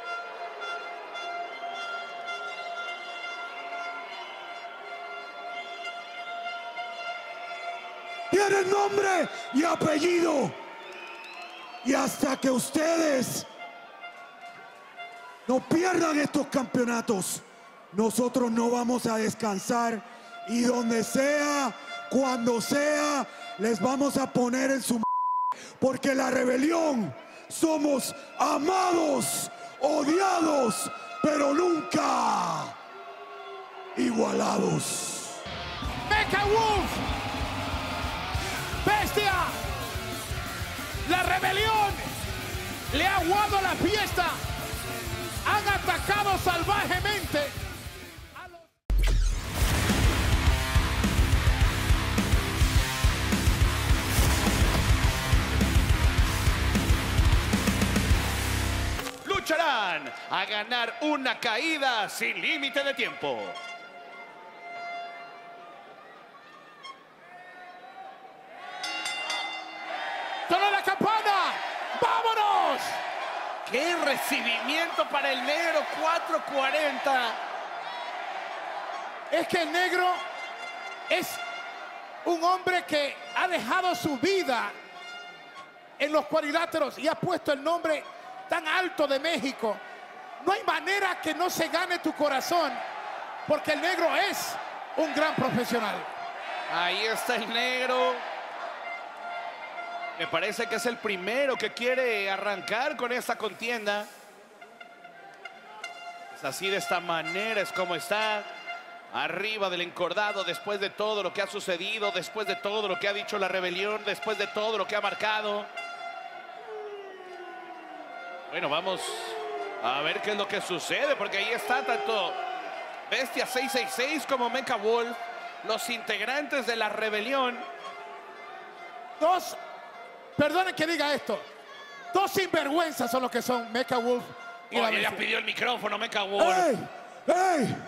Tienen nombre y apellido. Y hasta que ustedes no pierdan estos campeonatos, nosotros no vamos a descansar. Y donde sea, cuando sea, les vamos a poner en su m... Porque la rebelión somos amados, odiados, pero nunca igualados. Mecha Wolf, Bestia, la rebelión le ha aguado la fiesta. Han atacado salvajemente a los... Lucharán a ganar una caída sin límite de tiempo. ¡Sonó la campana! ¡Vámonos! ¡Qué recibimiento para el negro! cuatro cuarenta. Es que el negro es un hombre que ha dejado su vida en los cuadriláteros y ha puesto el nombre tan alto de México. No hay manera que no se gane tu corazón, porque el negro es un gran profesional. Ahí está el negro. Me parece que es el primero que quiere arrancar con esta contienda. Es así, de esta manera es como está. Arriba del encordado, después de todo lo que ha sucedido, después de todo lo que ha dicho la rebelión, después de todo lo que ha marcado. Bueno, vamos a ver qué es lo que sucede, porque ahí está tanto Bestia seis seis seis como Mecha Wolf, los integrantes de la rebelión. Dos, perdonen que diga esto, dos sinvergüenzas son los que son Mecha Wolf y la Oye, ya Bestia. pidió el micrófono Mecha Wolf. ¡Ey! ¡Ey!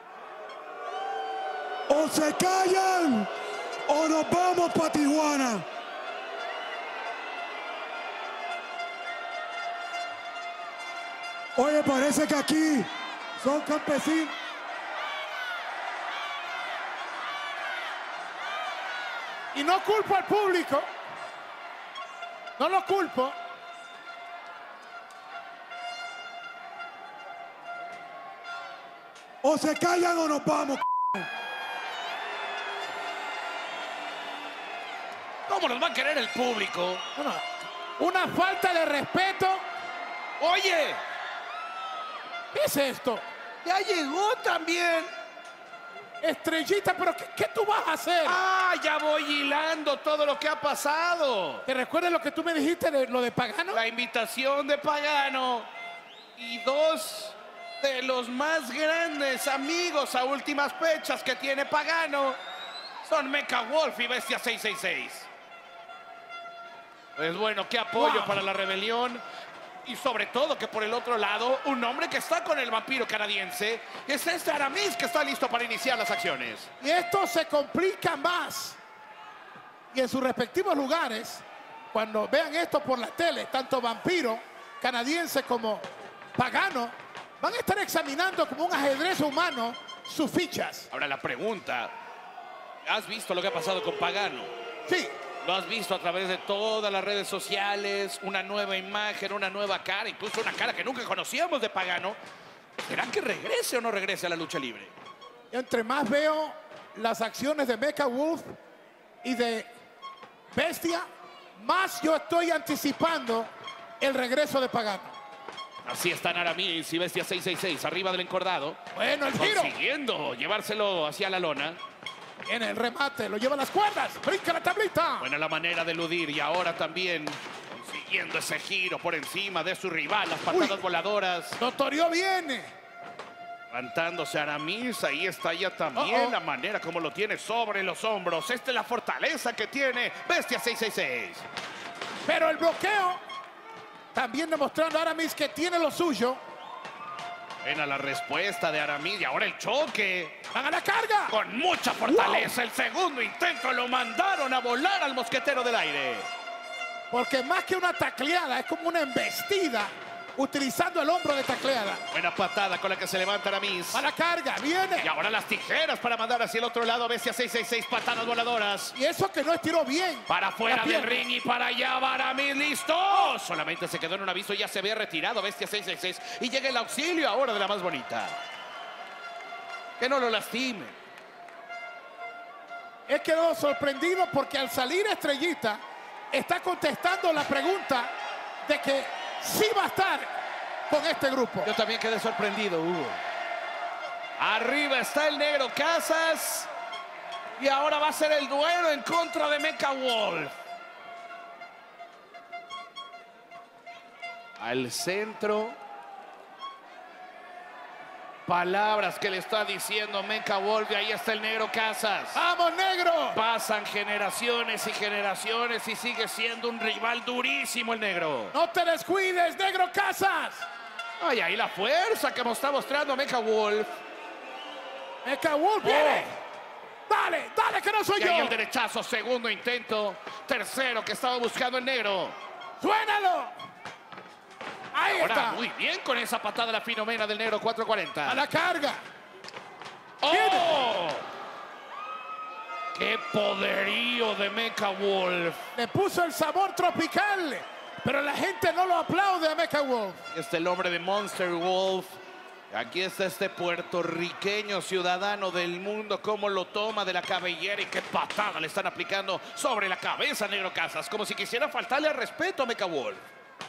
O se callan o nos vamos para Tijuana. Oye, parece que aquí son campesinos. Y no culpo al público, no lo culpo. O se callan o nos vamos. ¿Cómo nos va a querer el público? Bueno, una falta de respeto. Oye, ¿Qué es esto? ya llegó también. Estrellita, pero ¿qué, qué tú vas a hacer? Ah, ya voy hilando todo lo que ha pasado. ¿Te recuerdas lo que tú me dijiste de lo de Pagano? La invitación de Pagano y dos de los más grandes amigos a últimas fechas que tiene Pagano son Mecha Wolf y Bestia seis seis seis. Pues bueno, qué apoyo Wow. para la rebelión. Y sobre todo que por el otro lado, un hombre que está con el vampiro canadiense es este Aramis, que está listo para iniciar las acciones. Y esto se complica más. Y en sus respectivos lugares, cuando vean esto por la tele, tanto Vampiro, canadiense como Pagano, van a estar examinando como un ajedrez humano sus fichas. Ahora la pregunta, ¿has visto lo que ha pasado con Pagano? Sí, Lo has visto a través de todas las redes sociales, una nueva imagen, una nueva cara, incluso una cara que nunca conocíamos de Pagano. ¿Será que regrese o no regrese a la lucha libre? entre más veo las acciones de Mecha Wolf y de Bestia, más yo estoy anticipando el regreso de Pagano. Así están Aramis y Bestia seis seis seis arriba del encordado, Bueno, el giro. consiguiendo llevárselo hacia la lona. Viene el remate, lo lleva a las cuerdas, brinca la tablita. Buena la manera de eludir y ahora también consiguiendo ese giro por encima de su rival, las patadas Uy. voladoras. Lo toreó bien. Levantándose Aramis, ahí está ya también Uh-oh. la manera como lo tiene sobre los hombros. Esta es la fortaleza que tiene Bestia seis seis seis. Pero el bloqueo, también demostrando a Aramis que tiene lo suyo. Buena la respuesta de Aramis y ahora el choque. ¡Van a la carga! Con mucha fortaleza, el segundo intento lo mandaron a volar al mosquetero del aire. Porque más que una tacleada, es como una embestida, utilizando el hombro de tacleada. Buena patada con la que se levanta Aramis. A la carga, viene. Y ahora las tijeras para mandar hacia el otro lado. Bestia seis seis seis, patadas voladoras. Y eso que no estiró bien. Para afuera La del pierna. ring y para allá va Aramis, listo. Solamente se quedó en un aviso, ya se ve retirado Bestia seis seis seis. Y llega el auxilio ahora de la más bonita. Que no lo lastime. He quedado sorprendido porque al salir Estrellita está contestando la pregunta de que sí va a estar con este grupo. Yo también quedé sorprendido, Hugo. Arriba está el negro Casas. Y ahora va a ser el duelo en contra de Mecha Wolf. Al centro. Palabras que le está diciendo Mecha Wolf. Y ahí está el negro Casas. ¡Vamos, negro! Pasan generaciones y generaciones y sigue siendo un rival durísimo el negro. ¡No te descuides, negro Casas! Ay, ahí la fuerza que nos está mostrando Mecha Wolf. Mecha Wolf viene. Dale, dale, que no soy Y yo. ahí el derechazo, segundo intento. Tercero que estaba buscando el negro. ¡Suénalo! Ahí Ahora está. muy bien con esa patada la finomena del negro cuatro cuarenta. A la carga. ¡Oh! ¡Qué poderío de Mecha Wolf! Le puso el sabor tropical, pero la gente no lo aplaude a Mecha Wolf. Este es el hombre de Monster Wolf. Aquí está este puertorriqueño ciudadano del mundo, cómo lo toma de la cabellera y qué patada le están aplicando sobre la cabeza, negro Casas, como si quisiera faltarle al respeto a Mecha Wolf.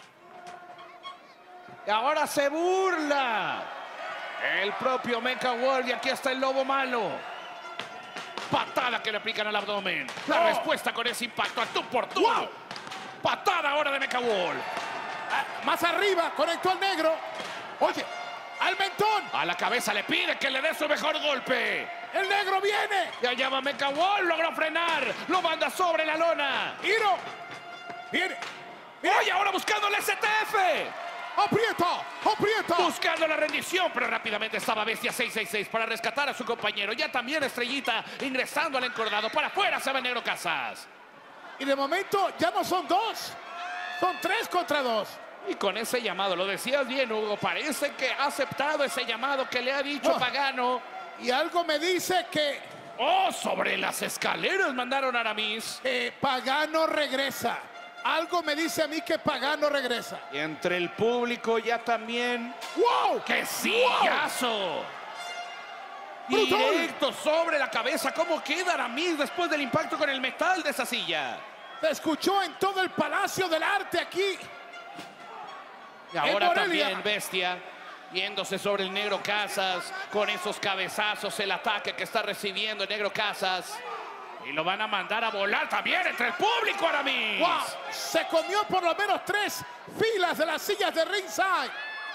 Y ahora se burla el propio Mecha Wolf y aquí está el lobo malo. Patada que le aplican al abdomen. La Oh. respuesta con ese impacto al tú por tú. Wow. Patada ahora de Mecha Wolf. Ah, más arriba, conectó al negro. Oye, al mentón. A la cabeza le pide que le dé su mejor golpe. El negro viene. Y allá va Mecha Wolf, logró frenar. Lo manda sobre la lona. Giro. Viene. Oye, ahora buscando el S T F. Aprieta, aprieta. Buscando la rendición, pero rápidamente estaba Bestia seis seis seis para rescatar a su compañero. Ya también Estrellita ingresando al encordado. Para afuera se va Negro Casas. Y de momento ya no son dos, son tres contra dos. Y con ese llamado, lo decías bien, Hugo, parece que ha aceptado ese llamado que le ha dicho Oh. Pagano. Y algo me dice que ¡Oh! Sobre las escaleras mandaron a Aramis. eh, Pagano regresa. Algo me dice a mí que Pagano regresa. Y entre el público ya también. ¡Wow! ¡Qué sillazo! Brutal. Directo sobre la cabeza. ¿Cómo queda Aramis después del impacto con el metal de esa silla? Se escuchó en todo el Palacio del Arte aquí. Y ahora Morelia. también Bestia yéndose sobre el Negro Casas con esos cabezazos, el ataque que está recibiendo el Negro Casas. Y lo van a mandar a volar también entre el público, Aramis. ¡Wow! Se comió por lo menos tres filas de las sillas de ringside.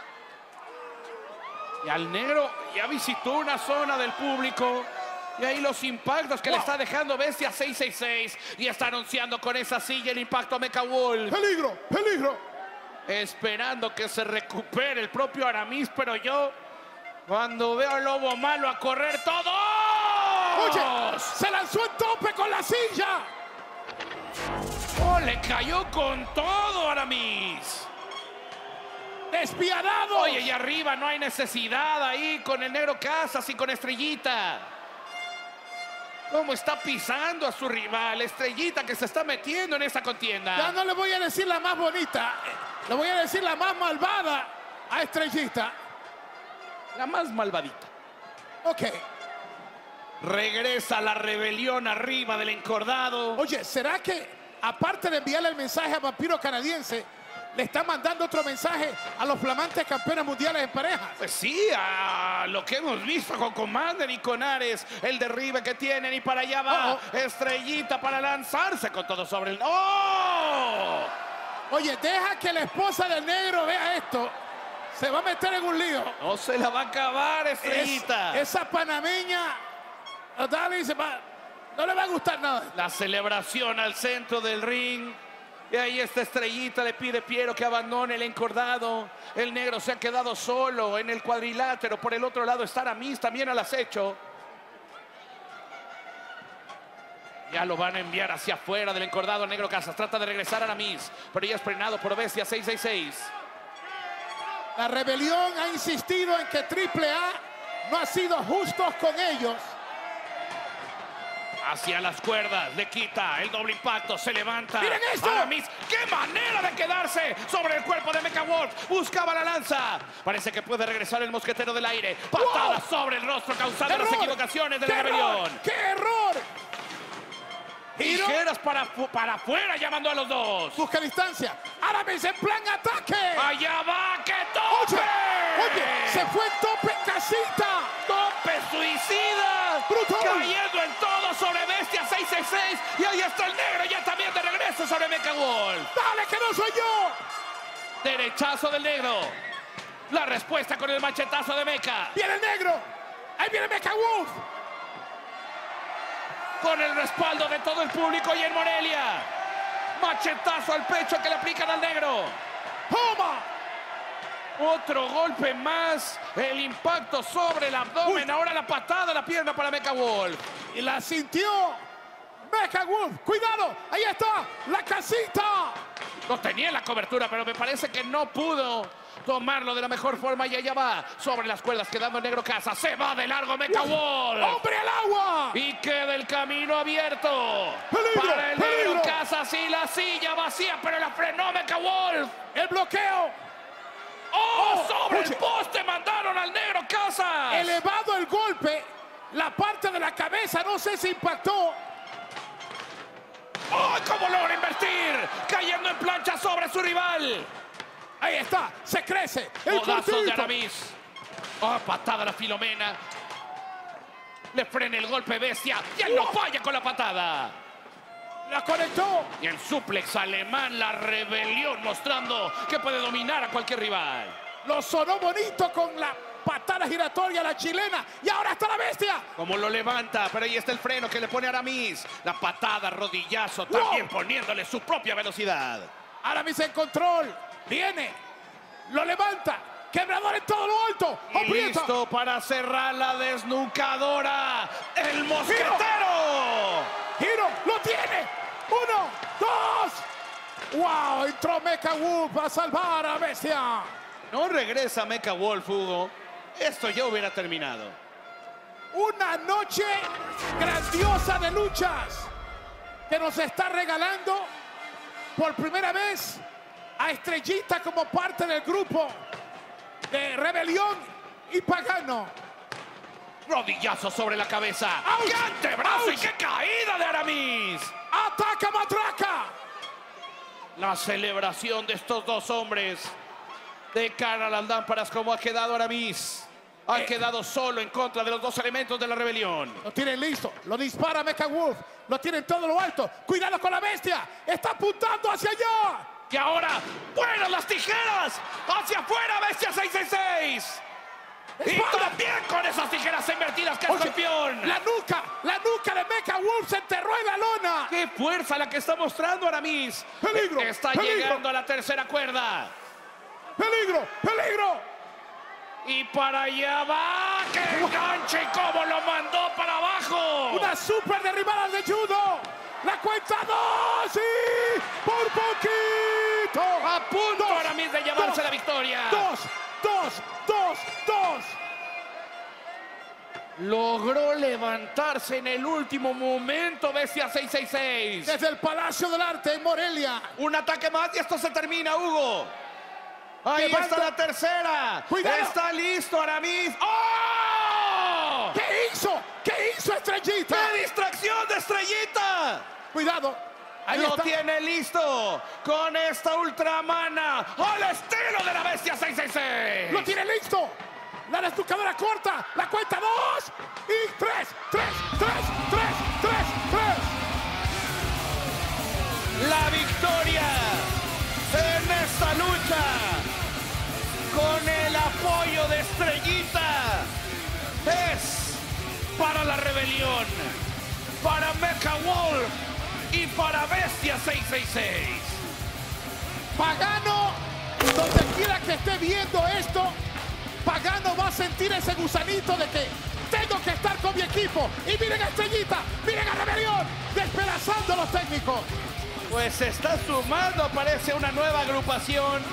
Y al Negro ya visitó una zona del público. Y ahí los impactos que Wow. le está dejando Bestia seis seis seis. Y está anunciando con esa silla el impacto a Mecha Wolf. ¡Peligro! ¡Peligro! Esperando que se recupere el propio Aramis, pero yo, cuando veo al lobo malo a correr todo. ¡Oye! ¡Se lanzó en tope con la silla! ¡Oh, le cayó con todo Aramis! ¡Despiadado! Oye, y arriba no hay necesidad ahí con el Negro Casas y con Estrellita. ¿Cómo está pisando a su rival? Estrellita que se está metiendo en esa contienda. Ya no le voy a decir la más bonita, eh, le voy a decir la más malvada a Estrellita. La más malvadita. Ok. Regresa la rebelión arriba del encordado. Oye, ¿será que aparte de enviarle el mensaje a Vampiro Canadiense, le está mandando otro mensaje a los flamantes campeones mundiales en parejas? Pues sí, a lo que hemos visto con Commander y con Ares, el derribe que tienen y para allá va Oh, Estrellita para lanzarse con todo sobre el... ¡Oh! Oye, deja que la esposa del negro vea esto Se va a meter en un lío. No se la va a acabar, Estrellita. Es- esa panameña, Dali, se va, no le va a gustar nada. La celebración al centro del ring. Y ahí está Estrellita, le pide Piero que abandone el encordado. El negro se ha quedado solo en el cuadrilátero. Por el otro lado está Aramis también al acecho. Ya lo van a enviar hacia afuera del encordado. Negro Casas trata de regresar a Aramis, pero ya es frenado por Bestia seis seis seis. La rebelión ha insistido en que Triple A no ha sido justos con ellos. Hacia las cuerdas, le quita el doble impacto, se levanta. ¡Miren esto! Aramis, ¡qué manera de quedarse sobre el cuerpo de Mecha Wolf! Buscaba la lanza. Parece que puede regresar el mosquetero del aire. Patada ¡Wow! sobre el rostro, causando ¡Error! las equivocaciones de la ¡Qué rebelión. error! ¡Qué error! Giro, Tijeras para, fu- para afuera, llamando a los dos. busca distancia. Aramis en plan ataque. Allá va, que Oye, tope. oye, se fue en tope casita. Tope suicida. Brutal. Cayendo en todo sobre Bestia seis seis seis. Y ahí está el negro, ya también de regreso sobre Mecha Wolf. Dale, que no soy yo. Derechazo del negro. La respuesta con el machetazo de Mecha. Viene el negro. Ahí viene Mecha Wolf. Con el respaldo de todo el público y en Morelia. Machetazo al pecho que le aplican al negro. Toma. Otro golpe más. El impacto sobre el abdomen. Uy. Ahora la patada a la pierna para Mecha Wolf. Y la sintió Mecha Wolf. Cuidado. Ahí está. La casita. No tenía la cobertura, pero me parece que no pudo tomarlo de la mejor forma. Y allá va sobre las cuerdas, quedando el negro Casa. Se va de largo Mecha Wolf. ¡Hombre al agua! Y queda el camino abierto. ¡Peligro! Para el ¡Peligro! negro Casas y la silla vacía, pero la frenó Mecha Wolf. El bloqueo. ¡Oh! ¡Sobre oye. el poste mandaron al negro Casas! Elevado el golpe. La parte de la cabeza no sé si impactó. ¡Oh! ¡Cómo logra invertir! Cayendo en plancha sobre su rival. Ahí está. Se crece. El Codazos de cortito. Aramis. ¡Oh! Patada a la Filomena. Le frena el golpe Bestia. Y él no falla con la patada. La conectó. Y el suplex alemán, la rebelión, mostrando que puede dominar a cualquier rival. Lo sonó bonito con la patada giratoria, la chilena. Y ahora está la bestia. Como lo levanta, pero ahí está el freno que le pone a Aramis. La patada, rodillazo, también poniéndole su propia velocidad. Aramis en control. Viene. Lo levanta. Quebrador en todo lo alto. Y Aprieta. listo para cerrar la desnucadora. ¡El mosquetero! Giro. Lo tiene. Uno. Dos. Wow. Entró Mecha Wolf a salvar a bestia. No regresa Mecha Wolf, Hugo. Esto ya hubiera terminado. Una noche grandiosa de luchas que nos está regalando por primera vez a Estrellita como parte del grupo de Rebelión y Pagano. Rodillazo sobre la cabeza. ¡Auch! ¡Qué antebrazo y ¡Auch! qué caída de Aramis! ¡Ataca, matraca! La celebración de estos dos hombres de cara al Aldámparas, como ha quedado Aramis. Ha Eh. quedado solo en contra de los dos elementos de la rebelión. Lo tienen listo, lo dispara Mecha Wolf, lo tienen todo lo alto. Cuidado con la bestia, está apuntando hacia allá. Y ahora, ¡buenas las tijeras! ¡Hacia afuera, Bestia seis seis seis! Y Espalda. también con esas tijeras invertidas que es Oye, campeón. la nuca, la nuca de Mecha Wolf se enterró en la lona. ¡Qué fuerza la que está mostrando Aramis! Peligro, Está peligro. llegando a la tercera cuerda. ¡Peligro, peligro! Y para allá va. ¡Qué enganche! Y cómo lo mandó para abajo. Una super derribada de judo. La cuenta dos y por poquito. A punto Dos, Aramis de llevarse dos, la victoria. Dos, dos, dos, dos. Logró levantarse en el último momento Bestia seis seis seis. Desde el Palacio del Arte en Morelia. Un ataque más y esto se termina, Hugo. Ahí Levanta. está la tercera. Cuidado. Está listo Aramis. ¡Oh! ¿Qué hizo? ¿Qué hizo Estrellita? ¡Qué distracción de Estrellita! Cuidado. Ahí Lo está. tiene listo con esta ultramana al estilo de la Bestia seis seis seis. Lo tiene listo. La destucadora corta. La cuenta dos y tres. Tres, tres, tres, tres, tres. La victoria en esta lucha con el para la rebelión, para Mecha Wolf y para Bestia seis seis seis. Pagano, donde quiera que esté viendo esto, Pagano va a sentir ese gusanito de que tengo que estar con mi equipo. Y miren a Estrellita, miren a Rebelión, despedazando a los técnicos. Pues se está sumando, parece, una nueva agrupación.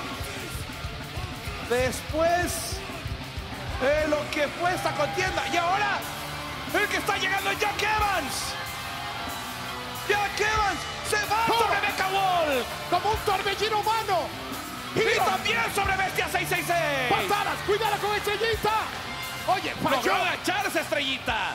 Después de lo que fue esta contienda. Y ahora, el que está llegando es Jack Evans. Jack Evans se va ¡Oh! sobre Mecha Wolf. Como un torbellino humano. Y Giro. también sobre Bestia seis seis seis. Patadas, cuidado con Estrellita. Oye, Logró falló. agacharse, Estrellita.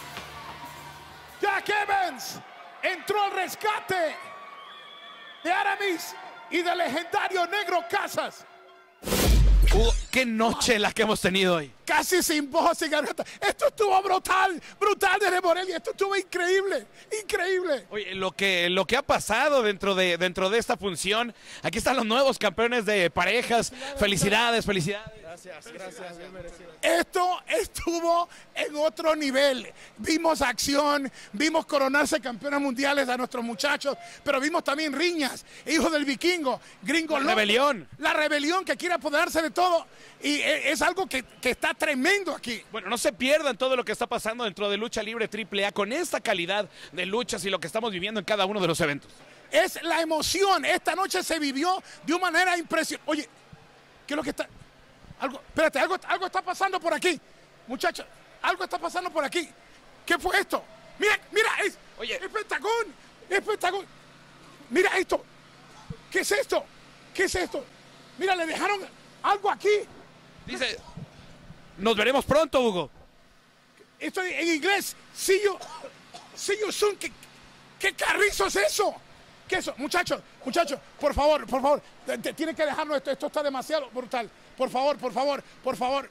Jack Evans entró al rescate de Aramis y del legendario Negro Casas. Uh, qué noche la que hemos tenido hoy. Casi sin voz, sin garganta. Esto estuvo brutal, brutal desde Morelia. Esto estuvo increíble, increíble. Oye, lo que, lo que ha pasado dentro de, dentro de esta función. Aquí están los nuevos campeones de parejas. Felicidades, felicidades. Gracias, gracias, bien merecido. Esto estuvo en otro nivel. Vimos acción, vimos coronarse campeones mundiales a nuestros muchachos, pero vimos también riñas, hijos del vikingo, gringo La loco. rebelión. La rebelión que quiere apoderarse de todo. Y e- es algo que, que está tremendo aquí. Bueno, no se pierdan todo lo que está pasando dentro de Lucha Libre triple A con esta calidad de luchas y lo que estamos viviendo en cada uno de los eventos. Es la emoción. Esta noche se vivió de una manera impresionante. Oye, ¿qué es lo que está? Algo, espérate, algo, algo está pasando por aquí. Muchachos, algo está pasando por aquí. ¿Qué fue esto? Mira, mira, es, Oye. es Pentagón, es Pentagón. Mira esto. ¿Qué es esto? ¿Qué es esto? Mira, le dejaron algo aquí. Dice, nos veremos pronto, Hugo. Esto en inglés. See you, see you soon. ¿Qué, qué carrizo es eso? ¿Qué es eso? Muchachos, muchachos, por favor, por favor. te- te- Tienen que dejarlo esto. Esto está demasiado brutal. Por favor, por favor, por favor.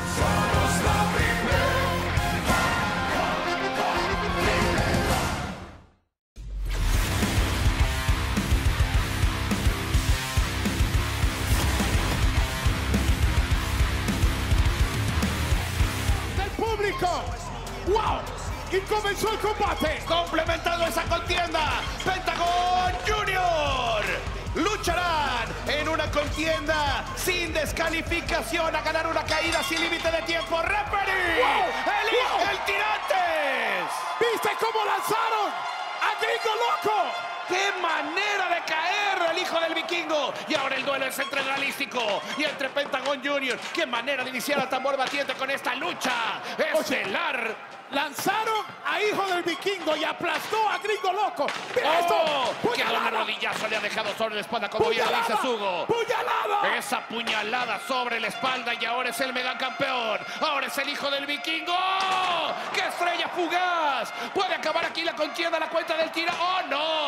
Del público. ¡Wow! Y comenzó el combate. Complementando esa contienda, Pentagón Junior lucharán en una contienda sin descalificación a ganar una caída sin límite de tiempo. ¡Referee! Wow, ¡El, wow. el tirantes! ¿Viste cómo lanzaron a Gringo Loco? ¡Qué manera de caer el hijo del vikingo! Y ahora el duelo es entre Realístico y entre Pentagón Junior. ¡Qué manera de iniciar a tambor batiente con esta lucha estelar! Lanzaron a Hijo del Vikingo y aplastó a Gringo Loco. ¡Mira esto! ¡Oh! ¡Qué doble ¡Puñalada! rodillazo le ha dejado sobre la espalda, como bien ¡Puñalada! dice Hugo! ¡Puñalada! Esa puñalada sobre la espalda y ahora es el megacampeón. Ahora es el hijo del vikingo. ¡Qué estrella fugaz! Puede acabar aquí la contienda a la cuenta del tira. ¡Oh,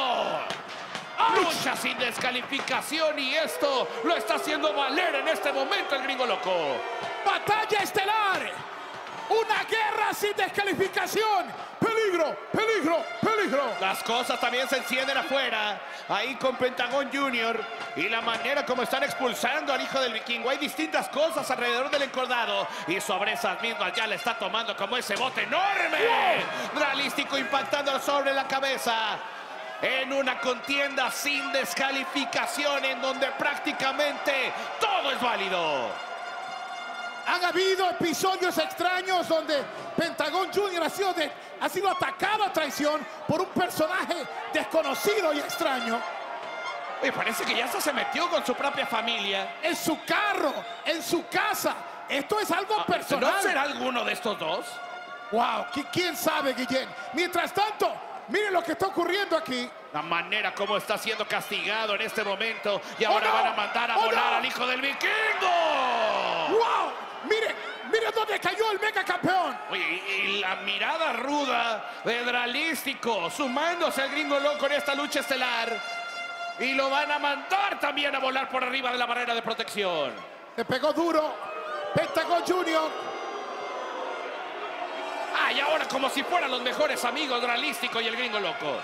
no! Lucha sin descalificación y esto lo está haciendo valer en este momento el Gringo Loco. ¡Batalla estelar! ¡Una guerra sin descalificación! ¡Peligro! ¡Peligro! ¡Peligro! Las cosas también se encienden afuera, ahí con Pentagón Junior y la manera como están expulsando al hijo del vikingo. Hay distintas cosas alrededor del encordado y sobre esas mismas ya le está tomando como ese bote enorme. Realístico impactando sobre la cabeza. En una contienda sin descalificación en donde prácticamente todo es válido. Han habido episodios extraños donde Pentagón Junior ha sido, de- ha sido atacado a traición por un personaje desconocido y extraño. Y parece que ya hasta se metió con su propia familia. En su carro, en su casa. Esto es algo personal. ¿No será alguno de estos dos? Wow, ¿qui- ¿quién sabe, Guillén? Mientras tanto, miren lo que está ocurriendo aquí. La manera como está siendo castigado en este momento. Y ahora ¡Oh, no! van a mandar a ¡Oh, volar no! al hijo del vikingo. ¡Wow! Miren, miren dónde cayó el mega campeón. Oye, y, y la mirada ruda de Dralístico sumándose al Gringo Loco en esta lucha estelar. Y lo van a mandar también a volar por arriba de la barrera de protección. Le pegó duro Pentagón Junior. Ah, y ahora como si fueran los mejores amigos Dralístico y el Gringo Loco.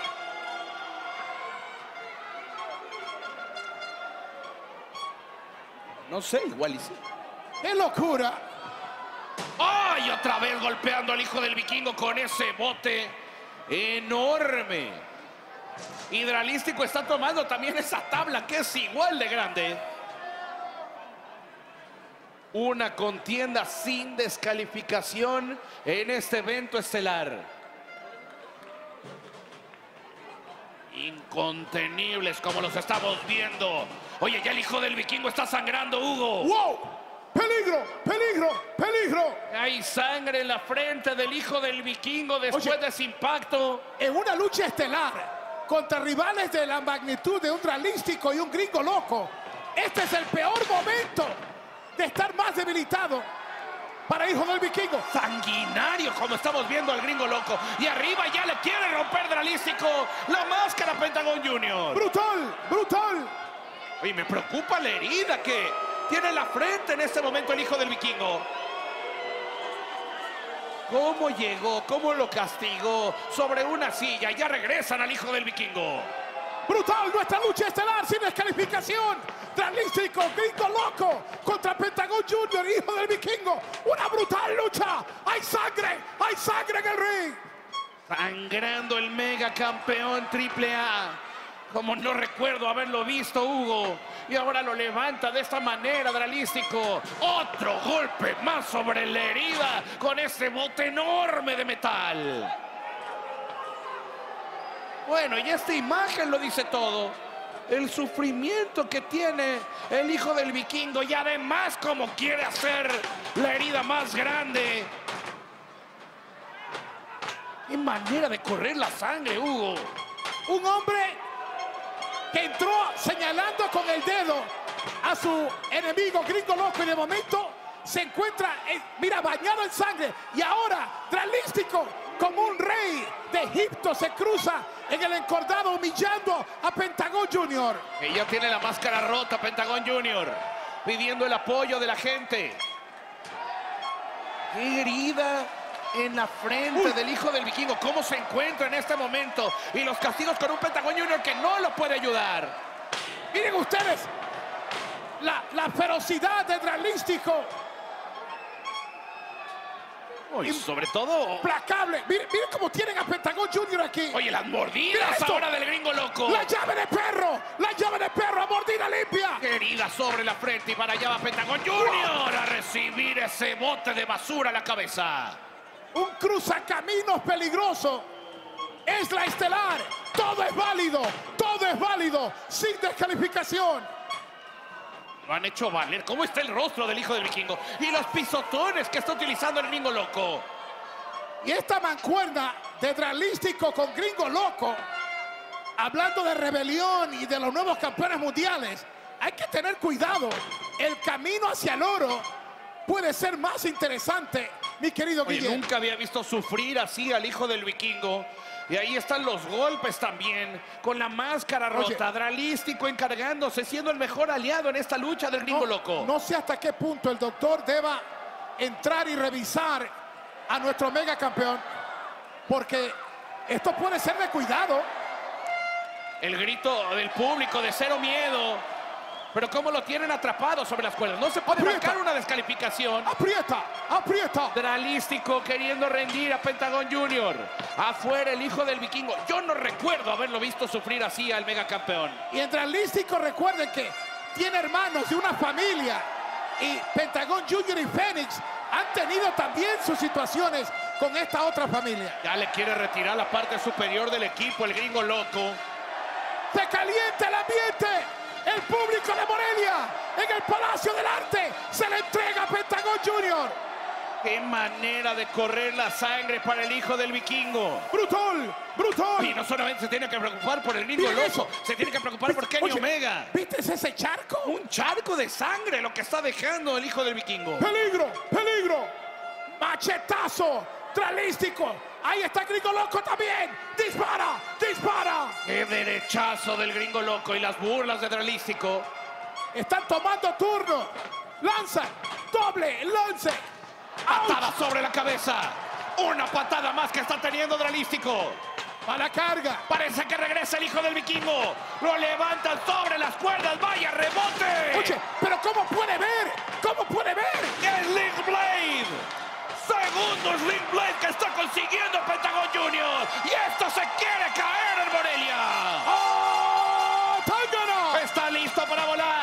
No sé, igual y sí. ¡Qué locura! ¡Oh! Y Y otra vez golpeando al hijo del vikingo con ese bote enorme. Hidralístico está tomando también esa tabla que es igual de grande. Una contienda sin descalificación en este evento estelar. Incontenibles como los estamos viendo. Oye, ya el hijo del vikingo está sangrando, Hugo. ¡Wow! ¡Peligro! ¡Peligro! ¡Peligro! Hay sangre en la frente del hijo del vikingo después Oye, de ese impacto. En una lucha estelar contra rivales de la magnitud de un Dralístico y un Gringo Loco, este es el peor momento de estar más debilitado para hijo del vikingo. Sanguinario como estamos viendo al Gringo Loco. Y arriba ya le quiere romper Dralístico la máscara Pentagon Junior. ¡Brutal! ¡Brutal! Oye, me preocupa la herida que tiene en la frente en este momento el hijo del vikingo. ¿Cómo llegó? ¿Cómo lo castigó? Sobre una silla. Ya regresan al hijo del vikingo. ¡Brutal! Nuestra lucha estelar sin descalificación. Dralístico, Gringo Loco contra Pentagon Junior, hijo del vikingo. Una brutal lucha. ¡Hay sangre! ¡Hay sangre en el ring! Sangrando el mega campeón triple A. Como no recuerdo haberlo visto, Hugo. Y ahora lo levanta de esta manera, Dralístico. Otro golpe más sobre la herida con ese bote enorme de metal. Bueno, y esta imagen lo dice todo. El sufrimiento que tiene el hijo del vikingo y además como quiere hacer la herida más grande. Qué manera de correr la sangre, Hugo. Un hombre que entró señalando con el dedo a su enemigo Gringo Loco y de momento se encuentra, en, mira, bañado en sangre. Y ahora Dralístico, como un rey de Egipto, se cruza en el encordado humillando a Pentagon Junior. Ella tiene la máscara rota, Pentagon Junior, pidiendo el apoyo de la gente. Qué herida en la frente Uy. del hijo del vikingo. ¿Cómo se encuentra en este momento? Y los castigos con un Pentagon Junior que no lo puede ayudar. Miren ustedes la, la ferocidad de Dralístico. Y sobre todo... Implacable. Miren, miren cómo tienen a Pentagon Junior aquí. Oye, las mordidas ahora del Gringo Loco. La llave de perro. La llave de perro a mordida limpia. Herida sobre la frente y para allá va Pentagon Junior a recibir ese bote de basura a la cabeza. Un cruzacaminos peligroso. Es la estelar. Todo es válido. Todo es válido. Sin descalificación. Lo han hecho valer. ¿Cómo está el rostro del hijo del vikingo? Y los pisotones que está utilizando el Gringo Loco. Y esta mancuerna de Dralístico con Gringo Loco, hablando de rebelión y de los nuevos campeones mundiales, hay que tener cuidado. El camino hacia el oro puede ser más interesante, mi querido Oye, Guille. Nunca había visto sufrir así al hijo del vikingo. Y ahí están los golpes también, con la máscara Oye, rota. Dralístico encargándose, siendo el mejor aliado en esta lucha del Gringo no, Loco. No sé hasta qué punto el doctor deba entrar y revisar a nuestro mega campeón, porque esto puede ser de cuidado. El grito del público de cero miedo. Pero cómo lo tienen atrapado sobre las cuerdas. No se puede Aprieta. marcar una descalificación. Aprieta, aprieta. Dralístico queriendo rendir a Pentagon Junior. Afuera el hijo del vikingo. Yo no recuerdo haberlo visto sufrir así al megacampeón. Y en Dralístico recuerden que tiene hermanos de una familia. Y Pentagon Junior y Fénix han tenido también sus situaciones con esta otra familia. Ya le quiere retirar la parte superior del equipo el Gringo Loco. Se calienta el ambiente. El público de Morelia en el Palacio del Arte se le entrega a Pentagon Junior. Qué manera de correr la sangre para el hijo del vikingo. Brutal, brutal. Y no solamente se tiene que preocupar por el Gringo Loco, se tiene que preocupar por Kenny Oye, Omega. ¿viste ese charco? Un charco de sangre lo que está dejando el hijo del vikingo. Peligro, peligro. Machetazo, Dralístico. Ahí está Gringo Loco también. Dispara, dispara. Qué derechazo del Gringo Loco y las burlas de Dralístico. Están tomando turno. Lanza, doble, lance. Patada sobre la cabeza. Una patada más que está teniendo Dralístico. A la carga. Parece que regresa el hijo del vikingo. Lo levantan sobre las cuerdas. ¡Vaya rebote! Oye, pero ¿cómo puede ver? ¿Cómo puede ver? ¡El Link Blade!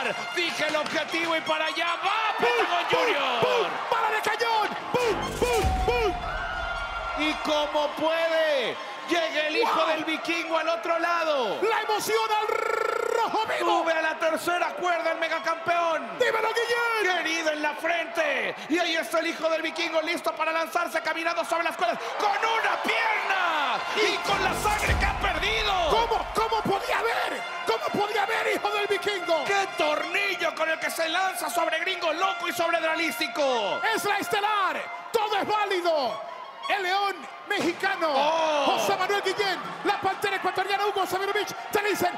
cobrar. Fija el objetivo y para allá va Pentagón Junior. ¡Bum! ¡Bala de cañón! ¡Bum! ¡Bum! ¡Bum! Y como puede, llega el hijo ¡Wow! del vikingo al otro lado. La emoción al rojo vivo. Sube a la tercera cuerda el megacampeón. ¡Dímelo, Guillén! Herido en la frente. Y ahí está el hijo del vikingo listo para lanzarse caminando sobre las cuerdas con una pierna y con la sangre que ha perdido. ¿Cómo? ¿Cómo podía ver? ¿Cómo podía ver, hijo del vikingo? ¡Qué tornillo con el que se lanza sobre Gringo Loco y sobre Dralístico! Es la estelar. Todo es válido. El león mexicano, Oh. José Manuel Guillén, la pantera ecuatoriana Hugo Sabinovich, te dicen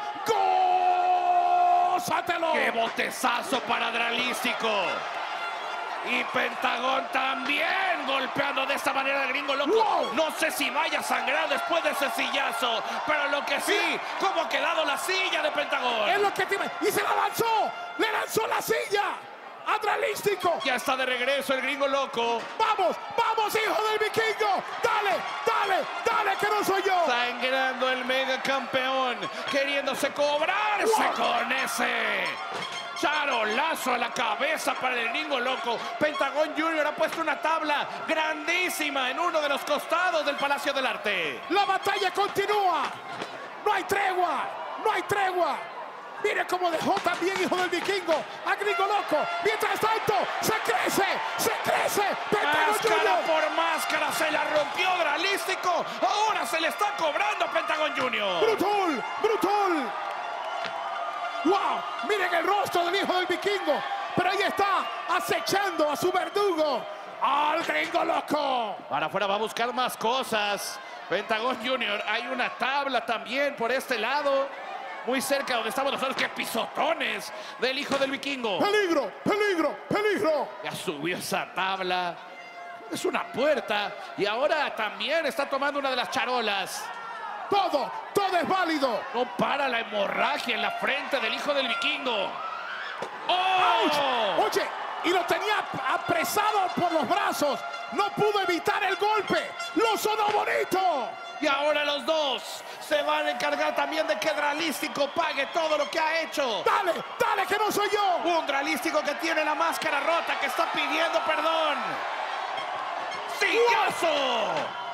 ¡gózatelo! ¡Qué botezazo para Dralístico! Y Pentagón también golpeando de esta manera al Gringo Loco. Wow. No sé si vaya a sangrar después de ese sillazo, pero lo que sí, cómo ha quedado la silla de Pentagón. Es lo que tiene. Y se la lanzó. Le lanzó la silla. Adralístico. Ya está de regreso el Gringo Loco. Vamos, vamos, hijo del vikingo. Dale, dale, dale, que no soy yo. Sangrando el mega campeón, queriéndose cobrarse Wow. con ese charolazo a la cabeza para el Gringo Loco. Pentagón Junior ha puesto una tabla grandísima en uno de los costados del Palacio del Arte. La batalla continúa. No hay tregua, no hay tregua. Mire cómo dejó también, hijo del vikingo, a Gringo Loco. Mientras tanto, se crece, se crece. Pentagón Máscara Junior. por máscara, se la rompió Dralístico. Ahora se le está cobrando a Pentagón Junior. Brutal, brutal. Wow, miren el rostro del hijo del vikingo. Pero ahí está, acechando a su verdugo, al Gringo Loco. Para afuera va a buscar más cosas. Pentagón Junior, hay una tabla también por este lado. Muy cerca donde estamos nosotros. ¡Qué pisotones del hijo del vikingo! Peligro, peligro, peligro. Ya subió esa tabla. Es una puerta. Y ahora también está tomando una de las charolas. Todo, todo es válido. No para la hemorragia en la frente del hijo del vikingo. ¡Auch! ¡Oh! Oye, y lo tenía apresado por los brazos. No pudo evitar el golpe. Lo sonó bonito. Y ahora los dos se van a encargar también de que Dralístico pague todo lo que ha hecho. Dale, dale, que no soy yo. Un Dralístico que tiene la máscara rota, que está pidiendo perdón. ¡Sillazo!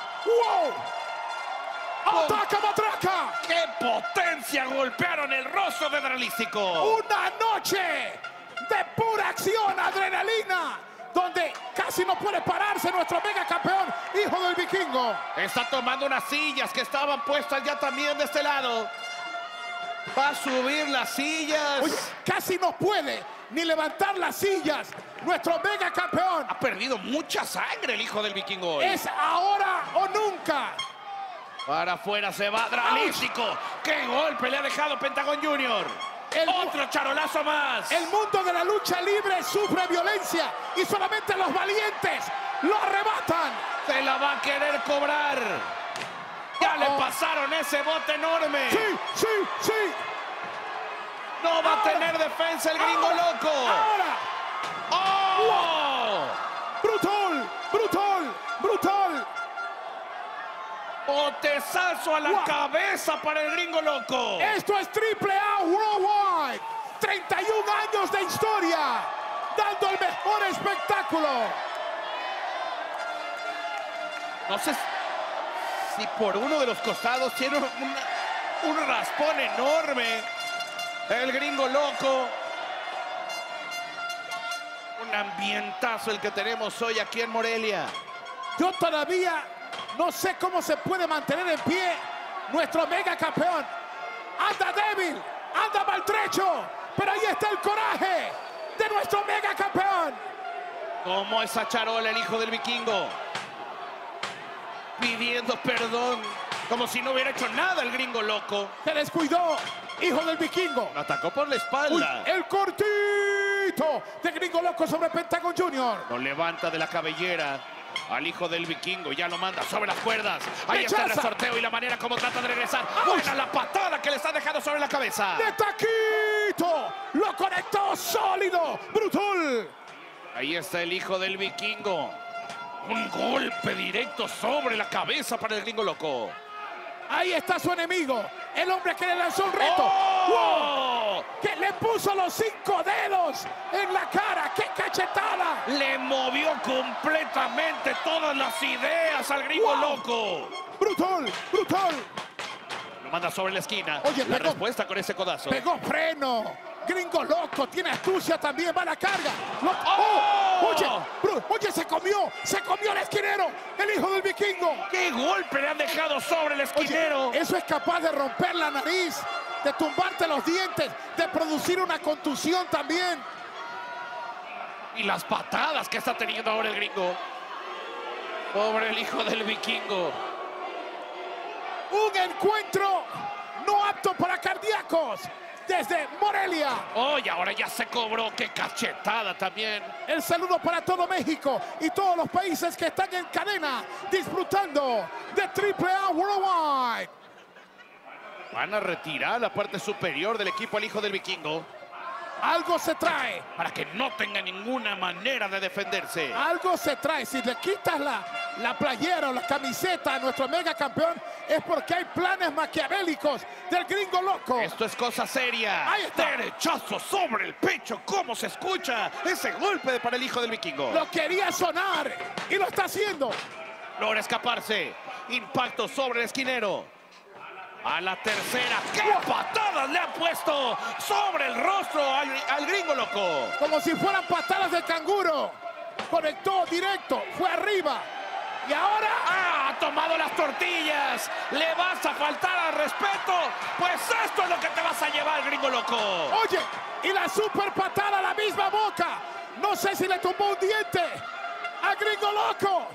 ¡Wow! ¡Ataca, matraca! ¡Qué potencia! Golpearon el rostro de Dralístico. Una noche de pura acción, adrenalina, donde casi no puede pararse nuestro mega campeón, hijo del vikingo. Está tomando unas sillas que estaban puestas ya también de este lado. Va a subir las sillas. Oye, casi no puede ni levantar las sillas. Nuestro mega campeón. Ha perdido mucha sangre el hijo del vikingo hoy. Es ahora o nunca. Para afuera se va Dralístico. ¡Qué golpe le ha dejado Pentagón Junior! El- ¡Otro charolazo más! El mundo de la lucha libre sufre violencia y solamente los valientes lo arrebatan. Se la va a querer cobrar. Ya le Oh. pasaron ese bote enorme. Sí, sí, sí. No va a Ahora. tener defensa el Gringo Ahora, Loco. Ahora. ¡Oh! Brutal, brutal, brutal. Botezazo a la Wow. cabeza para el Gringo Loco. Esto es Triple A Worldwide. treinta y un años de historia, dando el mejor espectáculo. No sé si por uno de los costados tiene una- un raspón enorme. El Gringo Loco. Un ambientazo el que tenemos hoy aquí en Morelia. Yo todavía no sé cómo se puede mantener en pie nuestro mega campeón. Anda débil, anda maltrecho, pero ahí está el coraje de nuestro mega campeón. Como esa charola el hijo del vikingo. Pidiendo perdón. Como si no hubiera hecho nada el Gringo Loco. Se descuidó, hijo del vikingo. Lo atacó por la Uy, espalda. el cortito de Gringo Loco sobre Pentagón Junior. Lo levanta de la cabellera al hijo del vikingo. Ya lo manda sobre las cuerdas. Ahí está el Rechaza. resorteo y la manera como trata de regresar. ¡Auch! Buena la patada que le está dejando sobre la cabeza. De taquito, lo conectó sólido, brutal. Ahí está el hijo del vikingo. Un golpe directo sobre la cabeza para el Gringo Loco. Ahí está su enemigo, el hombre que le lanzó un reto. ¡Oh! que le puso los cinco dedos en la cara. ¡Qué cachetada! Le movió completamente todas las ideas al gringo Wow. loco. ¡Brutal! ¡Brutal! Lo manda sobre la esquina. Oye, la pegó. respuesta con ese codazo. Pegó freno. Gringo loco, tiene astucia también, va a la carga. Lo- ¡Oh! ¡Oh! Oye, bro, oye, se comió, se comió el esquinero, el hijo del vikingo. ¡Qué golpe le han dejado sobre el esquinero! Oye, eso es capaz de romper la nariz, de tumbarte los dientes, de producir una contusión también. Y las patadas que está teniendo ahora el gringo. Pobre el hijo del vikingo. Un encuentro no apto para cardíacos desde Morelia. Oh, y ahora ya se cobró. ¡Qué cachetada también! El saludo para todo México y todos los países que están en cadena disfrutando de Triple A Worldwide. Van a retirar la parte superior del equipo al hijo del vikingo Algo se trae, para que no tenga ninguna manera de defenderse. algo se trae. Si le quitas la, la playera o la camiseta a nuestro mega campeón, es porque hay planes maquiavélicos del gringo loco. Esto es cosa seria. Ahí está. Derechazo sobre el pecho. ¿Cómo se escucha ese golpe para el hijo del vikingo? Lo quería sonar y lo está haciendo. Logra escaparse. Impacto sobre el esquinero. A la tercera. ¡Qué patadas le ha puesto sobre el rostro al, al gringo loco! Como si fueran patadas de canguro. Conectó directo, fue arriba. Y ahora ¡Ah! Ha tomado las tortillas. ¿Le vas a faltar al respeto? Pues esto es lo que te vas a llevar, gringo loco. oye, y la super patada a la misma boca. No sé si le tumbó un diente al gringo loco.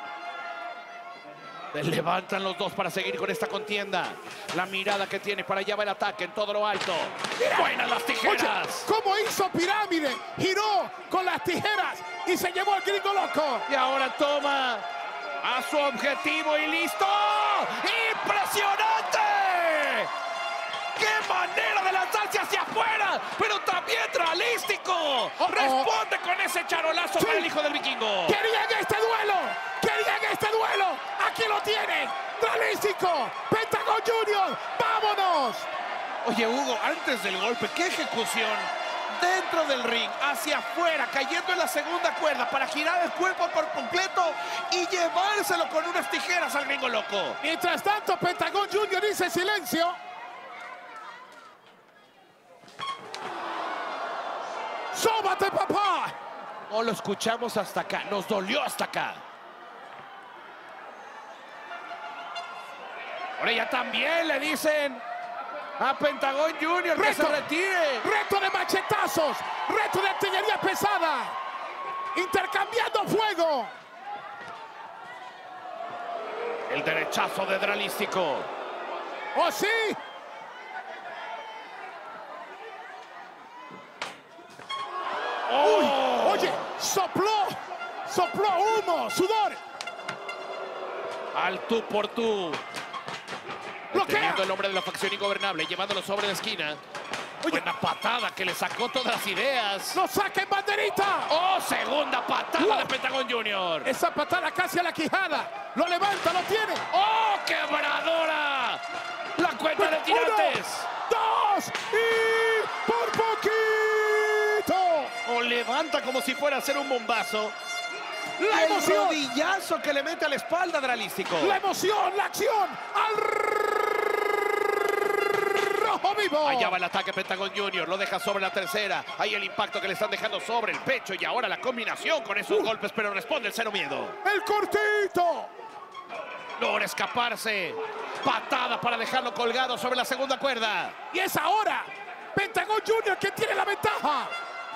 Levantan los dos para seguir con esta contienda. La mirada que tiene, para allá va el ataque en todo lo alto. ¡Buenas las Oye, tijeras! cómo hizo pirámide, giró con las tijeras y se llevó al gringo loco. Y ahora toma a su objetivo y listo. ¡Impresionante! ¡Qué manera de lanzarse hacia afuera! Pero también realístico. oh. Responde con ese charolazo Sí. para el hijo del vikingo. Querían este duelo, querían este duelo. Aquí lo tienen, realístico, Pentagon Junior, vámonos. Oye, Hugo, antes del golpe, ¡qué ejecución! Dentro del ring, hacia afuera, cayendo en la segunda cuerda para girar el cuerpo por completo y llevárselo con unas tijeras al gringo loco. Mientras tanto, Pentagon Junior dice silencio. ¡Sóbate, papá! No lo escuchamos hasta acá, nos dolió hasta acá. Ahora ya también le dicen a Pentagon Junior que se Reto. retire. Reto de machetazos, reto de artillería pesada, intercambiando fuego. El derechazo de Dralístico. ¡Oh, sí! ¡Oh! Uy, oye, sopló, sopló humo, sudor. Al tú por tú. Bloquea. Teniendo el hombre de la facción ingobernable, llevándolo sobre la esquina. Buena patada que le sacó todas las ideas. ¡No saquen banderita! ¡Oh, segunda patada Wow. de Pentagon Junior! Esa patada casi a la quijada. Lo levanta, lo tiene. ¡Oh, quebradora! La cuenta de tirantes. Uno, dos y por poquito. O levanta como si fuera a hacer un bombazo. La El emoción, rodillazo que le mete a la espalda Dralístico. la emoción, la acción. Al rojo vivo. Allá va el ataque Pentagon Junior, lo deja sobre la tercera. Ahí el impacto que le están dejando sobre el pecho y ahora la combinación con esos golpes, pero responde el cero miedo. El cortito. Logra escaparse. Patada para dejarlo colgado sobre la segunda cuerda. Y es ahora Pentagon Junior que tiene la ventaja.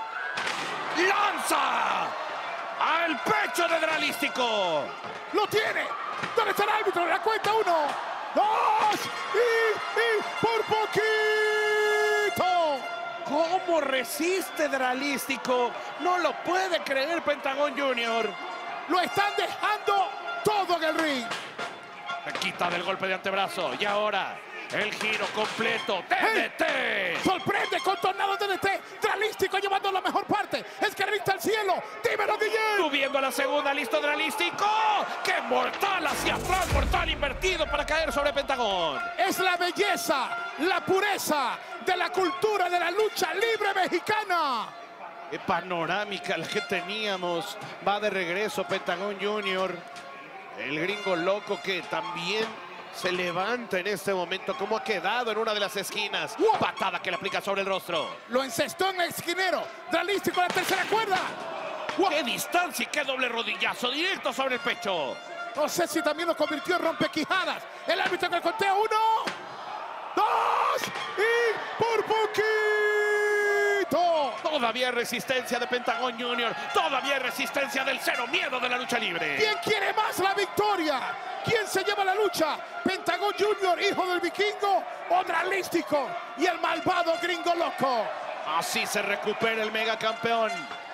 ¡Lanza! ¡Al pecho de Dralístico! Lo tiene. ¿Dónde está el árbitro? La cuenta uno, dos y, y por poquito. ¿Cómo resiste Dralístico? No lo puede creer Pentagon Junior. Lo están dejando todo en el ring. Se quita del golpe de antebrazo. Y ahora el giro completo. T D T. Sorprende con tornado D D T. Dralístico llevando la mejor parte. Escarrita al cielo. Dímelo, Guillén. Subiendo a la la segunda, listo Dralístico. ¡Qué mortal hacia atrás! Mortal invertido para caer sobre Pentagón. Es la belleza, la pureza de la cultura de la lucha libre mexicana. Qué panorámica la que teníamos. Va de regreso Pentagón junior El gringo loco que también se levanta en este momento. Como ha quedado en una de las esquinas. ¡Wow! Patada que le aplica sobre el rostro. Lo encestó en el esquinero. Dralístico en la tercera cuerda. ¡Wow! ¡Qué distancia y qué doble rodillazo! Directo sobre el pecho. No sé si también lo convirtió en rompequijadas. El árbitro en el conteo. Uno, dos y por poquito. Todavía hay resistencia de Pentagón junior Todavía hay resistencia del cero miedo de la lucha libre. ¿Quién quiere más la victoria? ¿Quién se lleva la lucha? ¿Pentagón junior, hijo del vikingo, o Dralístico y el malvado gringo loco? Así se recupera el megacampeón.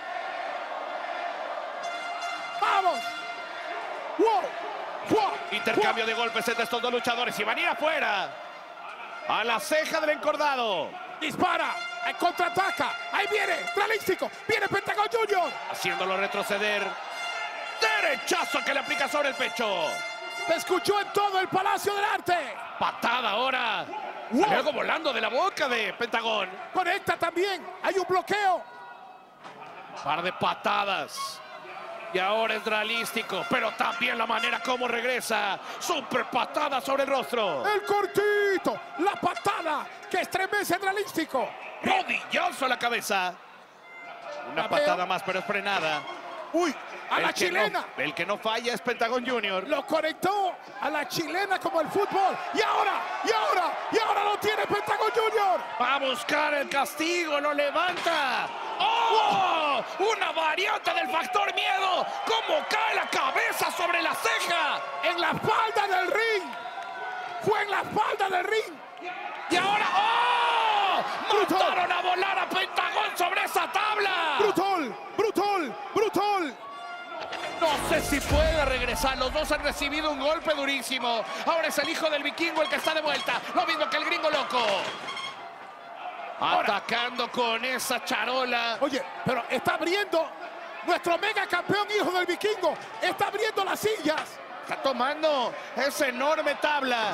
¡Vamos! ¡Wow! ¡Wow! Intercambio de golpes entre estos dos luchadores y van a ir afuera. A la ceja del encordado. ¡Dispara! ¡Ahí contraataca! ¡Ahí viene! ¡Dralístico! ¡Viene Pentagón junior! Haciéndolo retroceder. Derechazo que le aplica sobre el pecho. ¡Se escuchó en todo el Palacio del Arte! Patada ahora. Wow. Salió algo volando de la boca de Pentagón. Conecta también. Hay un bloqueo. Par de patadas. Y ahora es Dralístico, pero también la manera como regresa. Super patada sobre el rostro. El cortito. La patada que estremece a Dralístico. Rodillazo a la cabeza. Una La patada veo. más, pero es frenada. Uy, a El la que chilena. no- el que no falla es Pentagón junior Lo conectó a la chilena como el fútbol. Y ahora, y ahora, y ahora lo tiene Pentagón junior Va a buscar el castigo, lo levanta. ¡Oh! Una variante del factor miedo. ¿Cómo cae la cabeza sobre la ceja? En la espalda del ring. Fue en la espalda del ring. Y ahora, ¡oh! Brutal. ¡Mataron a volar a Pentagón sobre esa tabla! Brutal, brutal, brutal. No sé si puede regresar. Los dos han recibido un golpe durísimo. Ahora es el hijo del vikingo el que está de vuelta. Lo mismo que el gringo loco. Ahora. Atacando con esa charola. Oye, pero está abriendo nuestro mega campeón hijo del vikingo. Está abriendo las sillas. Está tomando esa enorme tabla.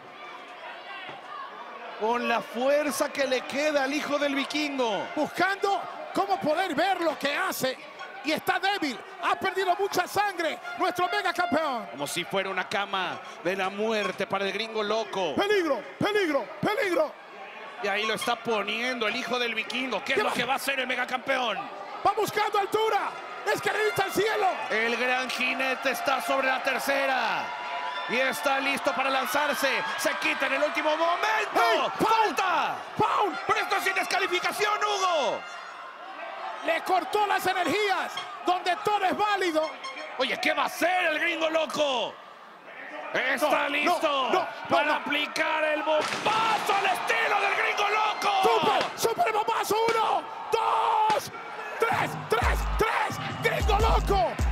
Con la fuerza que le queda al hijo del vikingo. Buscando cómo poder ver lo que hace. Y está débil. Ha perdido mucha sangre. Nuestro mega campeón. Como si fuera una cama de la muerte para el gringo loco. Peligro, peligro, peligro. Y ahí lo está poniendo el hijo del vikingo. ¿Qué es lo que va a hacer el megacampeón? Va buscando altura. Escalerita al cielo. El gran jinete está sobre la tercera. Y está listo para lanzarse. Se quita en el último momento. ¡Hey! ¡Falta! ¡Foul! Pero esto es sin descalificación, Hugo. Le cortó las energías. Donde todo es válido. Oye, ¿qué va a hacer el gringo loco? Está No, listo no, no, para no, no. aplicar el bombazo al estilo del gringo loco. ¡Super! ¡Super bombazo! ¡Uno! ¡Dos! ¡Tres! ¡Tres! ¡Tres! ¡Gringo loco!